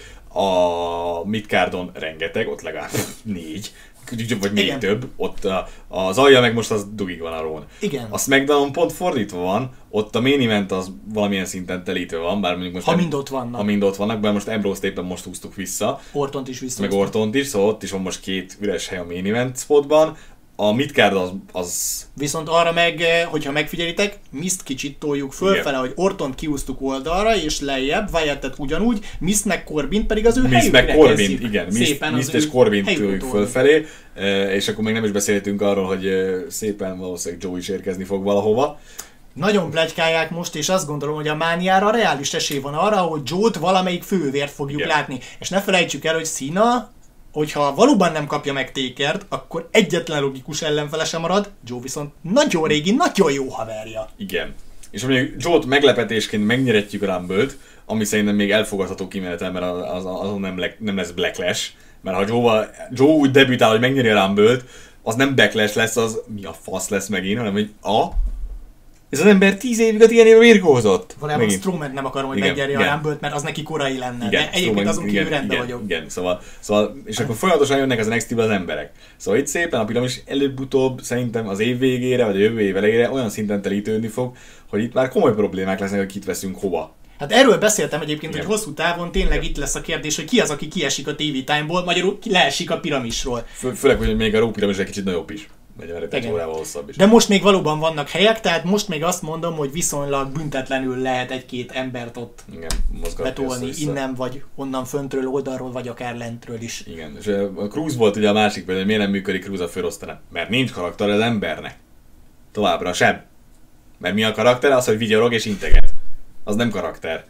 Speaker 3: a Midcardon rengeteg, ott legalább négy, vagy még Igen. több, ott a, az alja meg most az dugig van a Raw-n.
Speaker 2: Igen.
Speaker 3: A SmackDown pont fordítva van, ott a main event az valamilyen szinten telítve van, bár mondjuk most...
Speaker 2: Ha mind ott vannak.
Speaker 3: Ha mind ott vannak, bár most Ambrose éppen most húztuk vissza.
Speaker 2: Ortont is vissza.
Speaker 3: Meg Ortont is, szóval ott is van most két üres hely a main event spotban. A Midcard az, az...
Speaker 2: Viszont arra meg, hogyha megfigyelitek, Mist kicsit toljuk fölfele, hogy Ortont kiúztuk oldalra, és lejjebb, Wyattet ugyanúgy, Mist meg Corbint pedig az ő
Speaker 3: Mist
Speaker 2: helyükre
Speaker 3: meg Corbint, igen, Mist, Mist és Corbint toljuk fölfelé, és akkor még nem is beszéltünk arról, hogy szépen valószínűleg Joe is érkezni fog valahova.
Speaker 2: Nagyon pletykálják most, és azt gondolom, hogy a Mániára reális esély van arra, hogy Joe-t valamelyik fővért fogjuk igen. látni. És ne felejtsük el, hogy Cena, hogyha valóban nem kapja meg Takert, akkor egyetlen logikus ellenfele sem marad, Joe viszont nagyon régi, nagyon jó haverja.
Speaker 3: Igen. És mondjuk Joe-t meglepetésként megnyeretjük a Rumble-t, ami szerintem még elfogadható kimenetel, mert az, azon nem, le, nem lesz Backlash. Mert ha Joe, Joe úgy debütál, hogy megnyeri a Rumble-t, az nem Backlash lesz, az mi a fasz lesz megint, hanem hogy a... Ez az ember tíz évig a té en á-be virkózott.
Speaker 2: Valójában Strowman nem akarom, hogy megnyerje a Rumble-t, mert az neki korai lenne. Igen, de egyébként azon kívül rendben
Speaker 3: igen,
Speaker 2: vagyok.
Speaker 3: Igen, szóval, szóval, és akkor folyamatosan jönnek az en iksz té-ből az emberek. Szóval itt szépen a piramis előbb-utóbb szerintem az év végére, vagy a jövő év elejére olyan szinten telítődni fog, hogy itt már komoly problémák lesznek, hogy kit veszünk hova.
Speaker 2: Hát erről beszéltem egyébként, igen. hogy hosszú távon tényleg igen. itt lesz a kérdés, hogy ki az, aki kiesik a té vé Time-ból, magyarul ki leesik a piramisról.
Speaker 3: Fő, főleg, hogy még a Raw piramis egy kicsit nagyobb is. Hosszabb is.
Speaker 2: De most még valóban vannak helyek, tehát most még azt mondom, hogy viszonylag büntetlenül lehet egy-két embert ott igen, betolni innen, vagy onnan föntről, oldalról, vagy akár lentről is.
Speaker 3: Igen, és a Cruz volt ugye a másik, hogy miért nem működik Cruz a főosztályon? Mert nincs karakter az embernek. Továbbra sem. Mert mi a karakter? Az, hogy vigyorog és integet. Az nem karakter.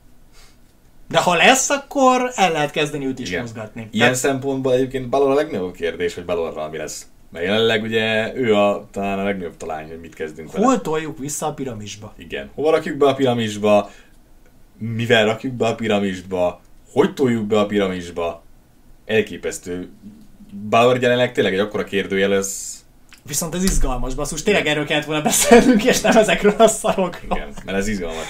Speaker 2: De ha lesz, akkor el lehet kezdeni őt is igen. mozgatni.
Speaker 3: Ilyen tehát... szempontból egyébként Balor a legnagyobb kérdés, hogy Balorral mi lesz. Mert jelenleg ugye ő a, talán a legnagyobb talány, hogy mit kezdünk vele.
Speaker 2: Hol toljuk vissza a piramisba?
Speaker 3: Igen. Hova rakjuk be a piramisba? Mivel rakjuk be a piramisba? Hogy toljuk be a piramisba? Elképesztő. Balor jelenleg tényleg egy akkora kérdőjel, ez...
Speaker 2: Viszont ez izgalmas, basszus. Tényleg erről kellett volna beszélnünk, és nem ezekről a szarokról.
Speaker 3: Igen, mert ez izgalmas.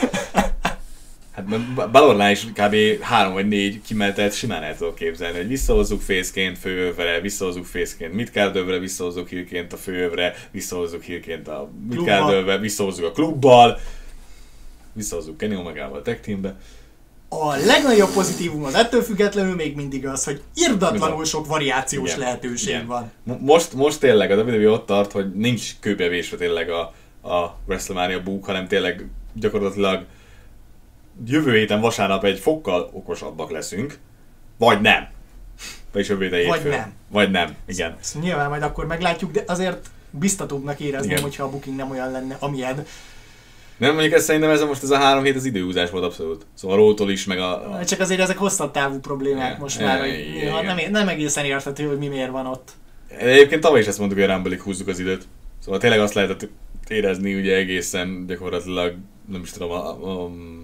Speaker 3: Hát Balornál is kb. három vagy négy kimenetet simán el tudok képzelni, hogy visszahozzuk fészként főövre, visszahozzuk fészként Midcard-övre, visszahozzuk hírként a főövre, visszahozzuk hírként a Midcard-övre, visszahozzuk a klubbal, visszahozzuk Kenny Omegával a tag teambe.
Speaker 2: A legnagyobb pozitívum az ettől függetlenül még mindig az, hogy irdatlanul sok variációs igen. lehetőség igen. van.
Speaker 3: Most, most tényleg a dupla vé dupla vé ott tart, hogy nincs kőbevésve tényleg a, a WrestleMania book, hanem tényleg gyakorlatilag jövő héten vasárnap egy fokkal okosabbak leszünk, vagy nem. Vagyis jövő héten
Speaker 2: Vagy
Speaker 3: hétfőn.
Speaker 2: nem.
Speaker 3: Vagy nem, igen.
Speaker 2: Ezt nyilván majd akkor meglátjuk, de azért biztatóbbnak érezném,
Speaker 3: Igen.
Speaker 2: hogyha a booking nem olyan lenne, amilyen.
Speaker 3: Nem, mondjuk ezt szerintem ez a most ez a három hét az időhúzás volt abszolút. Szóval a Rótól is, meg a... a...
Speaker 2: Csak azért ezek hosszabb távú problémák
Speaker 3: Igen.
Speaker 2: most már, hogy
Speaker 3: Igen.
Speaker 2: néha nem, nem egészen érthető, hogy mi miért van ott.
Speaker 3: Egyébként tavaly is ezt mondtuk, hogy a Rumble-ig húzzuk az időt. Szóval tényleg azt lehetett érezni ugye egészen gyakorlatilag, nem is tudom, a, a,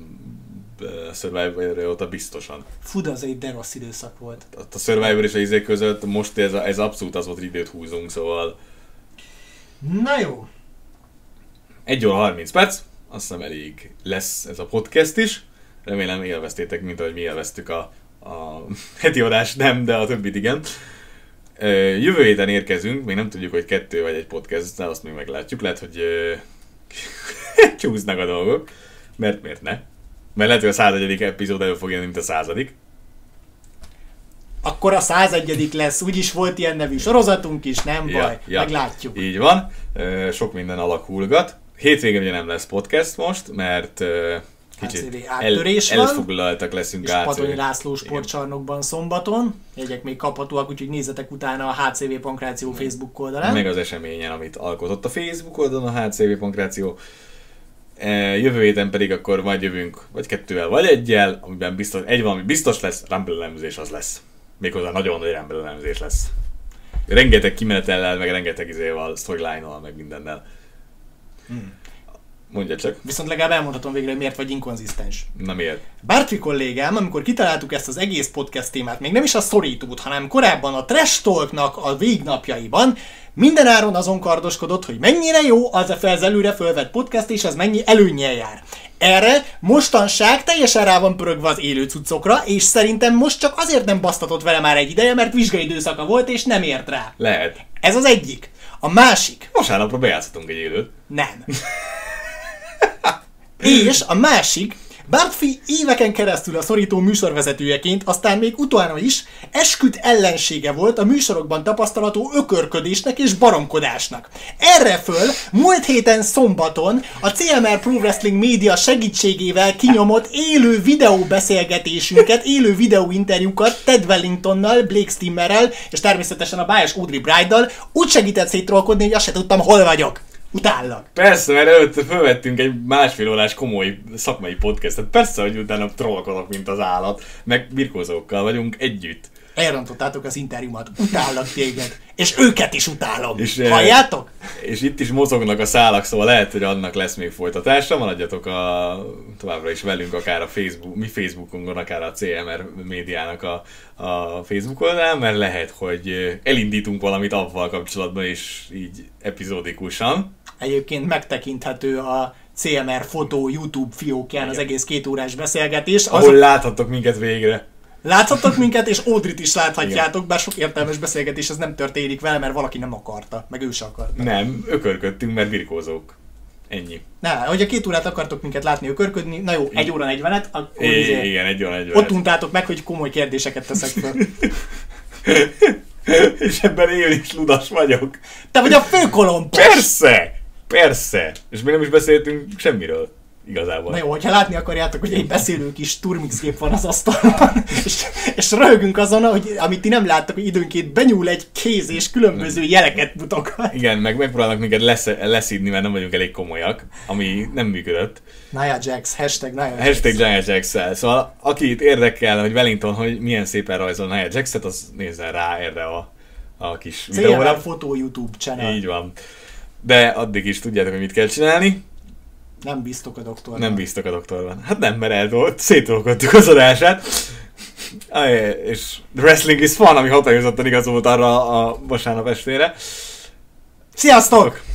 Speaker 3: a Survivor óta biztosan.
Speaker 2: Fú, de az egy de rossz időszak volt.
Speaker 3: A Survivor és a izék között most ez, ez abszolút az volt, hogy időt húzunk, szóval...
Speaker 2: Na jó.
Speaker 3: egy óra harminc perc, azt hiszem elég lesz ez a podcast is. Remélem élveztétek, mint ahogy mi élveztük a, a heti adást, nem, de a többit igen. Jövő héten érkezünk, még nem tudjuk, hogy kettő vagy egy podcast, de azt még meglátjuk. Lehet, hogy csúsznak a dolgok, mert miért ne? Mert lehet, hogy a százegyedik epizód elő fog jönni, mint a századik.
Speaker 2: Akkor a százegyedik lesz, úgyis volt ilyen nevű sorozatunk is, nem
Speaker 3: Ja,
Speaker 2: baj,
Speaker 3: ja.
Speaker 2: meglátjuk.
Speaker 3: Így van, sok minden alakulgat. Hétvégén ugye nem lesz podcast most, mert kicsit el, elfoglaltak leszünk
Speaker 2: és
Speaker 3: há cé vé.
Speaker 2: Patony László sportcsarnokban szombaton. Jegyek még kaphatóak, úgyhogy nézzetek utána a há cé vé Pankráció Facebook oldalán.
Speaker 3: Meg az eseményen, amit alkotott a Facebook oldalon a há cé vé Pankráció. Jövő héten pedig akkor majd jövünk, vagy kettővel, vagy egyel, amiben biztos, egy valami biztos lesz, Rumble elemzés az lesz. Méghozzá nagyon nagy Rumble elemzés lesz. Rengeteg kimenetellel, meg rengeteg izéval, storyline-nal, meg mindennel. Hmm. Mondja csak.
Speaker 2: Viszont legalább elmondhatom végre, hogy miért vagy inkonzisztens.
Speaker 3: Na miért?
Speaker 2: Bártri kollégám, amikor kitaláltuk ezt az egész podcast témát, még nem is a szorítót, hanem korábban a Trash Talknak a végnapjaiban, mindenáron azon kardoskodott, hogy mennyire jó az a az előre fölvett podcast, és az mennyi előnnyel jár. Erre mostanság teljesen rá van pörögve az élő cuccokra, és szerintem most csak azért nem basztatott vele már egy ideje, mert vizsgai időszaka volt, és nem ért rá.
Speaker 3: Lehet.
Speaker 2: Ez az egyik. A másik.
Speaker 3: Vasárnapra bejátszhatunk egy élőt.
Speaker 2: Nem. És a másik, Bartfi éveken keresztül a szorító műsorvezetőjeként, aztán még utána is esküdt ellensége volt a műsorokban tapasztalható ökörködésnek és baromkodásnak. Erre föl múlt héten szombaton a cé em er Pro Wrestling Media segítségével kinyomott élő videóbeszélgetésünket, élő videóinterjúkat Ted Wellingtonnal, Blake Stimmerrel és természetesen a bájos Audrey Bride-dal úgy segített szétrollkodni, hogy azt se tudtam, hol vagyok. Utállak.
Speaker 3: Persze, mert előtte felvettünk egy másfél órás komoly szakmai podcastet. Persze, hogy utána trollkodok, mint az állat. Meg birkózókkal vagyunk együtt.
Speaker 2: Elrontottátok az interjúmat. Utállak téged. És őket is utálom.
Speaker 3: És,
Speaker 2: halljátok?
Speaker 3: És itt is mozognak a szálak, szóval lehet, hogy annak lesz még folytatása. Maradjatok a, továbbra is velünk, akár a Facebook, mi Facebookunkon, akár a cé em er médiának a, a Facebook oldalán, mert lehet, hogy elindítunk valamit avval kapcsolatban, és így epizódikusan.
Speaker 2: Egyébként megtekinthető a cé em er Fotó YouTube fiókján az egész két órás beszélgetés.
Speaker 3: Ahol azok... láthattok minket végre.
Speaker 2: Láthattok minket, és Audrey-t is láthatjátok, igen. Bár sok értelmes beszélgetés ez nem történik vele, mert valaki nem akarta, meg ő se akarta.
Speaker 3: Nem, ökörködtünk, mert birkózók. Ennyi.
Speaker 2: Ne, hogy a két órát akartok minket látni ökörködni, na jó, egy óra negyvenet, akkor
Speaker 3: é,
Speaker 2: izé,
Speaker 3: igen, egy óra negyvenet.
Speaker 2: ott untátok meg, hogy komoly kérdéseket teszek fel.
Speaker 3: És ebben én is ludas vagyok.
Speaker 2: Te vagy a főkolompos!
Speaker 3: Persze! Persze! És még nem is beszéltünk semmiről. Igazából.
Speaker 2: Na jó, hogyha látni akarjátok, hogy egy beszélő kis turmix gép van az asztalon, és, és röhögünk azon, hogy amit ti nem láttak, hogy időnként benyúl egy kéz és különböző jeleket mutogat.
Speaker 3: Igen, meg megpróbálnak minket lesz, leszídni, mert nem vagyunk elég komolyak, ami nem működött.
Speaker 2: Nia Jax, hashtag Nia Jax.
Speaker 3: Hashtag Nia Jax-el. Szóval akit érdekel, hogy Wellington, hogy milyen szépen rajzol Nia Jax-et, az nézzen rá erre a, a kis videóra.
Speaker 2: cé em er Fotó YouTube channel.
Speaker 3: Így van. De addig is tudjátok, hogy mit kell csinálni.
Speaker 2: Nem bíztok a doktorban.
Speaker 3: Nem bíztok a doktorban. Hát nem, mert eldolt, szétrolkodtuk az adását. És The Wrestling is Fun, ami határozottan igaz volt arra a vasárnap estére.
Speaker 2: Sziasztok!